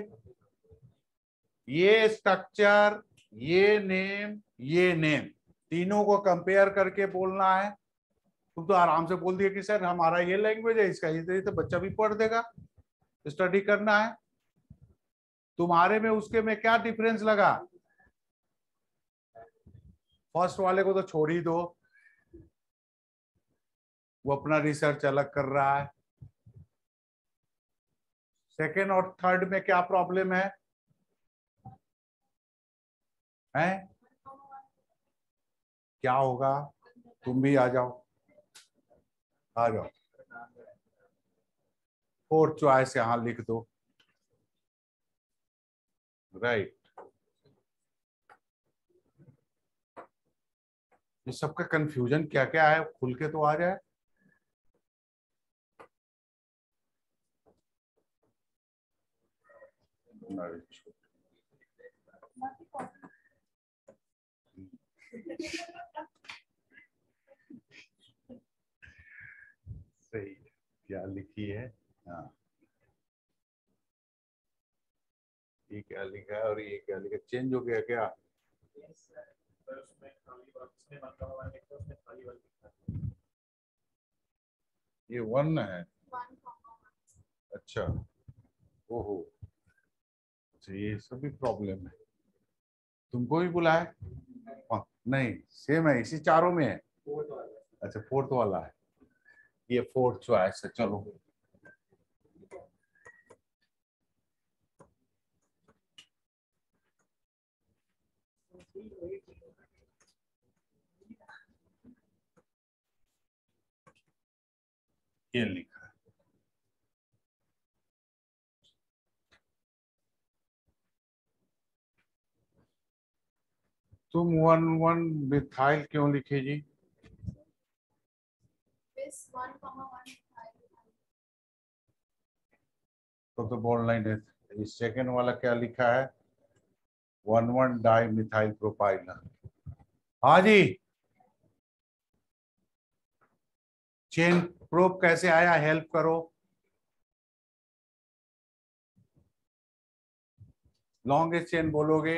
ये स्ट्रक्चर, ये नेम, ये नेम, तीनों को कंपेयर करके बोलना है। तुम तो आराम से बोल दिए कि सर हमारा ये लैंग्वेज है, इसका ये, तो बच्चा भी पढ़ देगा। स्टडी करना है। तुम्हारे में उसके में क्या डिफरेंस लगा, फर्स्ट वाले को तो छोड़ ही दो, वो अपना रिसर्च अलग कर रहा है। सेकेंड और थर्ड में क्या प्रॉब्लम है, हैं? क्या होगा, तुम भी आ जाओ, आ जाओ, फोर्थ चॉइस यहां लिख दो, राइट। ये सबका कंफ्यूजन क्या क्या है, खुल के तो आ जाए। सही, क्या लिखी है, हाँ ये क्या लिखा है और ये क्या लिखा, चेंज हो गया क्या। ये वन है, अच्छा, ओहो, अच्छा ये सभी प्रॉब्लम है। तुमको भी बुलाए, हाँ, नहीं सेम है, इसी चारों में है। अच्छा फोर्थ वाला है, ये फोर्थ चॉइस है, चलो। ये लिखा है, तुम वन वन मिथाइल क्यों लिखे जी। तो तो बोल नहीं देते, इस सेकेंड वाला क्या लिखा है, one one di methyl propyl. हाँ जी, चेन प्रोब कैसे आया, हेल्प करो। लॉन्गेस्ट चेन बोलोगे,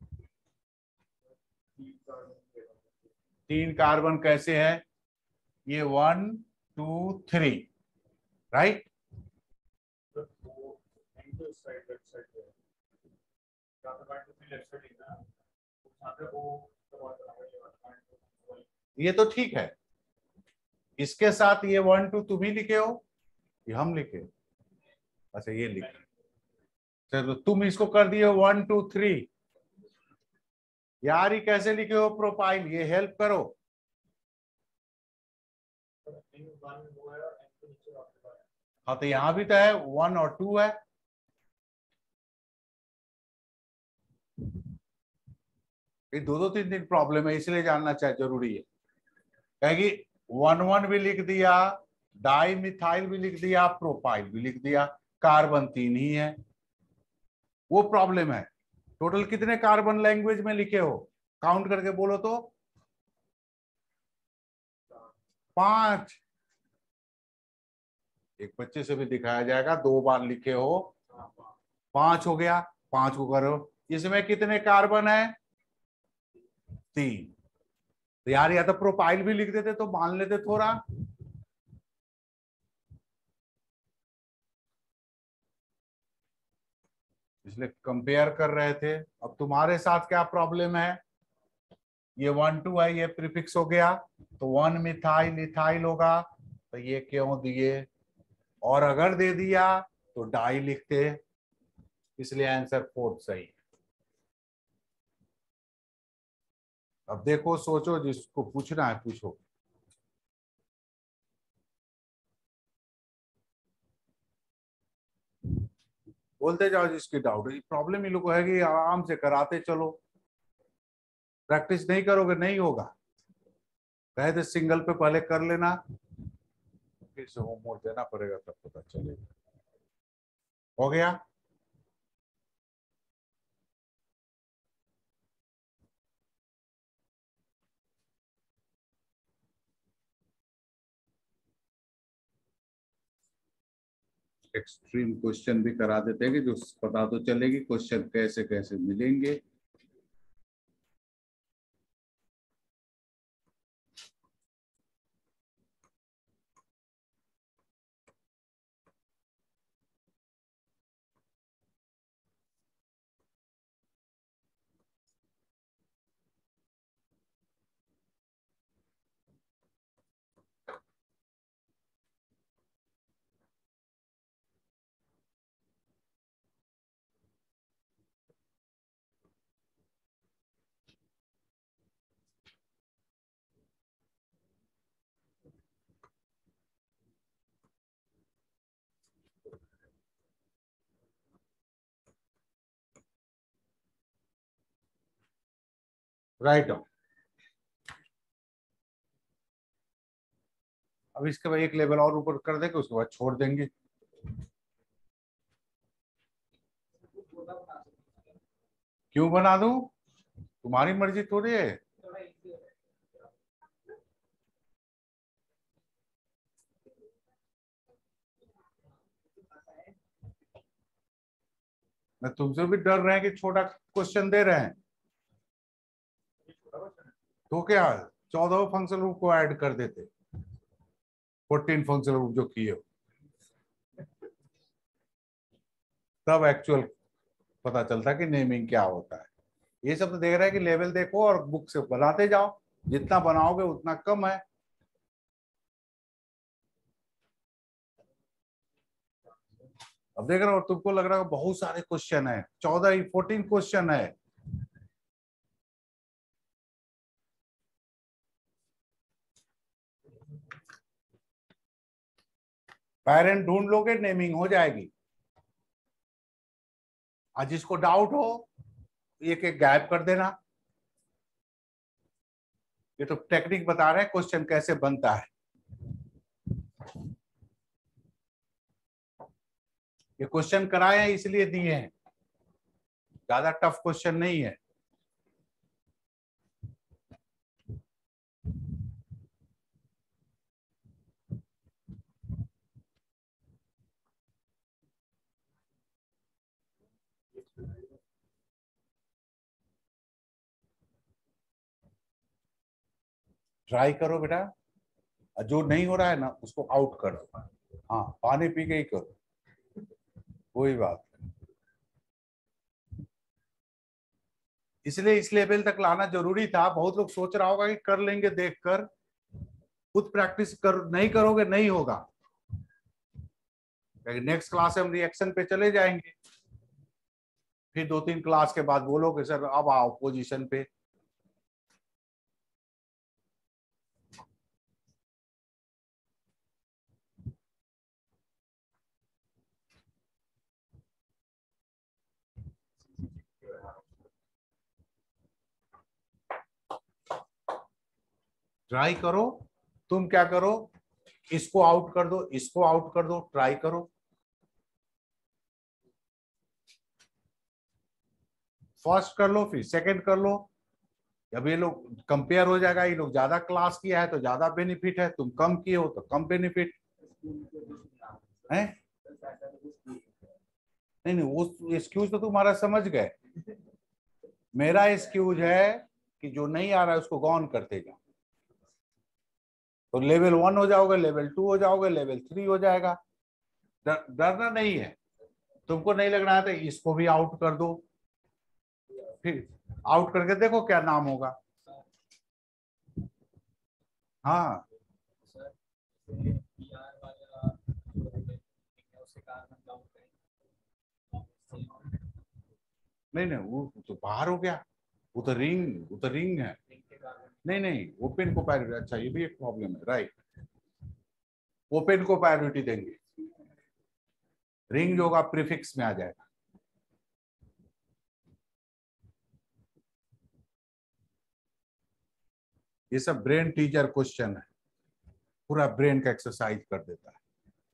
तीन कार्बन कैसे है, ये वन टू थ्री, राइट। ये तो ठीक है, इसके साथ ये वन टू तुम ही लिखे हो, ये हम लिखे, अच्छा ये लिखे, चलो तुम इसको कर दिए वन टू थ्री, यार ये कैसे लिखे हो प्रोपाइल, ये हेल्प करो। हाँ तो यहां भी तो है, वन और टू है, ये दो दो तीन तीन प्रॉब्लम है, इसलिए जानना चाहिए, जरूरी है। कहेगी वन वन भी लिख दिया, डाई मिथाइल भी लिख दिया, प्रोपाइल भी लिख दिया, कार्बन तीन ही है। वो प्रॉब्लम है। टोटल कितने कार्बन लैंग्वेज में लिखे हो, काउंट करके बोलो तो। पांच। एक बच्चे से भी दिखाया जाएगा, दो बार लिखे हो, पांच हो गया। पांच को करो, इसमें कितने कार्बन है, तीन। तो यार या तो प्रोपाइल भी लिख देते तो मान लेते थोड़ा। इसलिए कंपेयर कर रहे थे। अब तुम्हारे साथ क्या प्रॉब्लम है, ये वन टू है, ये प्रीफिक्स हो गया, तो वन मिथाइल इथाइल होगा, तो ये क्यों दिए, और अगर दे दिया तो डाई लिखते, इसलिए आंसर फोर्थ सही। अब देखो, सोचो, जिसको पूछना है पूछो। बोलते जाओ जिसकी डाउट है। प्रॉब्लम इन लोगों को है कि आराम से कराते चलो, प्रैक्टिस नहीं करोगे नहीं होगा। कहे थे सिंगल पे पहले कर लेना, फिर से होमवर्क देना पड़ेगा तब पता चलेगा। हो गया। एक्सट्रीम क्वेश्चन भी करा देते हैं कि जो पता तो चलेगी क्वेश्चन कैसे कैसे मिलेंगे। राइट। अब इसके बाद एक लेवल और ऊपर कर देंगे, उसके बाद छोड़ देंगे। क्यों बना दूं, तुम्हारी मर्जी थोड़ी है। मैं तुमसे भी डर रहे हैं कि छोटा क्वेश्चन दे रहे हैं, तो क्या चौदह फंक्शन ग्रुप को ऐड कर देते, फोर्टीन फंक्शन ग्रुप जो किए हो, तब एक्चुअल पता चलता कि नेमिंग क्या होता है। ये सब तो देख रहे हैं कि लेवल देखो और बुक से बनाते जाओ, जितना बनाओगे उतना कम है। अब देख रहे हो, तुमको लग रहा है बहुत सारे क्वेश्चन है, चौदह फोर्टीन क्वेश्चन है। पेरेंट ढूंढ लोगे, नेमिंग हो जाएगी। आज जिसको डाउट हो एक एक गैप कर देना। ये तो टेक्निक बता रहे हैं क्वेश्चन कैसे बनता है। ये क्वेश्चन कराए हैं इसलिए दिए हैं, ज्यादा टफ क्वेश्चन नहीं है। ट्राई करो बेटा, जो नहीं हो रहा है ना उसको आउट कर दो। हाँ, पानी पी के ही करो, कोई बात नहीं। इसलिए इस लेवल तक लाना जरूरी था। बहुत लोग सोच रहा होगा कि कर लेंगे देखकर, खुद प्रैक्टिस कर नहीं करोगे नहीं होगा। नेक्स्ट क्लास में हम रिएक्शन पे चले जाएंगे, फिर दो तीन क्लास के बाद बोलोगे सर अब आओ पोजीशन पे। ट्राई करो, तुम क्या करो, इसको आउट कर दो, इसको आउट कर दो, ट्राई करो। फर्स्ट कर लो, फिर सेकंड कर लो। जब ये लोग कंपेयर हो जाएगा, ये लोग ज्यादा क्लास किया है तो ज्यादा बेनिफिट है, तुम कम किए हो तो कम बेनिफिट है। नहीं नहीं, वो एक्सक्यूज तो तुम्हारा समझ गए। मेरा एक्सक्यूज है कि जो नहीं आ रहा है उसको गॉन करते जाओ, तो लेवल वन हो जाओगे, लेवल टू हो जाओगे, लेवल थ्री हो जाएगा। डर, डरना नहीं है। तुमको नहीं लग रहा है तो इसको भी आउट कर दो, फिर आउट करके देखो क्या नाम होगा। हाँ नहीं नहीं, वो तो बाहर हो गया, वो तो रिंग, वो तो रिंग है। नहीं नहीं, ओपन को प्रायोरिटी, अच्छा ये भी एक प्रॉब्लम है, राइट। ओपन को प्रायोरिटी देंगे, रिंग जो होगा प्रीफिक्स में आ जाएगा। ये सब ब्रेन टीचर क्वेश्चन है, पूरा ब्रेन का एक्सरसाइज कर देता है।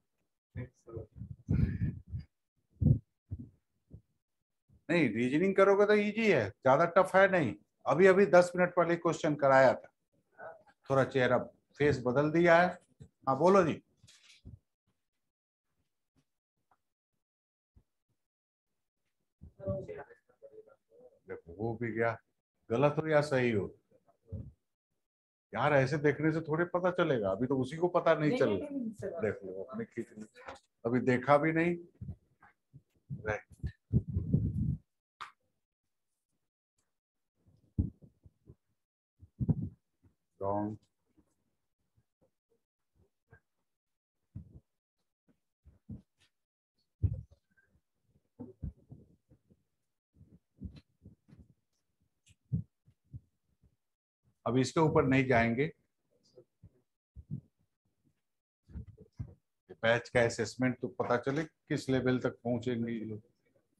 नहीं, रीजनिंग करोगे तो इजी है, ज्यादा टफ है नहीं। अभी अभी दस मिनट पहले क्वेश्चन कराया था, थोड़ा चेहरा फेस बदल दिया है। हाँ बोलो जी। देखो वो भी गया, गलत हो या सही हो यार, ऐसे देखने से थोड़े पता चलेगा, अभी तो उसी को पता नहीं चल रहा। देख लो अपने कितनी, अभी देखा भी नहीं। रॉन्ग। अब इसके ऊपर नहीं जाएंगे, बैच का असेसमेंट तो पता चले किस लेवल तक पहुंचेंगे ये लोग।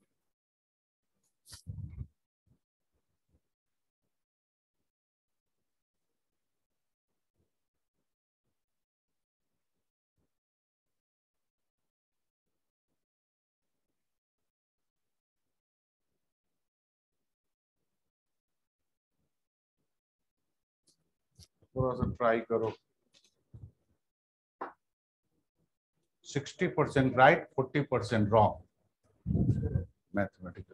थोड़ा सा ट्राई करो। Sixty percent right, forty percent wrong mathematical.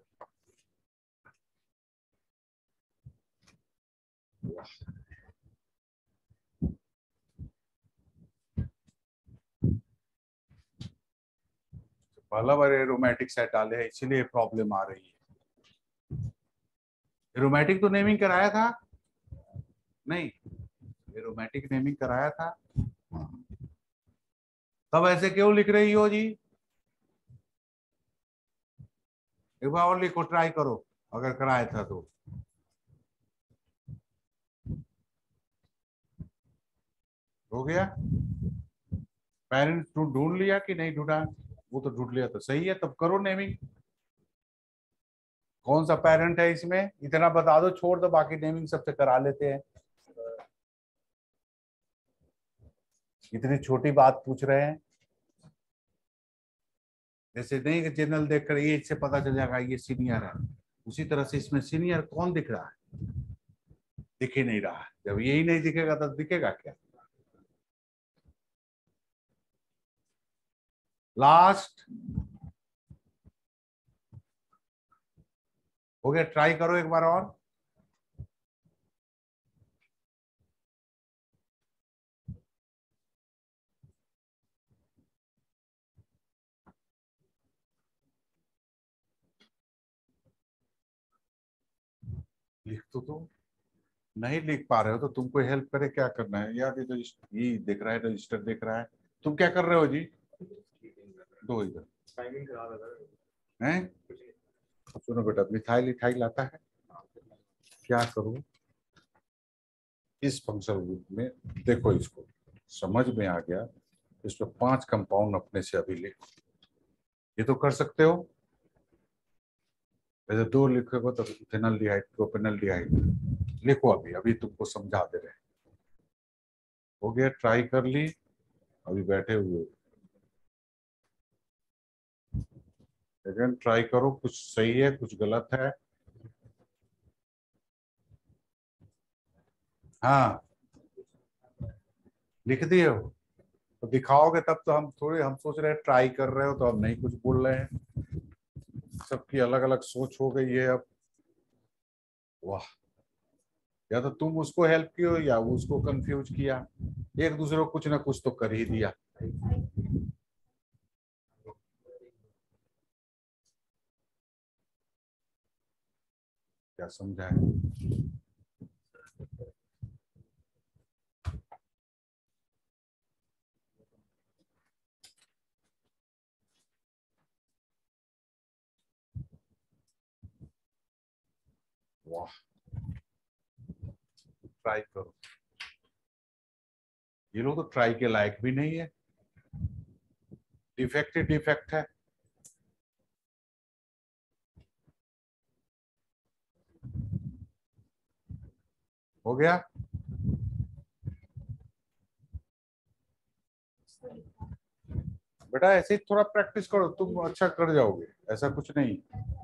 पहला बार एरोमेटिक सेट डाले हैं, इसीलिए प्रॉब्लम आ रही है। एरोमेटिक तो नेमिंग कराया था, नहीं एरोमेटिक नेमिंग कराया था। तब ऐसे क्यों लिख रही हो जी? एक बार और लिखो, ट्राई करो अगर कराया था तो। हो गया? पेरेंट ढूंढ लिया कि नहीं ढूंढा? वो तो ढूंढ लिया तो सही है, तब करो नेमिंग। कौन सा पेरेंट है इसमें, इतना बता दो, छोड़ दो, बाकी नेमिंग सबसे करा लेते हैं। इतनी छोटी बात पूछ रहे हैं, जैसे नहीं कि जनरल देखकर ये इससे पता चल जाएगा ये सीनियर है, उसी तरह से इसमें सीनियर कौन दिख रहा है? दिख ही नहीं रहा है। जब यही नहीं दिखेगा तो दिखेगा क्या? लास्ट हो गया, ट्राई करो एक बार और। लिख तो दो, नहीं लिख पा रहे हो तो तुमको हेल्प करे, क्या करना है यार? ये तो ये दिख रहा है, रजिस्टर दिख रहा है। तुम क्या कर रहे हो जी? दो इधर हैं। सुनो बेटा, मिठाई लिठाई लाता है, क्या करूं इस फंक्शन ग्रुप में? देखो इसको समझ में आ गया, इसमें पांच कंपाउंड अपने से अभी लिखो। ये तो कर सकते हो, वैसे दो लिखोगे तो फिनल डिहाइड, प्रोपेनल डिहाइड लिखो। अभी अभी तुमको समझा दे रहे हैं। हो गया, ट्राई कर ली, अभी बैठे हुए। लेकिन ट्राई करो, कुछ सही है कुछ गलत है। हाँ लिख दिए हो तो दिखाओगे तब तो। हम थोड़ी, हम सोच रहे हैं ट्राई कर रहे हो तो हम नहीं कुछ बोल रहे हैं। सबकी अलग अलग सोच हो गई है अब। वाह, या तो तुम उसको हेल्प कियो या वो उसको कंफ्यूज किया, एक दूसरे को कुछ ना कुछ तो कर ही दिया। क्या समझा है? वाह, ट्राई करो। ये लोग तो ट्राई के लायक भी नहीं है, डिफेक्ट ही डिफेक्ट है। हो गया। बेटा ऐसे ही थोड़ा प्रैक्टिस करो, तुम अच्छा कर जाओगे, ऐसा कुछ नहीं।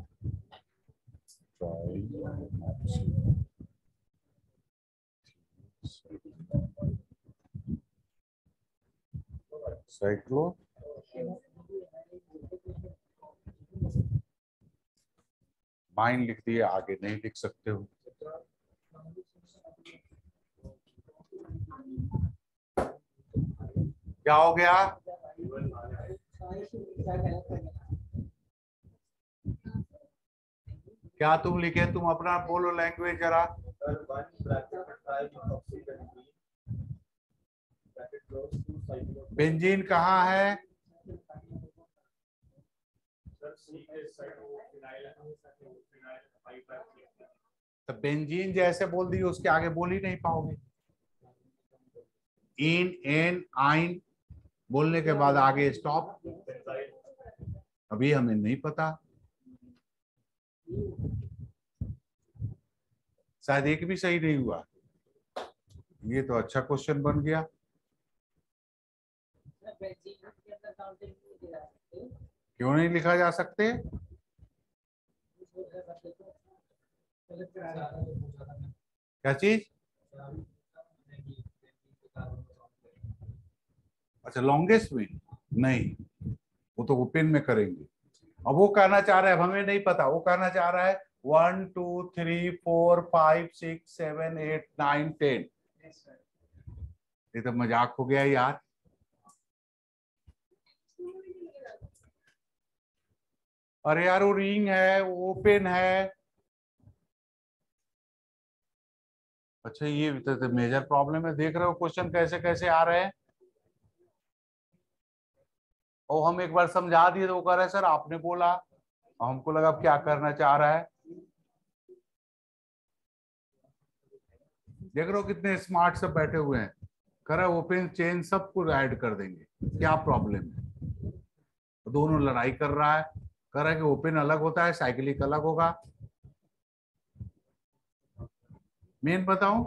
साइक्लो माइन लिख दिए, आगे नहीं लिख सकते हो। क्या हो गया? क्या तुम लिखे? तुम अपना बोलो लैंग्वेज जरा। Sir, one bracket trimethoxybenzene bracket close to cyclohexane. Benzene कहाँ है? Sir, C is cyclophenyl phenyl five by six. तो बेंजीन जैसे बोल दिए उसके आगे बोल ही नहीं पाओगे। इन एन आइन बोलने के बाद आगे स्टॉप। अभी हमें नहीं पता, शायद एक भी सही नहीं हुआ। ये तो अच्छा क्वेश्चन बन गया। क्यों नहीं लिखा जा सकते? क्या चीज? अच्छा, लॉन्गेस्ट में नहीं, वो तो ओपन में करेंगे। अब वो कहना चाह रहा है, अब हमें नहीं पता, वो कहना चाह रहा है one two three four five six seven eight nine ten. ये तो मजाक हो गया यार। अरे यार वो रिंग है, वो ओपन है। अच्छा ये तो मेजर प्रॉब्लम है। देख रहे हो क्वेश्चन कैसे कैसे आ रहे हैं। और हम एक बार समझा दिए तो वो कह रहे हैं सर आपने बोला। हमको लगा क्या करना चाह रहा है। देख रहे हो कितने स्मार्ट सब बैठे हुए हैं। कह रहा है ओपन चेन सबको ऐड कर देंगे, क्या प्रॉब्लम है। दोनों लड़ाई कर रहा है, कह रहा है कि ओपन अलग होता है साइक्लिक अलग होगा। मेन बताऊं?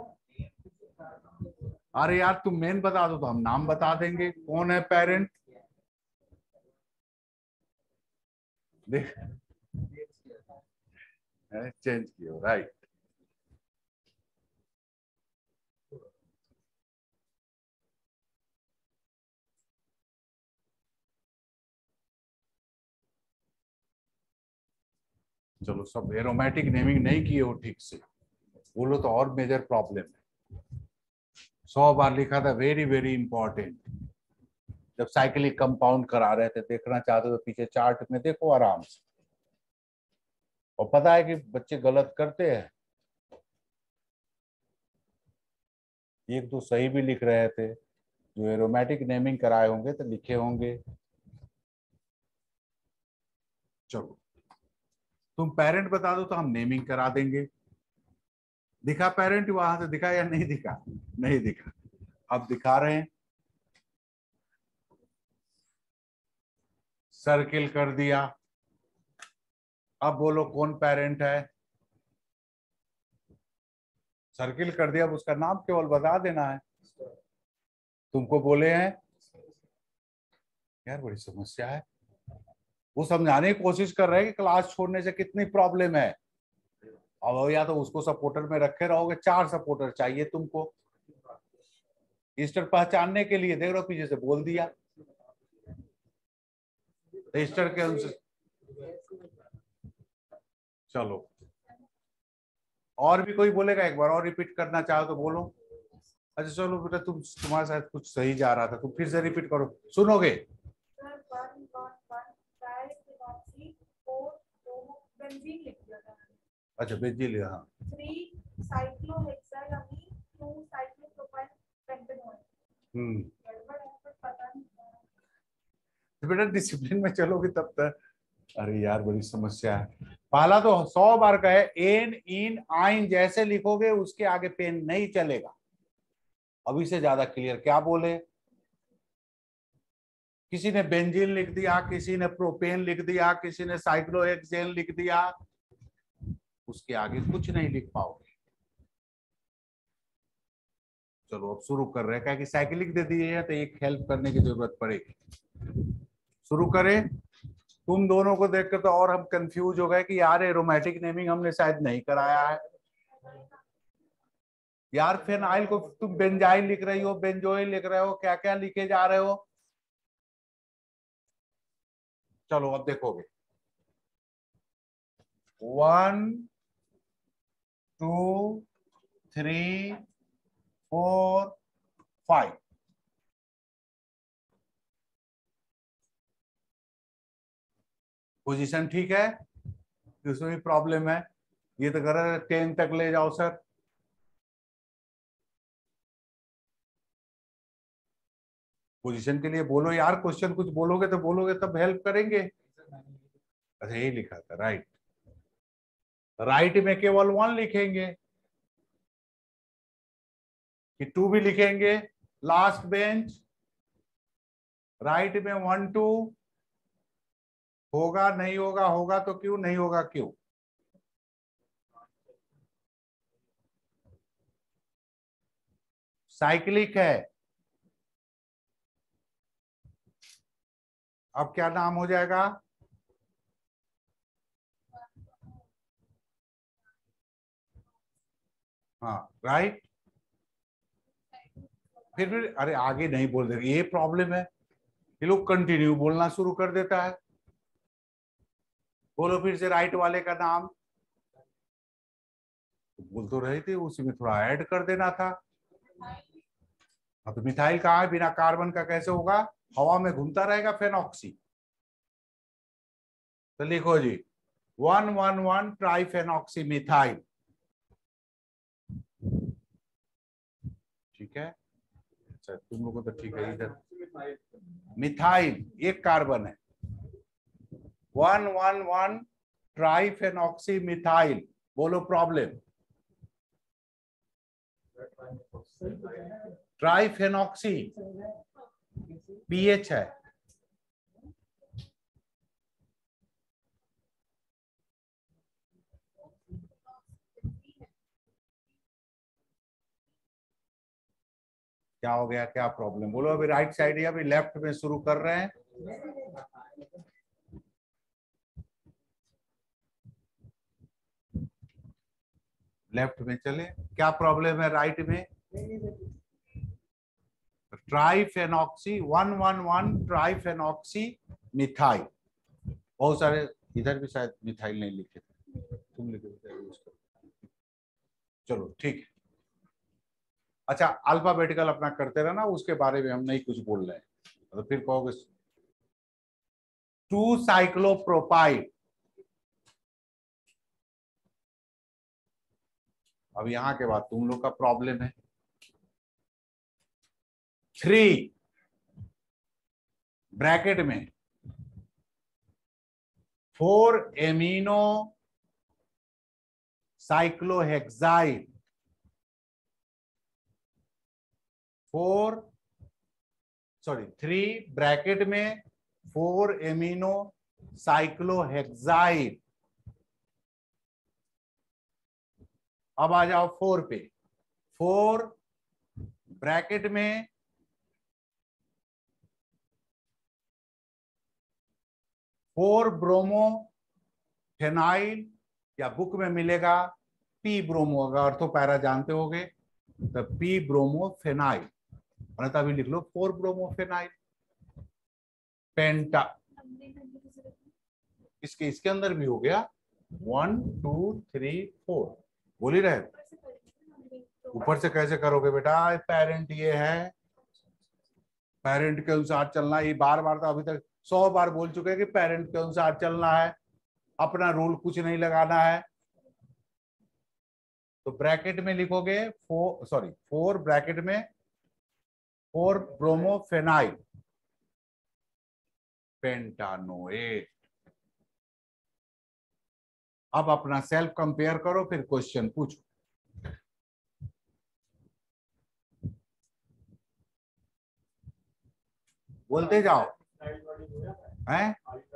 अरे यार तुम मेन बता दो तो हम नाम बता देंगे, कौन है पेरेंट। देख चेंज किया, राइट। चलो, सब एरोमेटिक नेमिंग नहीं किए हो ठीक से, बोलो तो और मेजर प्रॉब्लम है। सौ बार लिखा था, वेरी वेरी इंपॉर्टेंट। जब साइक्लिक कंपाउंड करा रहे थे, देखना चाहते हो तो पीछे चार्ट में देखो आराम से। और पता है कि बच्चे गलत करते हैं, एक तो सही भी लिख रहे थे, जो एरोमेटिक नेमिंग कराए होंगे तो लिखे होंगे। चलो, तुम पेरेंट बता दो तो हम नेमिंग करा देंगे। दिखा पेरेंट वहां से? दिखा या नहीं दिखा? नहीं दिखा। अब दिखा रहे हैं, सर्किल कर दिया। अब बोलो कौन पेरेंट है। सर्किल कर दिया, अब उसका नाम केवल बता देना है। तुमको बोले हैं यार, बड़ी समस्या है। वो समझाने की कोशिश कर रहे हैं कि क्लास छोड़ने से कितनी प्रॉब्लम है। अब या तो उसको सपोर्टर में रखे रहोगे, चार सपोर्टर चाहिए तुमको ईस्टर पहचानने के लिए। देख रहे हो पीछे से बोल दिया ईस्टर के अनुसार। चलो और भी कोई बोलेगा, एक बार और रिपीट करना चाहो तो बोलो। अच्छा चलो बेटा, तुम तुम्हारे साथ कुछ सही जा रहा था, तुम फिर से रिपीट करो, सुनोगे। Sir, one, one, one, triphenoxy, four, bromo, benzene लिख दिया था। अच्छा बेंजीन, हाँ। Three, cyclohexylamine, two, cyclopropyl pentanoate। हम्म गड़बड़ है पर पता नहीं क्या है। तो बेटा डिसिप्लिन में चलोगे तब तक। अरे यार बड़ी समस्या है। पहला तो सौ बार कहे, एन इन आइन जैसे लिखोगे उसके आगे पेन नहीं चलेगा। अभी से ज्यादा क्लियर क्या बोले। किसी ने बेंजीन लिख दिया, किसी ने प्रोपेन लिख दिया, किसी ने साइक्लोहेक्सेन लिख दिया, उसके आगे कुछ नहीं लिख पाओगे। चलो अब शुरू कर रहे हैं, क्या कि साइक्लिक दे दिए है तो एक हेल्प करने की जरूरत पड़ेगी। शुरू करें। तुम दोनों को देखकर तो और हम कंफ्यूज हो गए कि यार एरोमेटिक नेमिंग हमने शायद नहीं कराया है। यार फेनाइल को तुम बेंजाइल लिख रही हो, बेंजोइल लिख रहे हो, क्या क्या लिखे जा रहे हो। चलो अब देखोगे, one two three four five. Position ठीक है, उसमें भी प्रॉब्लम है। ये तो कर रहे टेन तक ले जाओ सर। पोजीशन के लिए बोलो यार, क्वेश्चन कुछ बोलोगे तो बोलोगे तब हेल्प करेंगे। अच्छा यही लिखा था, राइट। राइट में केवल वन लिखेंगे कि टू भी लिखेंगे। लास्ट बेंच राइट में वन टू होगा नहीं होगा, होगा तो क्यों, नहीं होगा क्यों। साइक्लिक है। अब क्या नाम हो जाएगा, हाँ राइट। फिर फिर अरे आगे नहीं बोल देंगे, ये प्रॉब्लम है। ये लोग कंटिन्यू बोलना शुरू कर देता है। बोलो फिर से राइट वाले का नाम। बोल तो रहे थे, उसी में थोड़ा ऐड कर देना था। हाँ तो मिथाइल कहाँ है, बिना कार्बन का कैसे होगा, हवा में घूमता रहेगा फेनॉक्सी। तो लिखो जी, one one one triphenoxy methyl. ठीक है, अच्छा तुम लोगों को तो ठीक है। इधर मिथाइल एक कार्बन है, one one one triphenoxy methyl. बोलो प्रॉब्लम। ट्राइफेनॉक्सी पीएच है। क्या हो गया, क्या प्रॉब्लम बोलो। अभी राइट साइड या अभी लेफ्ट में शुरू कर रहे हैं। लेफ्ट में चले, क्या प्रॉब्लम है राइट में। Triphenoxy one one one triphenoxy methyl. बहुत सारे इधर भी शायद मिथाइल नहीं लिखे थे, तुम लिखे थे। चलो ठीक है। अच्छा अल्फाबेटिकल अपना करते रहना, उसके बारे में हम नहीं कुछ बोल रहे हैं तो फिर कहोगे। Two cyclopropyl. अब यहां के बाद तुम लोग का प्रॉब्लम है। थ्री ब्रैकेट में four amino cyclohexyl, four sorry three bracket में फोर एमिनो साइक्लोहेक्साइल। अब आ जाओ फोर पे, फोर ब्रैकेट में फोर ब्रोमो फेनाइल, या बुक में मिलेगा पी ब्रोमो, अगर ऑर्थो पैरा जानते होगे तो पी ब्रोमो फेनाइल, अन्यथा भी लिख लो फोर ब्रोमो फेनाइल। पेंटा, इसके इसके अंदर भी हो गया वन टू थ्री फोर, बोल ही रहे। ऊपर से कैसे करोगे बेटा, पेरेंट ये है, पेरेंट के अनुसार चलना। ये बार बार तो अभी तक सौ बार बोल चुके हैं कि पेरेंट के अनुसार चलना है, अपना रूल कुछ नहीं लगाना है। तो ब्रैकेट में लिखोगे फोर, सॉरी फोर ब्रैकेट में फोर ब्रोमोफेनाइल पेंटानोएट। अब अपना सेल्फ कंपेयर करो, फिर क्वेश्चन पूछो। बोलते जाओ हैं।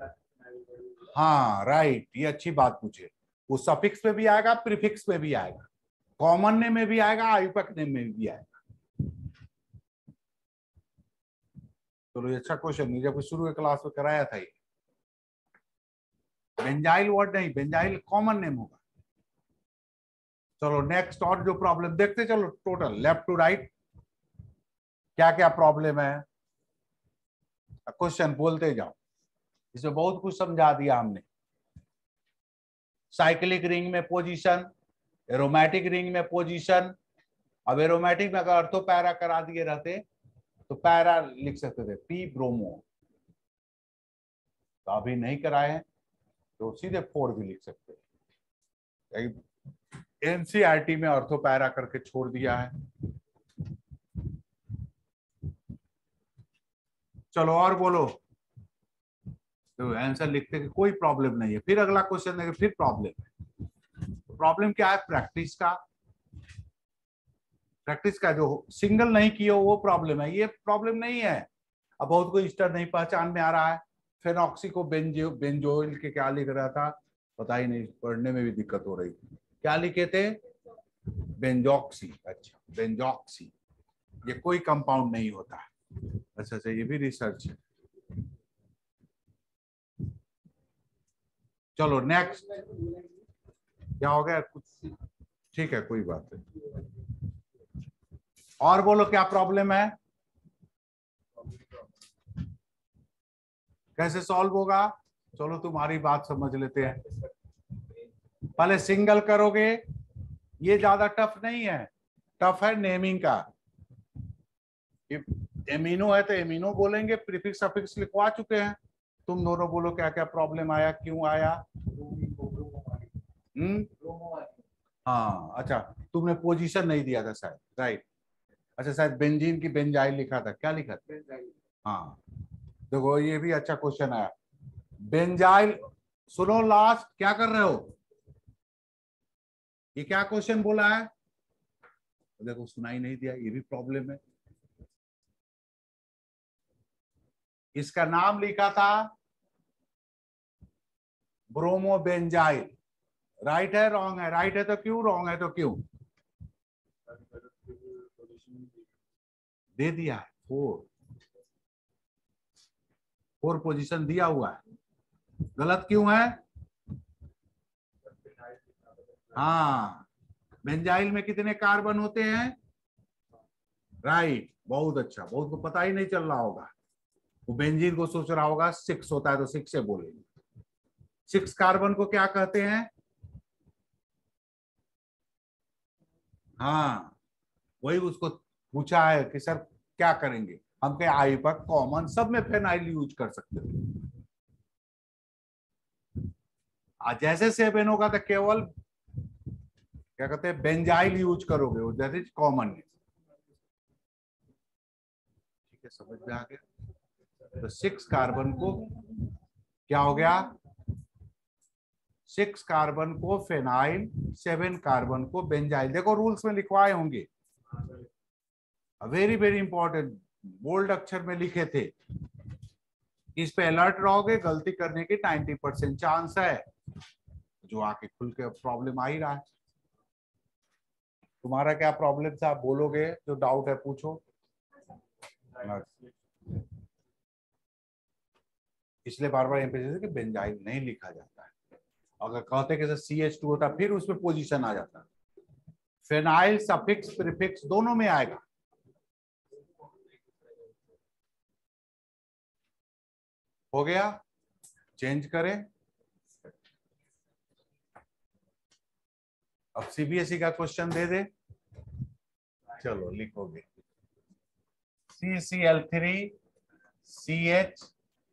हाँ राइट, ये अच्छी बात पूछे। वो सफिक्स में भी आएगा, प्रीफिक्स में भी आएगा, कॉमन नेम में भी आएगा, आयुपक नेम में भी आएगा। चलो ये अच्छा क्वेश्चन है, जब शुरू के क्लास में कराया था ये। बेंजाइल वर्ड नहीं, बेंजाइल कॉमन नेम होगा। चलो नेक्स्ट, और जो प्रॉब्लम देखते चलो, टोटल लेफ्ट टू राइट क्या क्या प्रॉब्लम है, क्वेश्चन बोलते जाओ। इसमें बहुत कुछ समझा दिया हमने। साइक्लिक रिंग में पोजीशन, एरोमेटिक रिंग में पोजीशन। अब एरोमेटिक में अगर अर्थो पैरा करा दिए रहते तो पैरा लिख सकते थे पी ब्रोमो, तो अभी नहीं कराए हैं तो सीधे फोर भी लिख सकते हैं। एनसीईआरटी में अर्थो पैरा करके छोड़ दिया है। चलो और बोलो, तो आंसर लिखते कि कोई प्रॉब्लम नहीं है। फिर अगला क्वेश्चन देंगे, फिर प्रॉब्लम है। प्रॉब्लम क्या है, प्रैक्टिस का। प्रैक्टिस का जो सिंगल नहीं किया वो प्रॉब्लम है, ये प्रॉब्लम नहीं है। अब बहुत कोई स्टर नहीं पहचान में आ रहा है। फेनॉक्सी को बेंजो बेंजोइल के क्या लिख रहा था पता ही नहीं, पढ़ने में भी दिक्कत हो रही। क्या लिखे थे, बेंजॉक्सी। अच्छा बेंजॉक्सी, ये कोई कंपाउंड नहीं होता है। अच्छा अच्छा, ये भी रिसर्च है। चलो नेक्स्ट, क्या हो गया कुछ, ठीक है कोई बात नहीं। और बोलो क्या प्रॉब्लम है, कैसे सॉल्व होगा। चलो तुम्हारी बात समझ लेते हैं। पहले सिंगल करोगे, ये ज्यादा टफ नहीं है, टफ है नेमिंग का। एमिनो है तो एमिनो बोलेंगे, प्रीफिक्स सफिक्स लिखवा चुके हैं। तुम दोनों बोलो क्या क्या प्रॉब्लम आया, क्यों आया। हम्म हाँ अच्छा, तुमने पोजीशन नहीं दिया था शायद, राइट। अच्छा शायद बेंजीन की बेंजाइल लिखा था, क्या लिखा था। हाँ देखो ये भी अच्छा क्वेश्चन आया। बेंजाइल, सुनो लास्ट, क्या कर रहे हो, ये क्या क्वेश्चन बोला है। देखो सुनाई नहीं दिया, ये भी प्रॉब्लम है। इसका नाम लिखा था ब्रोमोबेंजाइल, राइट है रॉन्ग है, राइट है तो क्यों, रॉन्ग है तो क्यों। दे दिया है फोर, फोर पोजीशन दिया हुआ है, गलत क्यों है। हाँ बेंजाइल में कितने कार्बन होते हैं, राइट, बहुत अच्छा, बहुत को पता ही नहीं चल रहा होगा। वो बेंजीन को सोच रहा होगा सिक्स होता है तो सिक्स से बोलेंगे। सिक्स कार्बन को क्या कहते हैं, हाँ वही उसको पूछा है कि सर क्या करेंगे, हम कहे आयुपक कॉमन, सब में फेनाइल यूज कर सकते थे। जैसे सेवन होगा तो केवल क्या कहते हैं बेंजाइल यूज करोगे, वो दैट इज कॉमन। ठीक है समझ में आ गया। तो सिक्स कार्बन को क्या हो गया, सिक्स कार्बन को फेनाइल, सेवन कार्बन को बेंजाइल। देखो रूल्स में लिखवाए होंगे, वेरी वेरी इंपॉर्टेंट, बोल्ड अक्षर में लिखे थे। इस पे अलर्ट रहोगे, गलती करने की नाइंटी परसेंट चांस है, जो आके खुल के प्रॉब्लम आ ही रहा है। तुम्हारा क्या प्रॉब्लम था, आप बोलोगे, जो डाउट है पूछो। इसलिए बार बार एम्फेसिस है कि बेंजाइल नहीं लिखा जाता है। अगर कहते कि सी एच टू होता फिर उसमें पोजीशन आ जाता। फेनाइल सफिक्स प्रीफिक्स दोनों में आएगा। हो गया, चेंज करें। अब सीबीएसई का क्वेश्चन दे दे, चलो लिखोगे C C L three C H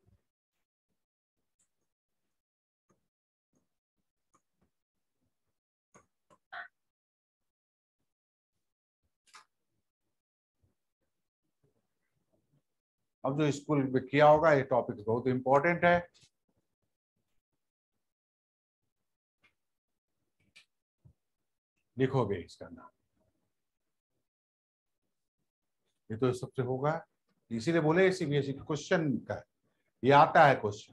अब जो स्कूल में किया होगा ये टॉपिक बहुत इंपॉर्टेंट है। लिखोगे इसका नाम, ये तो सबसे होगा, इसीलिए बोले सीबीएसई क्वेश्चन का ये आता है क्वेश्चन।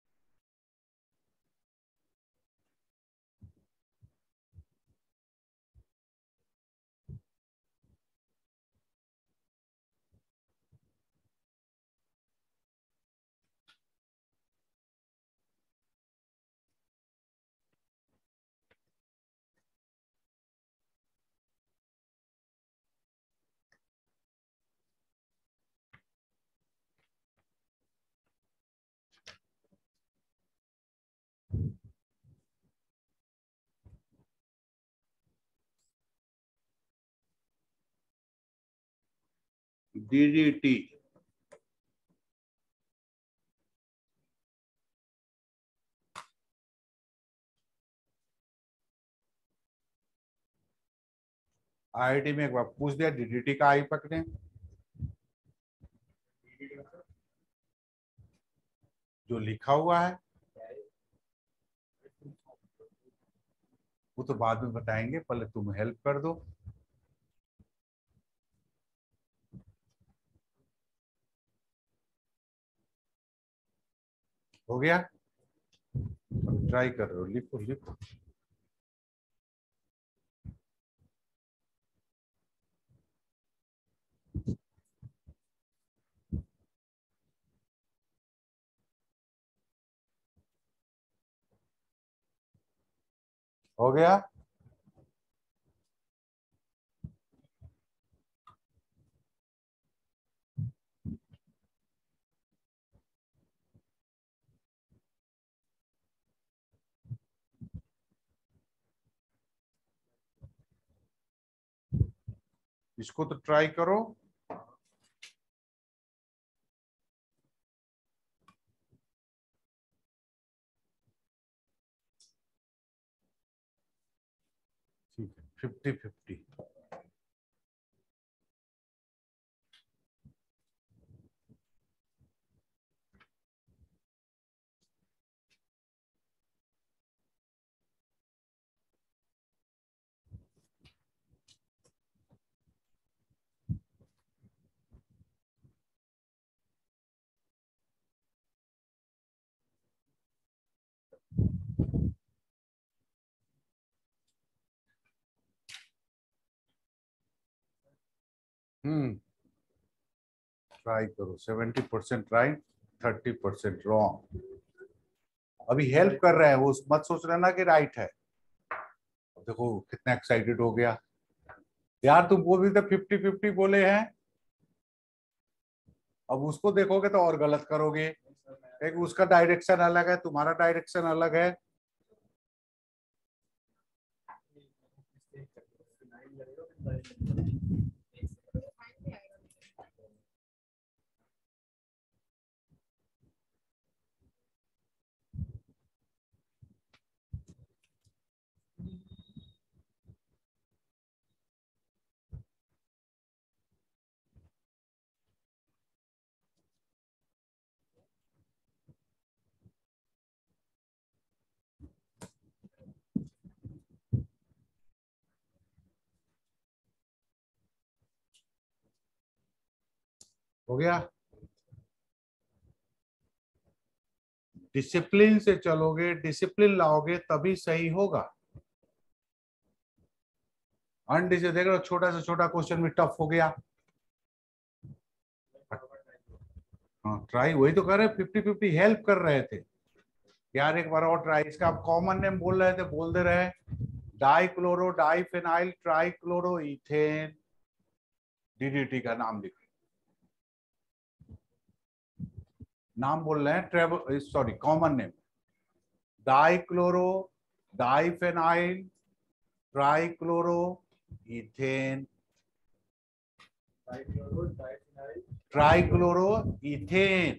डीडीटी आईआईटी में एक बार पूछ दिया डीडीटी का आई पकड़े, जो लिखा हुआ है वो तो बाद में बताएंगे, पहले तुम हेल्प कर दो। हो गया, ट्राई कर रहे हो, लिखो लिखो। हो गया, इसको तो ट्राई करो। ठीक है, फिफ्टी फिफ्टी। हम्म, ट्राई करो। Seventy percent right, thirty percent wrong. अभी हेल्प कर रहे हैं वो, मत सोच रहे ना कि राइट है। अब देखो कितना एक्साइटेड हो गया यार, तुम वो भी तो फिफ्टी फिफ्टी बोले हैं, अब उसको देखोगे तो और गलत करोगे, क्योंकि उसका डायरेक्शन अलग है, तुम्हारा डायरेक्शन अलग है। हो गया, डिसिप्लिन से चलोगे, डिसिप्लिन लाओगे तभी सही होगा। अनडिसिप्लिन देख रहे हो, छोटा से छोटा क्वेश्चन भी टफ हो गया। हाँ ट्राई, वही तो कर रहे, फिफ्टी फिफ्टी हेल्प कर रहे थे यार। एक बार और ट्राई, इसका आप कॉमन नेम बोल रहे थे, बोल दे रहे हैं। Dichloro diphenyl trichloro ethane, DDT का नाम लिख, नाम बोल रहे हैं, trivial sorry common name, dichloro diphenyl trichloro ethane, dichloro diphenyl trichloro ethane.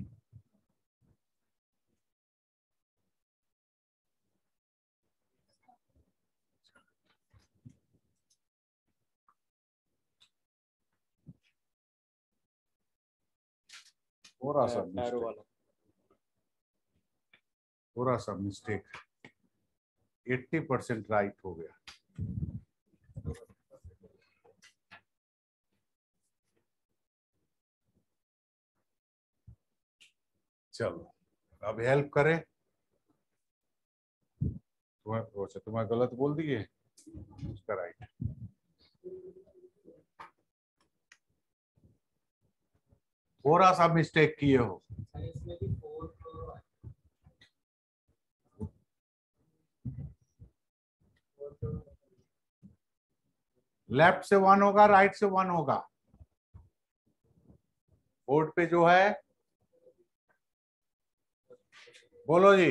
थोड़ा सा मिस्टेक, थोड़ा सा मिस्टेक, एट्टी परसेंट राइट हो गया। चलो अब हेल्प करें। तुम्हें अच्छा तुम्हें गलत बोल दिए, उसका राइट। थोड़ा सा मिस्टेक किए हो, लेफ्ट से वन होगा, राइट से वन होगा। बोर्ड पे जो है, बोलो जी।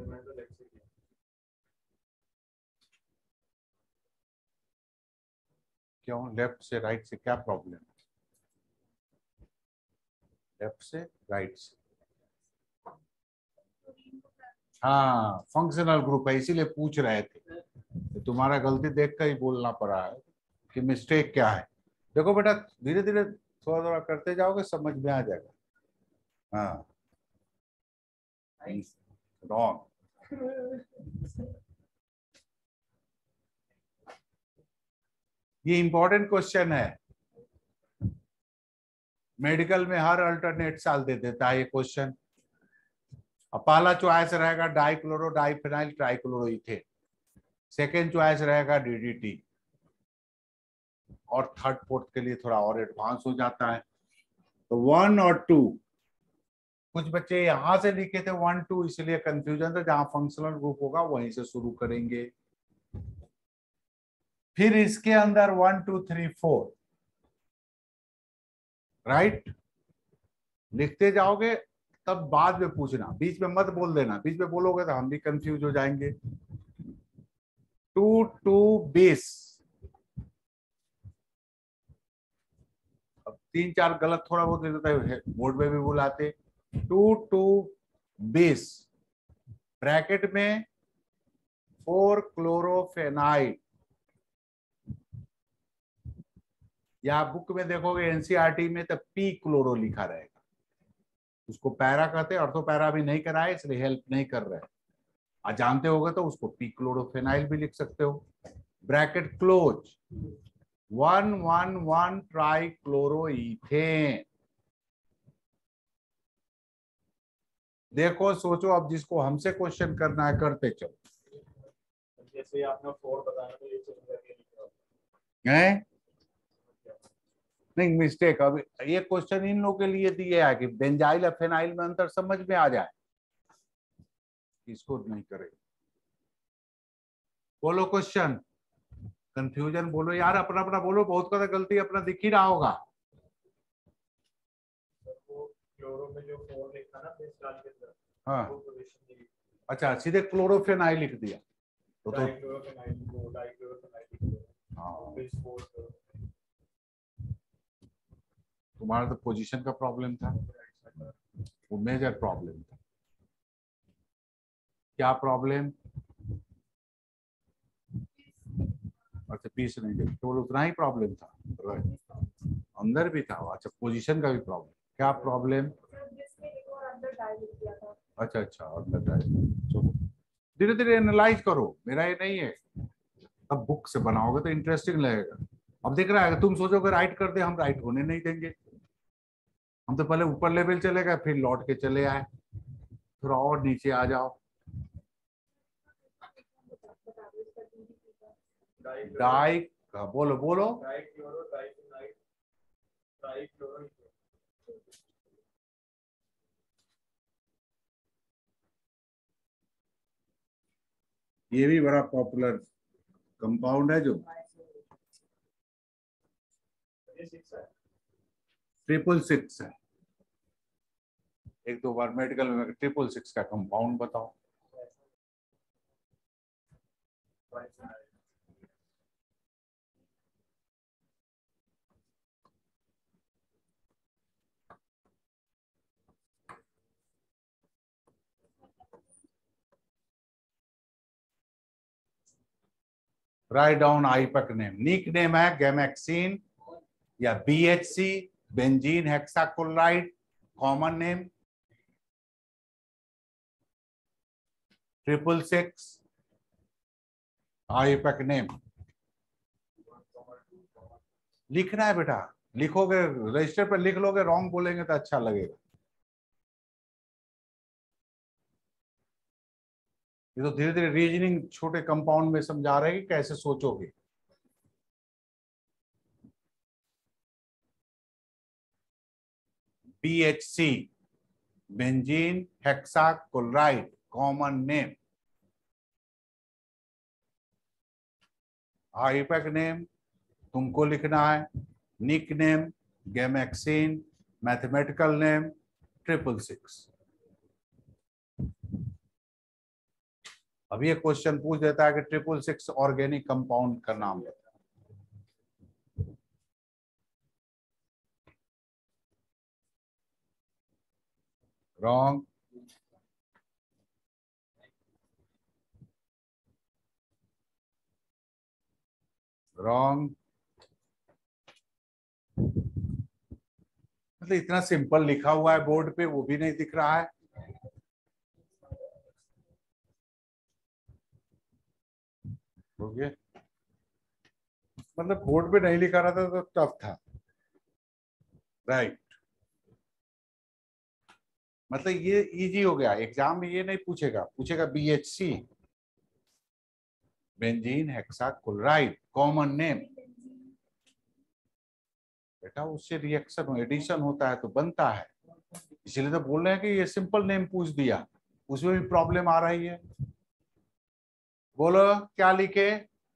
क्यों लेफ्ट से राइट से क्या प्रॉब्लम? लेफ्ट से राइट से, हाँ फंक्शनल ग्रुप है, इसीलिए पूछ रहे थे। तो तुम्हारा गलती देख कर ही बोलना पड़ा है कि मिस्टेक क्या है। देखो बेटा, धीरे धीरे थोड़ा थोड़ा करते जाओगे, समझ में आ जाएगा। हाँ रॉन्ग। ये इंपॉर्टेंट क्वेश्चन है, मेडिकल में हर अल्टरनेट साल दे देता है ये क्वेश्चन। अब पहला चॉइस रहेगा dichloro diphenyl trichloro ethane, second choice रहेगा डीडीटी, और थर्ड फोर्थ के लिए थोड़ा और एडवांस हो जाता है। तो वन और टू, कुछ बच्चे यहां से लिखे थे वन टू, इसलिए कंफ्यूजन था। जहां फंक्शनल ग्रुप होगा वहीं से शुरू करेंगे, फिर इसके अंदर one two three four, right लिखते जाओगे। तब बाद में पूछना, बीच में मत बोल देना, बीच में बोलोगे तो हम भी कंफ्यूज हो जाएंगे। टू टू बेस, अब तीन चार गलत थोड़ा बहुत दे देता है, बोर्ड में भी बुलाते। टू टू बेस ब्रैकेट में फोर क्लोरोफेनाइल, या बुक में देखोगे एनसीईआरटी में तो पी क्लोरो लिखा रहेगा, उसको पैरा कहते हैं। ऑर्थो पैरा भी नहीं कराए इसलिए हेल्प नहीं कर रहे, आज जानते होगे तो उसको पी क्लोरोफेनाइल भी लिख सकते हो। Bracket close, one one one tri chloro ethane. देखो सोचो, अब जिसको हमसे क्वेश्चन करना है करते चलो। जैसे आपने फोर बताया तो ये चेंज करके लिखा है नहीं मिस्टेक। अब ये क्वेश्चन इन लोगों के लिए दिया है कि बेंजाइल और फेनाइल में अंतर समझ में आ जाए, इसको नहीं करेगा। बोलो क्वेश्चन, कंफ्यूजन बोलो यार, अपना अपना बोलो, बहुत का गलती अपना दिख ही रहा होगा। वो क्लोरो में जो फोर लिखा ना बेस डाल के अंदर, हाँ वो पोजीशन नहीं, अच्छा, सीधे क्लोरोफेनाइल लिख दिया तो तो डाइक्लोरोफेनाइल को डाइक्लोरोफेनाइल लिख दो। हाँ, बेस फोर तुम्हारा तो पोजीशन का प्रॉब्लम था, वो मेजर प्रॉब्लम था। क्या प्रॉब्लम? अच्छा पीस नहीं दे, तो उतना ही प्रॉब्लम था, अंदर भी था। अच्छा पोजीशन का भी प्रॉब्लम, क्या प्रॉब्लम? अच्छा अच्छा अंदर चलो धीरे धीरे एनालाइज करो, मेरा ये नहीं है। अब बुक से बनाओगे तो इंटरेस्टिंग लगेगा। अब देख रहा है, तुम सोचोगे राइट कर दे, हम राइट होने नहीं देंगे। हम तो पहले ऊपर लेवल चले गए, फिर लौट के चले आए, थोड़ा और नीचे आ जाओ। डाई बोलो बोलो, डाइक्लोरो डाइफेनाइल ट्राइक्लोरो ये भी बड़ा पॉपुलर कंपाउंड है जो ये सिक्स है। ट्रिपल सिक्स है। एक दो बार मेडिकल में ट्रिपल सिक्स का कंपाउंड बताओ। Right down IUPAC name. Nick name है गैमेक्सिन या BHC benzene hexachloride. Common name triple six. IUPAC name लिखना है बेटा, लिखोगे रजिस्टर पर लिख लोगे, रॉन्ग बोलेंगे तो अच्छा लगेगा। ये तो धीरे धीरे रीजनिंग छोटे कंपाउंड में समझा रहे हैं कि कैसे सोचोगे। BHC benzene hexachloride common name. IUPAC name तुमको लिखना है। Nick name gammexane. Mathematical name triple six. अब ये क्वेश्चन पूछ देता है कि ट्रिपल सिक्स ऑर्गेनिक कंपाउंड का नाम है। रॉन्ग। रॉन्ग। मतलब इतना सिंपल लिखा हुआ है बोर्ड पे, वो भी नहीं दिख रहा है। हो गया, मतलब बोर्ड पे नहीं लिखा रहा था तो टफ था। राइट, मतलब ये इजी हो गया। एग्जाम में ये नहीं पूछेगा, पूछेगा BHC benzene hexachloride common name. बेटा उससे रिएक्शन एडिशन होता है तो बनता है, इसलिए तो बोल रहे हैं कि ये सिंपल नेम पूछ दिया, उसमें भी प्रॉब्लम आ रही है। बोलो क्या लिखे।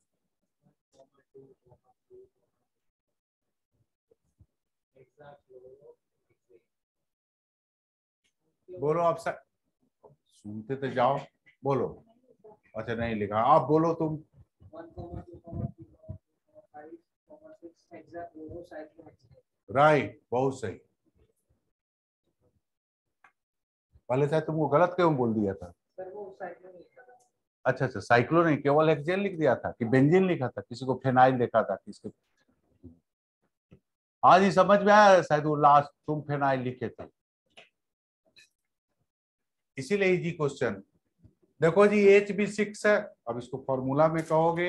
बोलो आप सब सुनते तो जाओ, बोलो। अच्छा नहीं लिखा, आप बोलो तुम। राइट, बहुत सही। पहले शायद तुमको गलत क्यों बोल दिया था। अच्छा अच्छा, साइक्लो नहीं, केवल हेक्सेन लिख दिया था कि बेंजीन लिखा था, किसी को फेनाइल लिखा था किसके। आज ही समझ में आया, शायद वो लास्ट तुम फेनाइल लिखे थे, इसीलिए इजी क्वेश्चन। देखो जी एच बी सिक्स है, अब इसको फॉर्मूला में कहोगे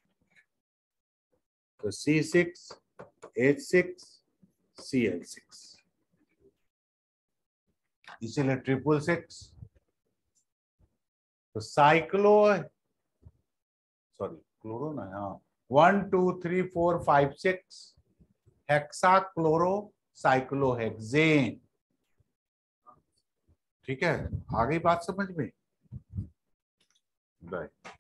तो C six H six C L six, इसीलिए ट्रिपल सिक्स। तो साइक्लो सॉरी क्लोरो ना, हाँ one two three four five six hexa chloro cyclohexane. ठीक है, आ गई बात समझ में। राइट,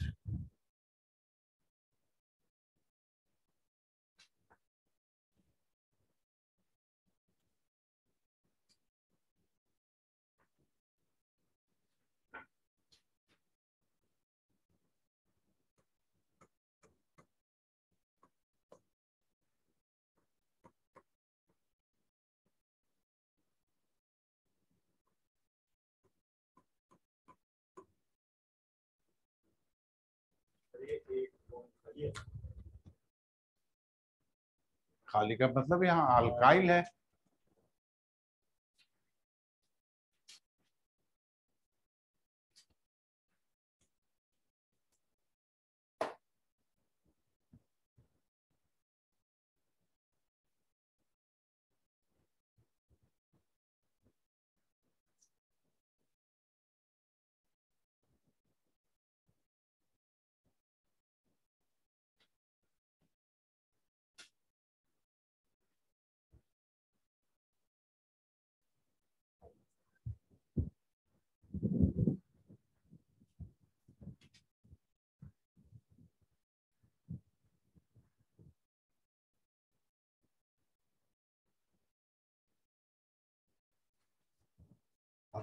खाली का मतलब यहाँ अल्काइल है।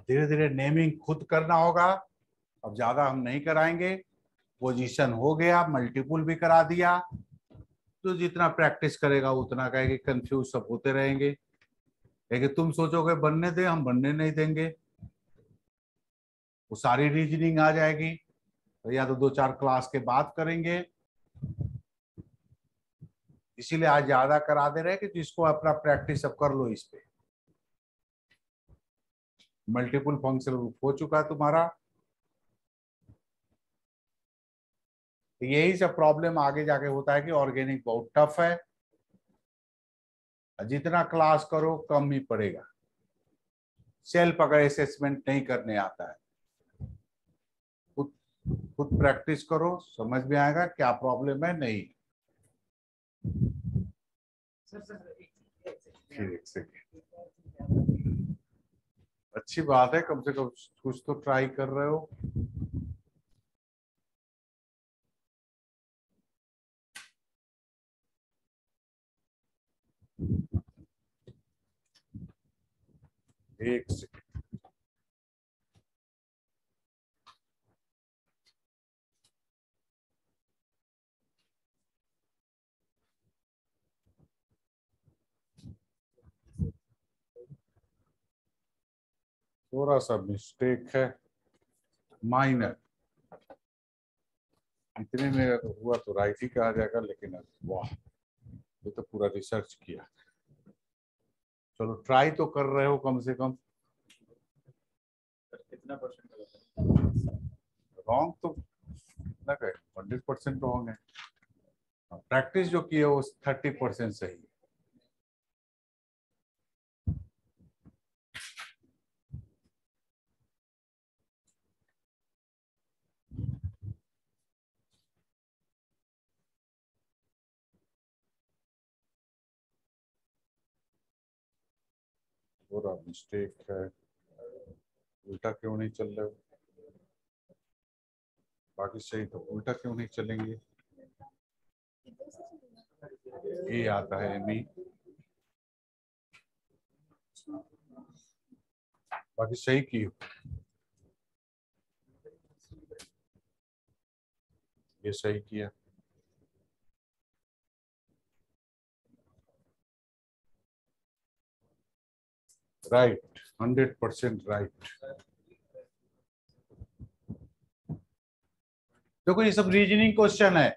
धीरे धीरे नेमिंग खुद करना होगा। अब ज्यादा हम नहीं कराएंगे, पोजीशन हो गया, मल्टीपुल भी करा दिया, तो जितना प्रैक्टिस करेगा उतना कहेगा। कंफ्यूज सब होते रहेंगे, लेकिन तुम सोचोगे बनने दे, हम बनने नहीं देंगे। वो सारी रीजनिंग आ जाएगी, तो या तो दो चार क्लास के बाद करेंगे। इसीलिए आज ज्यादा करा दे रहे कि जिसको अपना प्रैक्टिस अब कर लो इस पे। मल्टीपल फंक्शन हो चुका है तुम्हारा, तो यही सब प्रॉब्लम आगे जाके होता है कि ऑर्गेनिक बहुत टफ है, जितना क्लास करो कम ही पड़ेगा। सेल्फ अगर असेसमेंट नहीं करने आता है, खुद खुद प्रैक्टिस करो, समझ में आएगा क्या प्रॉब्लम है। नहीं एक सेकेंड, अच्छी बात है, कम से कम कुछ तो ट्राई कर रहे हो। एक सेकेंड, थोड़ा सा मिस्टेक है, माइनर। इतने में अगर हुआ तो राइट ही कहा जाएगा, लेकिन वाह, ये तो पूरा रिसर्च किया। चलो ट्राई तो कर रहे हो कम से कम। कितना परसेंट रॉन्ग तो ना कहे, हंड्रेड परसेंट रॉन्ग है। प्रैक्टिस जो की है वो थर्टी परसेंट सही है। पूरा मिस्टेक है, उल्टा क्यों नहीं चल रहे हो? बाकी सही तो उल्टा क्यों नहीं चलेंगे? ये आता है एमी, बाकी सही की हो, ये सही किया। Right, hundred percent right. देखो ये सब रीजनिंग क्वेश्चन है।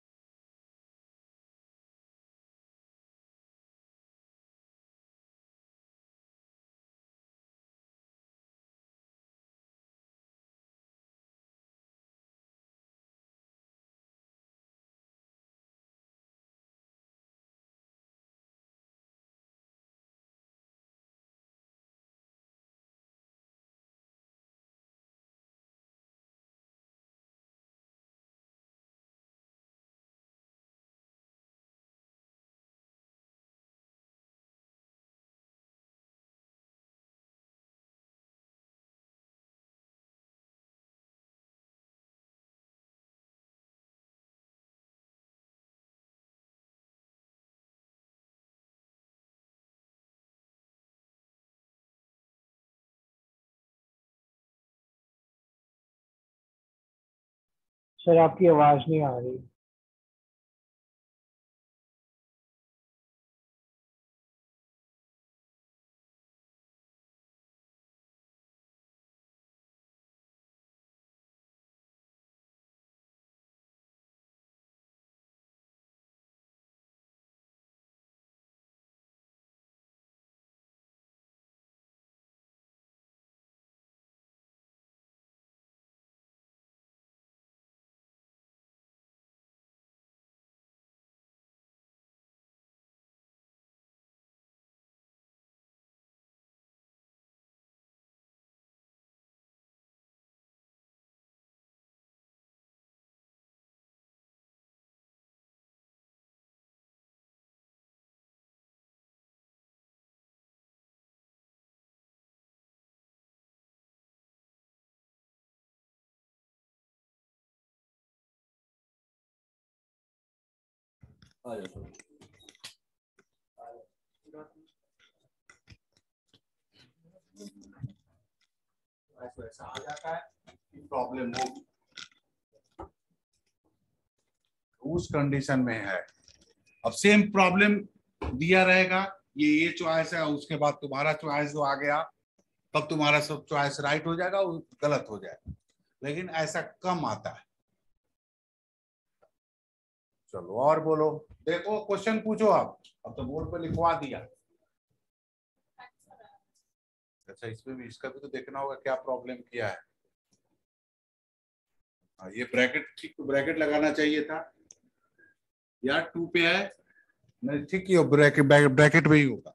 सर आपकी आवाज नहीं आ रही। आ जाओ। ऐसा वैसा आ जाता है कि प्रॉब्लम होगी, उस कंडीशन में है। अब सेम प्रॉब्लम दिया रहेगा, ये ये चॉइस है, उसके बाद तुम्हारा चॉइस जो आ गया, तब तुम्हारा सब चॉइस राइट हो जाएगा, गलत हो जाएगा, लेकिन ऐसा कम आता है। चलो और बोलो, देखो क्वेश्चन पूछो आप, अब तो बोर्ड पे लिखवा दिया। अच्छा, इसमें भी, इसका भी तो देखना होगा क्या प्रॉब्लम किया है। हाँ, ये ब्रैकेट ठीक, ब्रैकेट लगाना चाहिए था यार, टू पे है नहीं, ठीक ही हो, ब्रैकेट ब्रैकेट में ही होगा।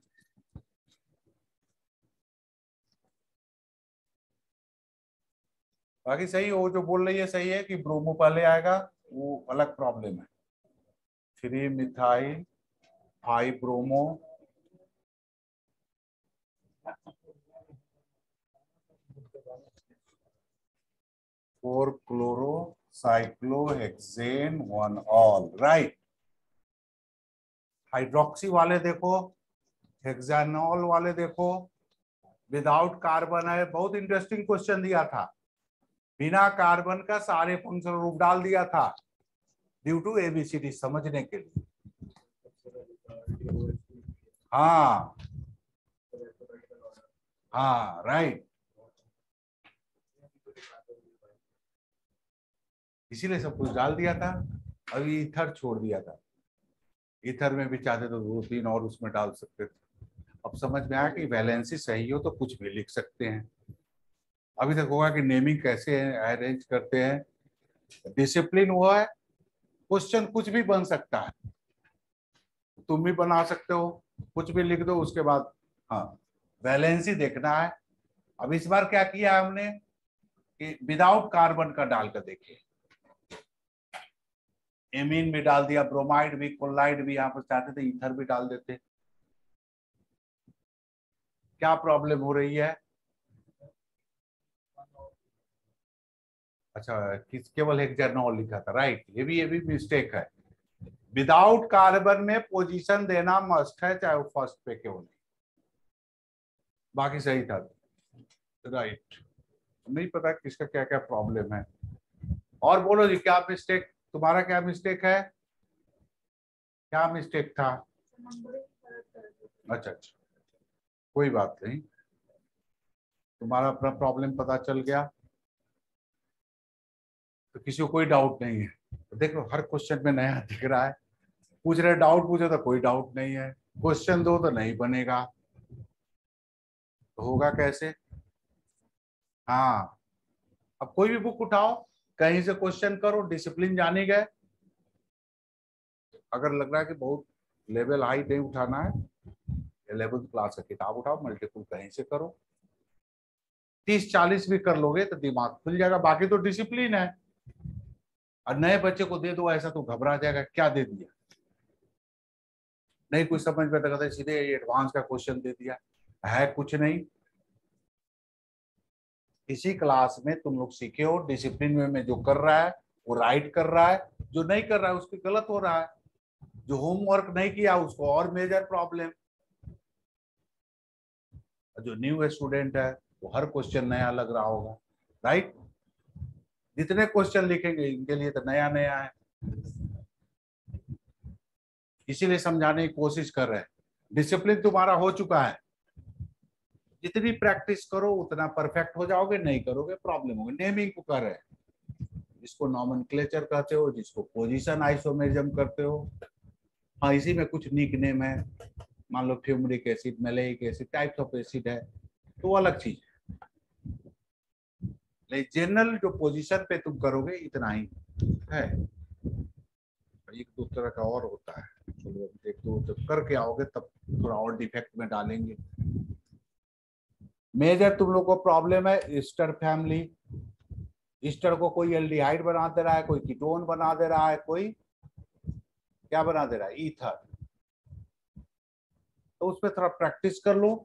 बाकी सही हो, जो बोल रही है सही है कि ब्रोमो पहले आएगा, वो अलग प्रॉब्लम है। Three methyl five bromo, four chloro cyclohexane one ol, right. Hydroxy वाले देखो, हेक्सानॉल वाले देखो, विदाउट कार्बन है। बहुत इंटरेस्टिंग क्वेश्चन दिया था, बिना कार्बन का सारे फंक्शनल ग्रुप डाल दिया था, ड्यू टू एबीसीडी समझने के लिए। हाँ हाँ राइट, इसीलिए सब कुछ डाल दिया था। अभी ईथर छोड़ दिया था, ईथर में भी चाहते तो दो तीन और उसमें डाल सकते थे। अब समझ में आया कि वैलेंसी सही हो तो कुछ भी लिख सकते हैं। अभी तक होगा कि नेमिंग कैसे अरेंज करते हैं, डिसिप्लिन वो है, क्वेश्चन कुछ भी बन सकता है, तुम भी बना सकते हो, कुछ भी लिख दो, उसके बाद हाँ वैलेंसी देखना है। अब इस बार क्या किया हमने कि विदाउट कार्बन का डालकर देखिए, एमीन भी डाल दिया, ब्रोमाइड भी, कोलाइड भी, यहाँ पर चाहते थे ईथर भी डाल देते। क्या प्रॉब्लम हो रही है? अच्छा, किस केवल हेक्सानॉल लिखा था, राइट, ये भी ये भी मिस्टेक है। विदाउट कार्बन में पोजीशन देना मस्ट है, चाहे वो फर्स्ट पे क्यों नहीं, बाकी सही था, राइट। नहीं पता किसका क्या क्या प्रॉब्लम है। और बोलो जी, क्या मिस्टेक तुम्हारा, क्या मिस्टेक है, क्या मिस्टेक था? अच्छा अच्छा, कोई बात नहीं, तुम्हारा अपना प्रॉब्लम पता चल गया, तो किसी को कोई डाउट नहीं है। तो देखो हर क्वेश्चन में नया दिख रहा है, पूछ रहे डाउट पूछो तो कोई डाउट नहीं है, क्वेश्चन दो तो नहीं बनेगा, तो होगा कैसे? हाँ, अब कोई भी बुक उठाओ, कहीं से क्वेश्चन करो, डिसिप्लिन जाने गए। अगर लग रहा है कि बहुत लेवल हाई नहीं उठाना है, इलेवेंथ क्लास का किताब उठाओ, मल्टीपल कहीं से करो, तीस चालीस भी कर लोगे तो दिमाग खुल जाएगा, बाकी तो डिसिप्लिन है। और नए बच्चे को दे दो ऐसा तो घबरा जाएगा, क्या दे दिया, नहीं कुछ समझ में, तो कहते सीधे एडवांस का क्वेश्चन दे दिया, है कुछ नहीं। इसी क्लास में तुम लोग सीखे हो, डिसिप्लिन में, में जो कर रहा है वो राइट कर रहा है, जो नहीं कर रहा है उसकी गलत हो रहा है, जो होमवर्क नहीं किया उसको और मेजर प्रॉब्लम। जो न्यू स्टूडेंट है वो हर क्वेश्चन नया लग रहा होगा, राइट। जितने क्वेश्चन लिखेंगे इनके लिए तो नया नया है, इसीलिए समझाने की कोशिश कर रहे हैं। डिसिप्लिन तुम्हारा हो चुका है, जितनी प्रैक्टिस करो उतना परफेक्ट हो जाओगे, नहीं करोगे प्रॉब्लम होगी। नेमिंग को कर रहे हैं, जिसको नॉमेनक्लेचर कहते हो, जिसको पोजीशन आइसोमेरिज्म करते हो। हाँ, इसी में कुछ निक नेम है, मान लो fumaric acid, maleic acid, types of acid है, तो अलग चीज है। जनरल जो पोजीशन पे तुम करोगे इतना ही है, एक दो तरह का और होता है, चलो एक दो जब करके आओगे तब थोड़ा और डिफेक्ट में डालेंगे। मेजर तुम लोग को प्रॉब्लम है ईस्टर फैमिली, ईस्टर को कोई एल्डिहाइड बना दे रहा है, कोई कीटोन बना दे रहा है, कोई क्या बना दे रहा है, ईथर, तो उस पर थोड़ा प्रैक्टिस कर लो।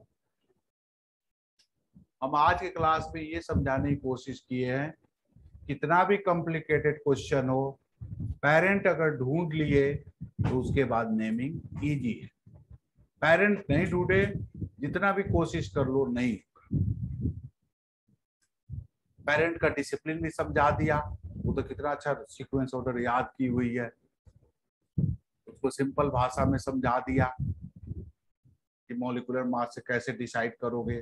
हम आज के क्लास में ये समझाने की कोशिश किए हैं, कितना भी कॉम्प्लिकेटेड क्वेश्चन हो, पेरेंट अगर ढूंढ लिए तो उसके बाद नेमिंग इजी है। पेरेंट नहीं ढूंढे, जितना भी कोशिश कर लो नहीं। पेरेंट का डिसिप्लिन भी समझा दिया, वो तो कितना अच्छा सीक्वेंस ऑर्डर याद की हुई है, उसको सिंपल भाषा में समझा दिया कि मॉलिक्यूलर मास से कैसे डिसाइड करोगे।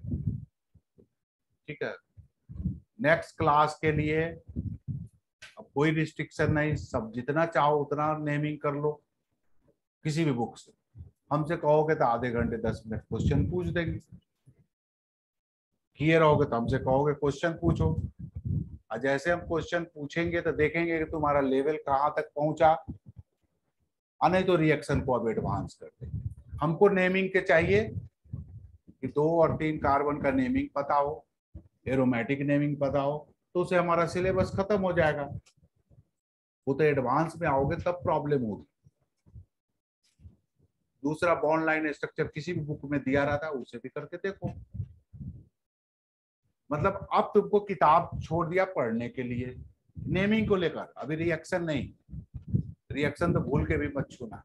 ठीक है, नेक्स्ट क्लास के लिए अब कोई रिस्ट्रिक्शन नहीं, सब जितना चाहो उतना नेमिंग कर लो किसी भी बुक से। हमसे कहोगे तो आधे घंटे दस मिनट क्वेश्चन पूछ देंगे, किए रहोगे तो हमसे कहोगे क्वेश्चन पूछो, और जैसे हम क्वेश्चन पूछेंगे तो देखेंगे कि तुम्हारा लेवल कहाँ तक पहुंचा, और नहीं तो रिएक्शन को अब एडवांस कर देंगे। हमको नेमिंग के चाहिए कि दो और तीन कार्बन का नेमिंग पता हो, एरोमेटिक नेमिंग पता हो, तो उसे हमारा सिलेबस खत्म हो जाएगा। वो तो एडवांस में आओगे तब प्रॉब्लम होगी। दूसरा बॉन्ड लाइन स्ट्रक्चर किसी भी बुक में दिया रहता है, उसे भी करके देखो। मतलब अब तुमको किताब छोड़ दिया पढ़ने के लिए नेमिंग को लेकर, अभी रिएक्शन नहीं, रिएक्शन तो भूल के भी मत छूना।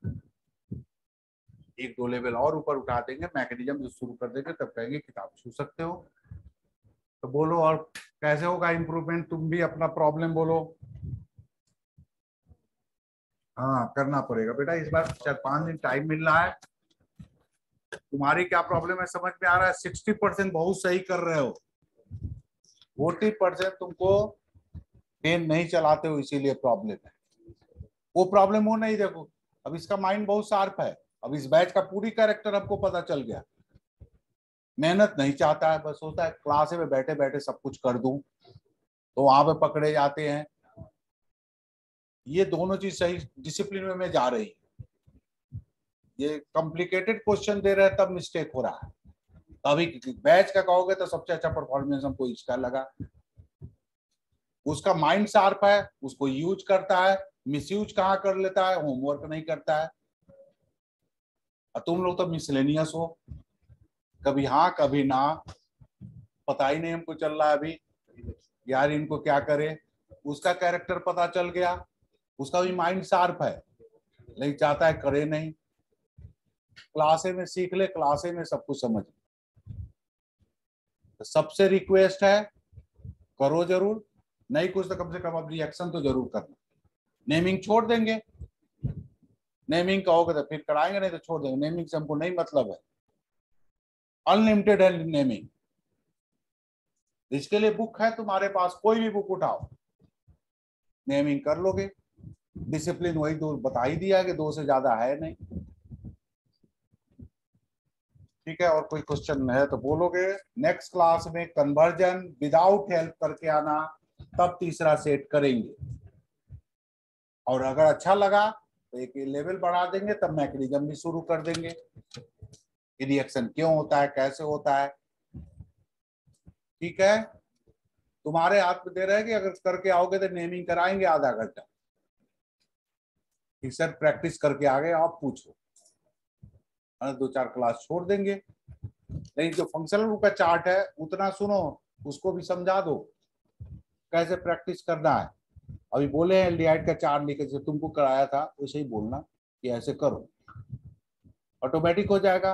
एक दो लेवल और ऊपर उठा देंगे, मैकेनिज्म जो शुरू कर देंगे तब कहेंगे किताब छू सकते हो। तो बोलो और कैसे होगा इम्प्रूवमेंट, तुम भी अपना प्रॉब्लम बोलो। हाँ करना पड़ेगा बेटा, इस बार चार पांच दिन टाइम मिल रहा है। तुम्हारी क्या प्रॉब्लम है समझ में आ रहा है, सिक्सटी परसेंट बहुत सही कर रहे हो, फोर्टी परसेंट तुमको पेन नहीं चलाते हो इसीलिए प्रॉब्लम है। वो प्रॉब्लम हो नहीं, देखो अब इसका माइंड बहुत शार्प है, अब इस बैच का पूरी कैरेक्टर आपको पता चल गया। मेहनत नहीं चाहता है, बस होता है क्लास में बैठे बैठे सब कुछ कर दूं, तो वहां पे पकड़े जाते हैं। ये दोनों चीज सही डिसिप्लिन में मैं जा रही, ये कॉम्प्लिकेटेड क्वेश्चन दे रहे हैं तब मिस्टेक हो रहा है। अभी बैच का कहोगे तो सबसे अच्छा परफॉर्मेंस हमको इसका लगा, उसका माइंड शार्प है, उसको यूज करता है, मिसयूज कहाँ कर लेता है, होमवर्क नहीं करता है। और तुम लोग तो मिसलेनियस हो, कभी हाँ कभी ना, पता ही नहीं हमको चल रहा है अभी यार इनको क्या करे। उसका कैरेक्टर पता चल गया, उसका भी माइंड शार्प है, लेकिन चाहता है करे नहीं। क्लासे में सीख ले, क्लासे में सब कुछ समझ। तो सबसे रिक्वेस्ट है करो जरूर, नहीं कुछ तो कम से कम अब रिएक्शन तो जरूर करना। नेमिंग छोड़ देंगे, नेमिंग कहोगे तो फिर कराएंगे, नहीं तो छोड़ देंगे। नेमिंग से हमको नहीं मतलब है, अनलिमिटेड है नेमिंग। इसके लिए बुक है तुम्हारे पास, कोई भी बुक उठाओ, नेमिंग कर लोगे। डिसिप्लिन वही दो बता ही दिया कि दो से ज्यादा है नहीं। ठीक है, और कोई क्वेश्चन है तो बोलोगे। नेक्स्ट क्लास में कन्वर्जन विदाउट हेल्प करके आना, तब तीसरा सेट करेंगे। और अगर अच्छा लगा तो एक लेवल बढ़ा देंगे, तब मैकेनिज्म भी शुरू कर देंगे, रिएक्शन क्यों होता है, कैसे होता है। ठीक है, तुम्हारे हाथ में दे रहे हैं कि अगर करके आओगे तो नेमिंग कराएंगे आधा घंटा। ठीक सर, प्रैक्टिस करके आ गए आप पूछो, दो चार क्लास छोड़ देंगे। लेकिन जो फंक्शनल का चार्ट है उतना सुनो, उसको भी समझा दो कैसे प्रैक्टिस करना है। अभी बोले हैं एल्डिहाइड का चार्ट लिखे, जैसे तुमको कराया था वैसे ही बोलना कि ऐसे करो, ऑटोमेटिक हो जाएगा।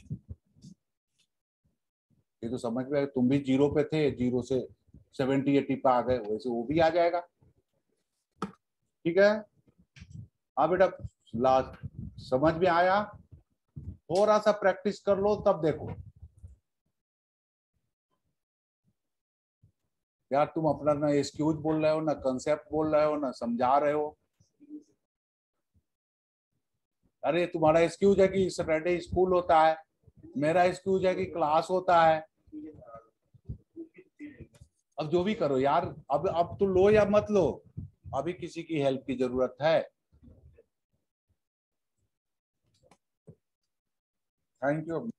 ये तो समझ में आए, तुम भी जीरो पे थे, जीरो से सेवेंटी एटी पे आ गए, वैसे वो भी आ जाएगा। ठीक है, हाँ बेटा लास्ट समझ में आया, थोड़ा सा प्रैक्टिस कर लो तब देखो। यार तुम अपना ना एक्सक्यूज बोल रहे हो, ना कंसेप्ट बोल रहे हो, ना समझा रहे हो। अरे तुम्हारा एक्सक्यूज है कि सैटरडे स्कूल होता है, मेरा एक्सक्यूज है कि क्लास होता है। अब जो भी करो यार, अब अब तो लो या मत लो, अभी किसी की हेल्प की जरूरत है। Thank you.